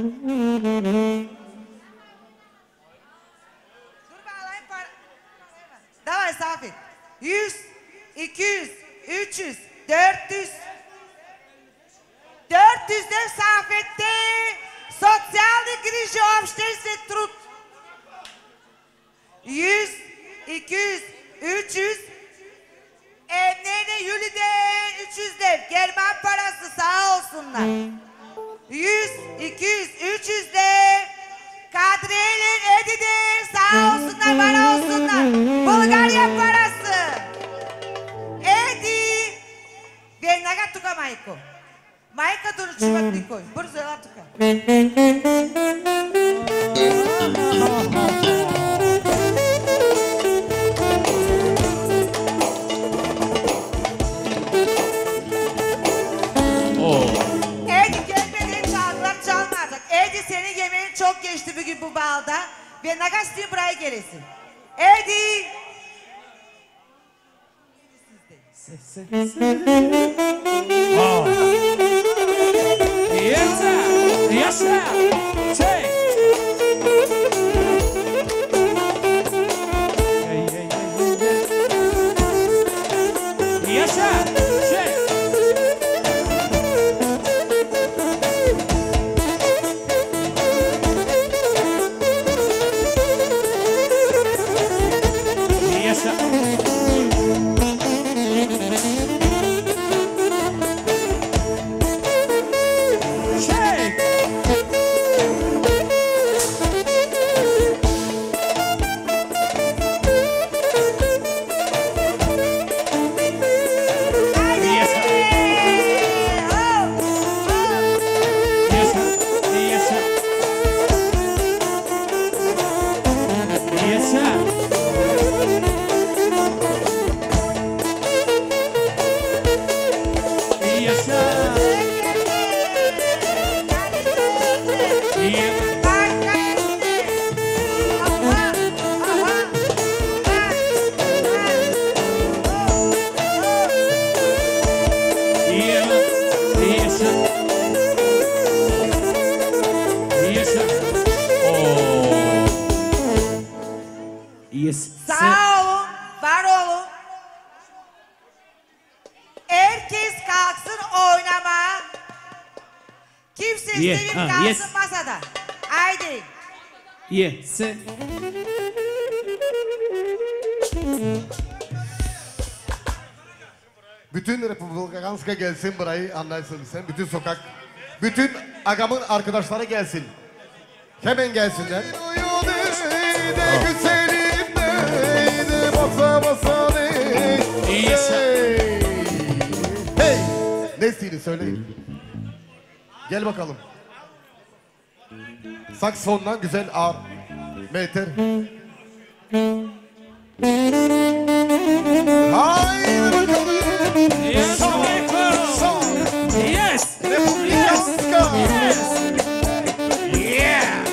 Dur bağlayayım para. Davay Safit. 100, 200, 300, 400. 400 de Safet'te sosyal girişi obsterse trut. 100, 200, 300. Emniyene Yülü'den 300 de German parası sağ olsunlar. 100, 200, 300 de Kadriye'nin Edi'den sağ olsunlar bana olsunlar. Bulgarya parası. Edi. Ben naga tuka Maiko. Maika dur çubak dikoy. Burası tuka. Edi gelmediğin çalgılar çalmayacak. Edi senin yemeğin çok geçti bugün bu balda. Ve Nagastine buraya gelesin. Edi! Yes, sir. Yes, sir. Say. Yes, sir. Say. Yes, sir. Sağ olun, var olun. Herkes kalksın oynamaya. Kimse istediğim kalsın yes. masada. Haydi. Yes. Bütün Republikanska gelsin burayı anlarsın sen. Bütün sokak, bütün agamın arkadaşları gelsin. Hemen gelsinler. Hey! Ne istediğini söyleyin. Gel bakalım. Saksfonla güzel ağır. Meter. Haydi bakalım. Yes, yes. Republikanska. Yes. Yeah.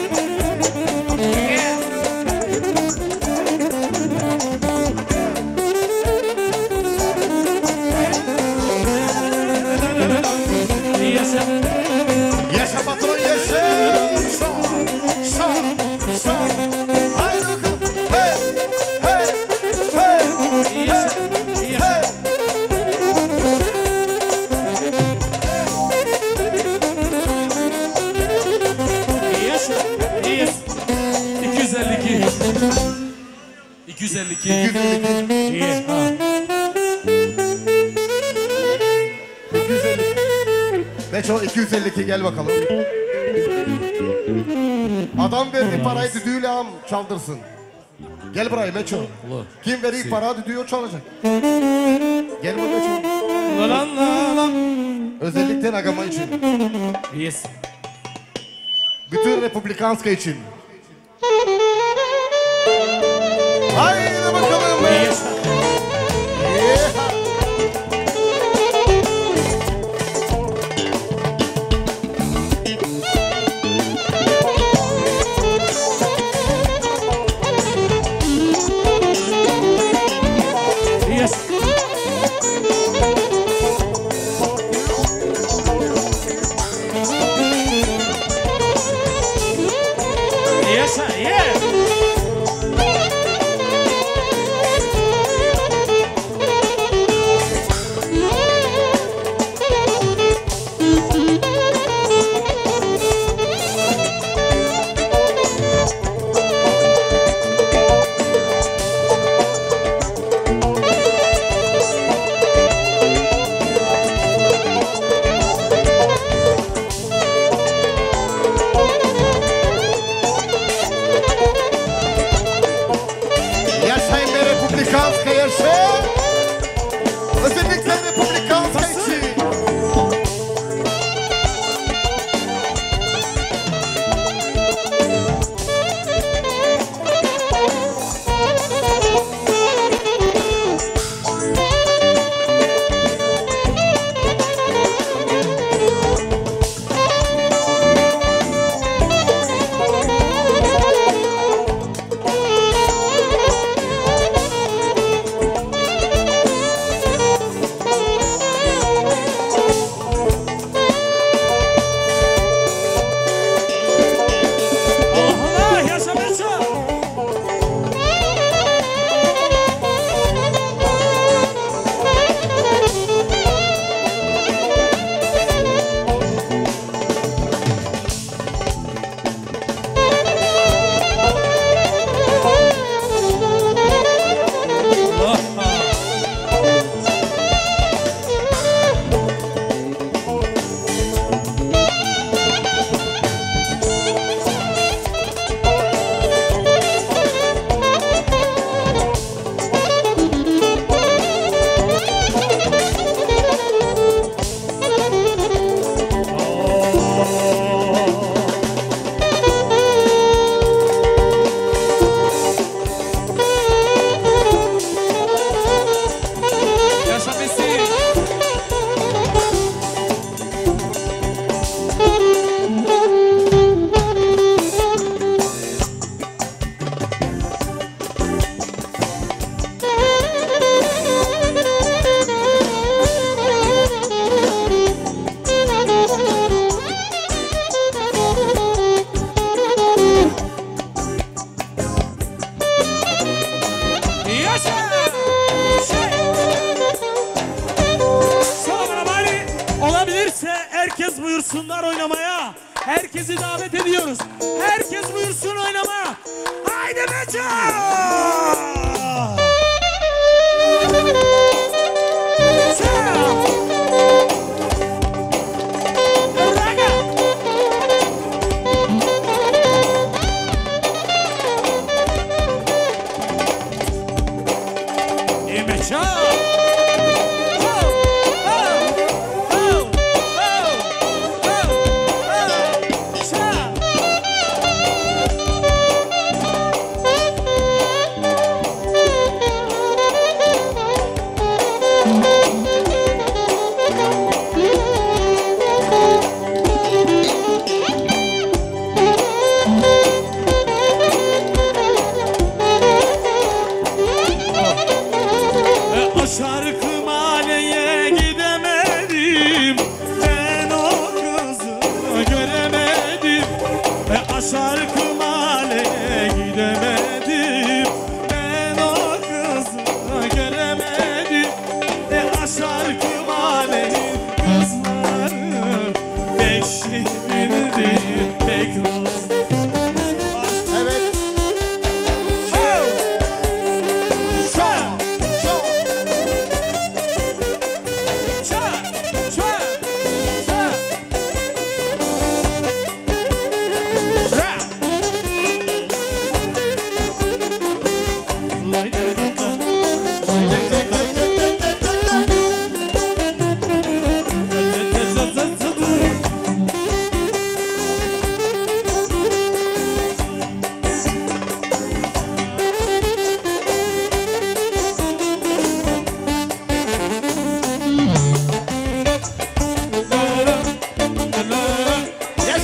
Yaşa patron yaşa. 252. 252. İyi. Ha. 252. Beço 252 gel bakalım. Adam verdi parayı düdüğüyle am çaldırsın. Gel buraya Beço. Kim verir para düdüğü o çalacak. Gel buraya Beço. Lan lan lan. Özellikle Nagama için. Yes. Bütün Republikanska için. Haydi bakalım. Yes. Yeah. Yes. Yes. Yes. Yaşayın be Republikanska yaşa. Özellikle Republikanska için. Allah yaşa Beço. Yaşa Messi. Yaşa. Sonra bari olabilirse herkes buyursunlar oynamaya. Herkesi davet ediyoruz. Herkes buyursun oynamaya. Haydi Beço. Raga. Beço. O şarkı mahalleye gidemedim. Ben o kızı göremedim. O şarkı mahalleye gidemedim. Ben o kızı göremedim. O şarkı mahallenin kızları pek şirin değil, pek hızlı. Evet.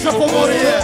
Naša Pomorje.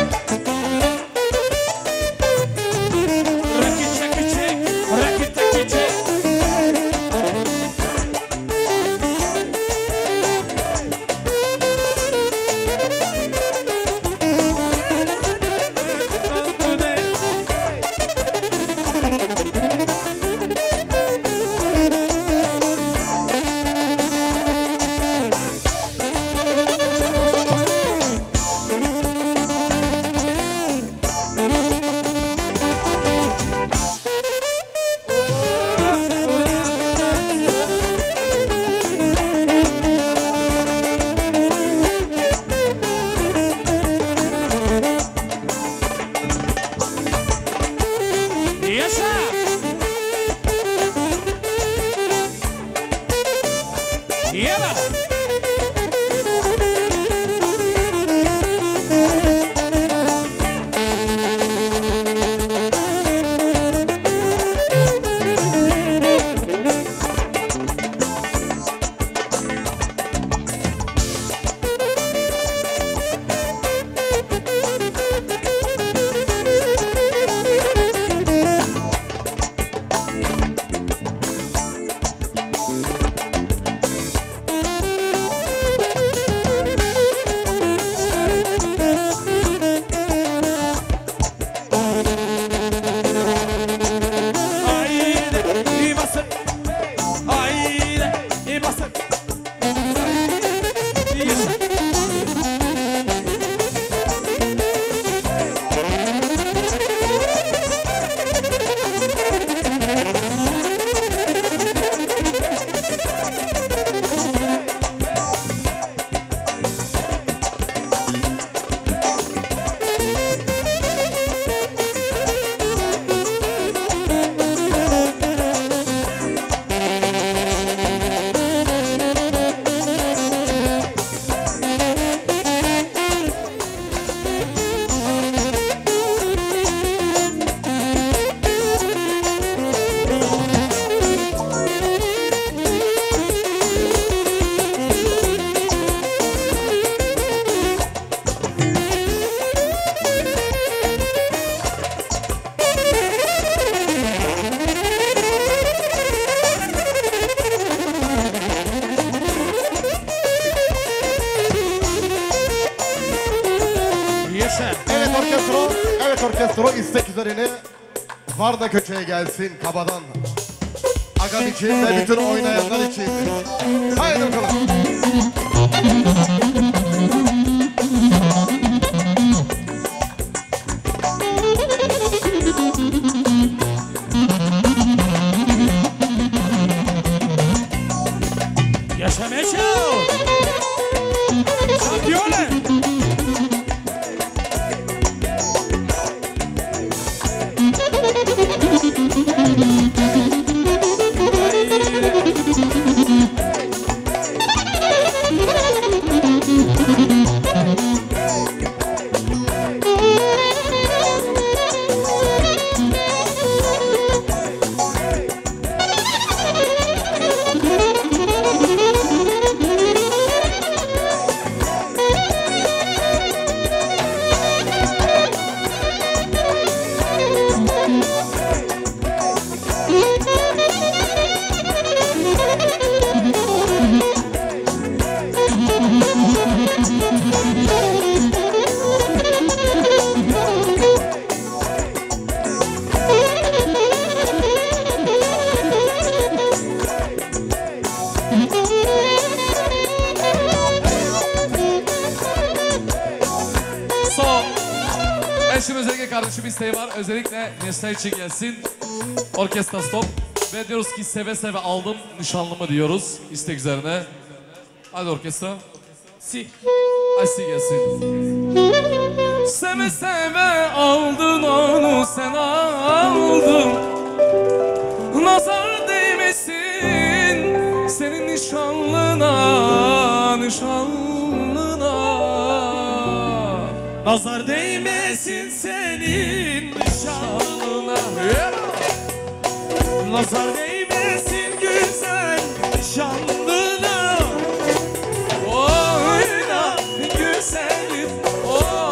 Orkestro istek üzerine Varda Köçe'ye gelsin Kaba'dan. Agam için ve bütün oynayanlar için. Haydi bakalım. Yaşa Meşo! Şampiyone! Özellikle kardeşim isteği var. Özellikle Neslihan için gelsin. Orkestra stop. Ve diyoruz ki seve seve aldım nişanlımı diyoruz istek üzerine. Hadi orkestra. Si. Ay si gelsin. Seve seve aldın onu sen aldın. Nazar değmesin senin nişanlına, nişanlına. Nazar değmesin senin nişanlına. Nazar değmesin güzel nişanlına. Oyna güzelim, oyna.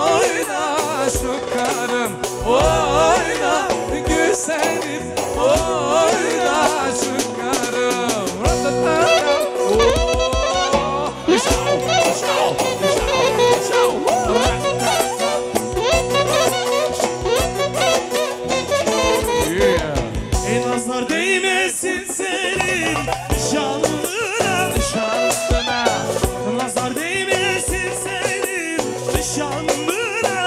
nişanlına.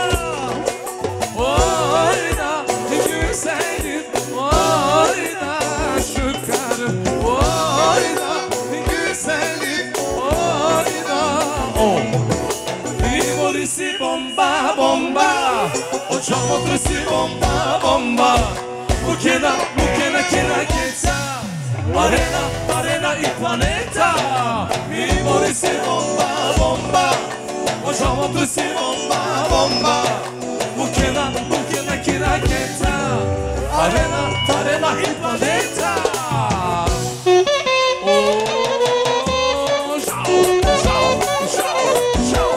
Oyna güzelim, oyna şükrüm, oyna güzelim, oyna. Oh. Morisi bomba bomba, o motrisi bomba bomba. Bu kena kena keta, arena arena il planeta. Mi morisi bomba bomba, o motrisi bomba bomba. Bu kena kena keta, arena arena il planeta. Oh, ciao ciao ciao ciao.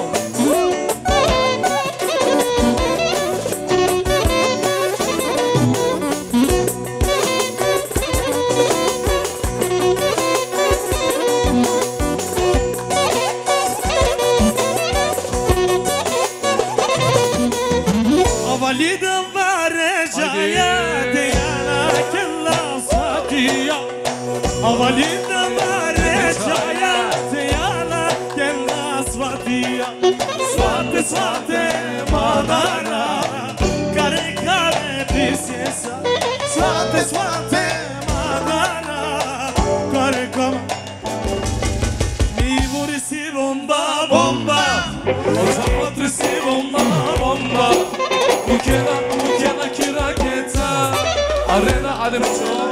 Valida varejaya deyana kella satiya. Valida varejaya deyana kella satiya. Swate swate madara kare kare bisesa. Swate swate madara kare kare. Mi vorresti bomba bomba, o motrisi bomba bomba. Bu kena kira keta, arena arena çoğu.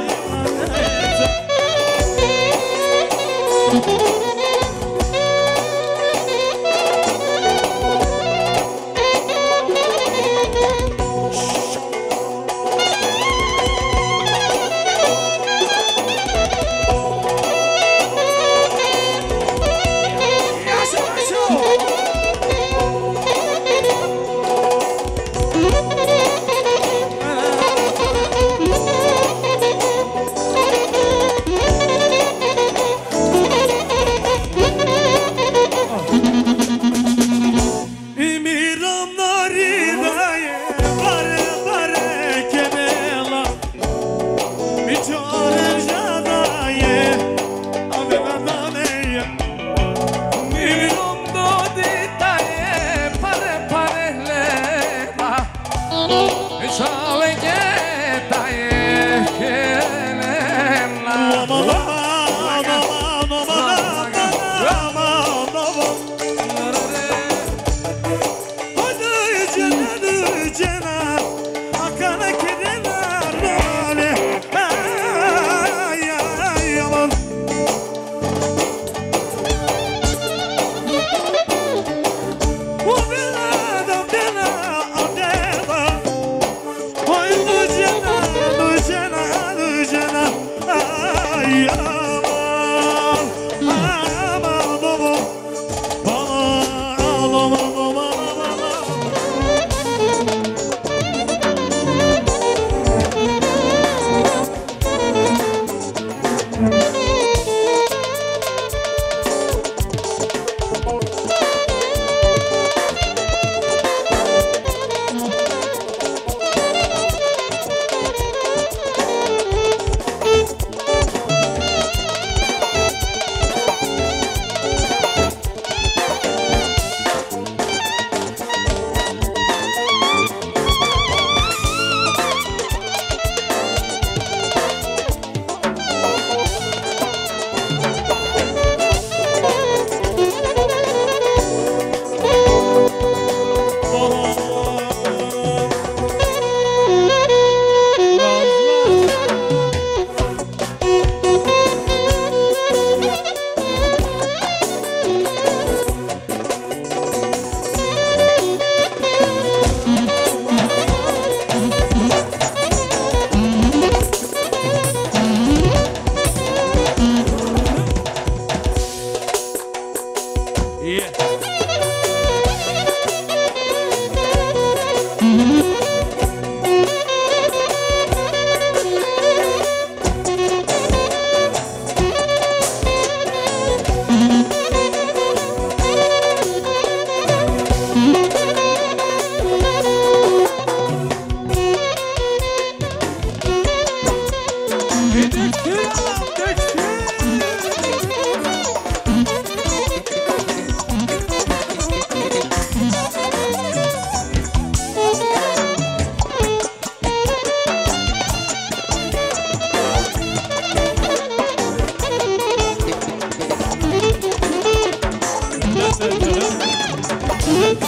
Altyazı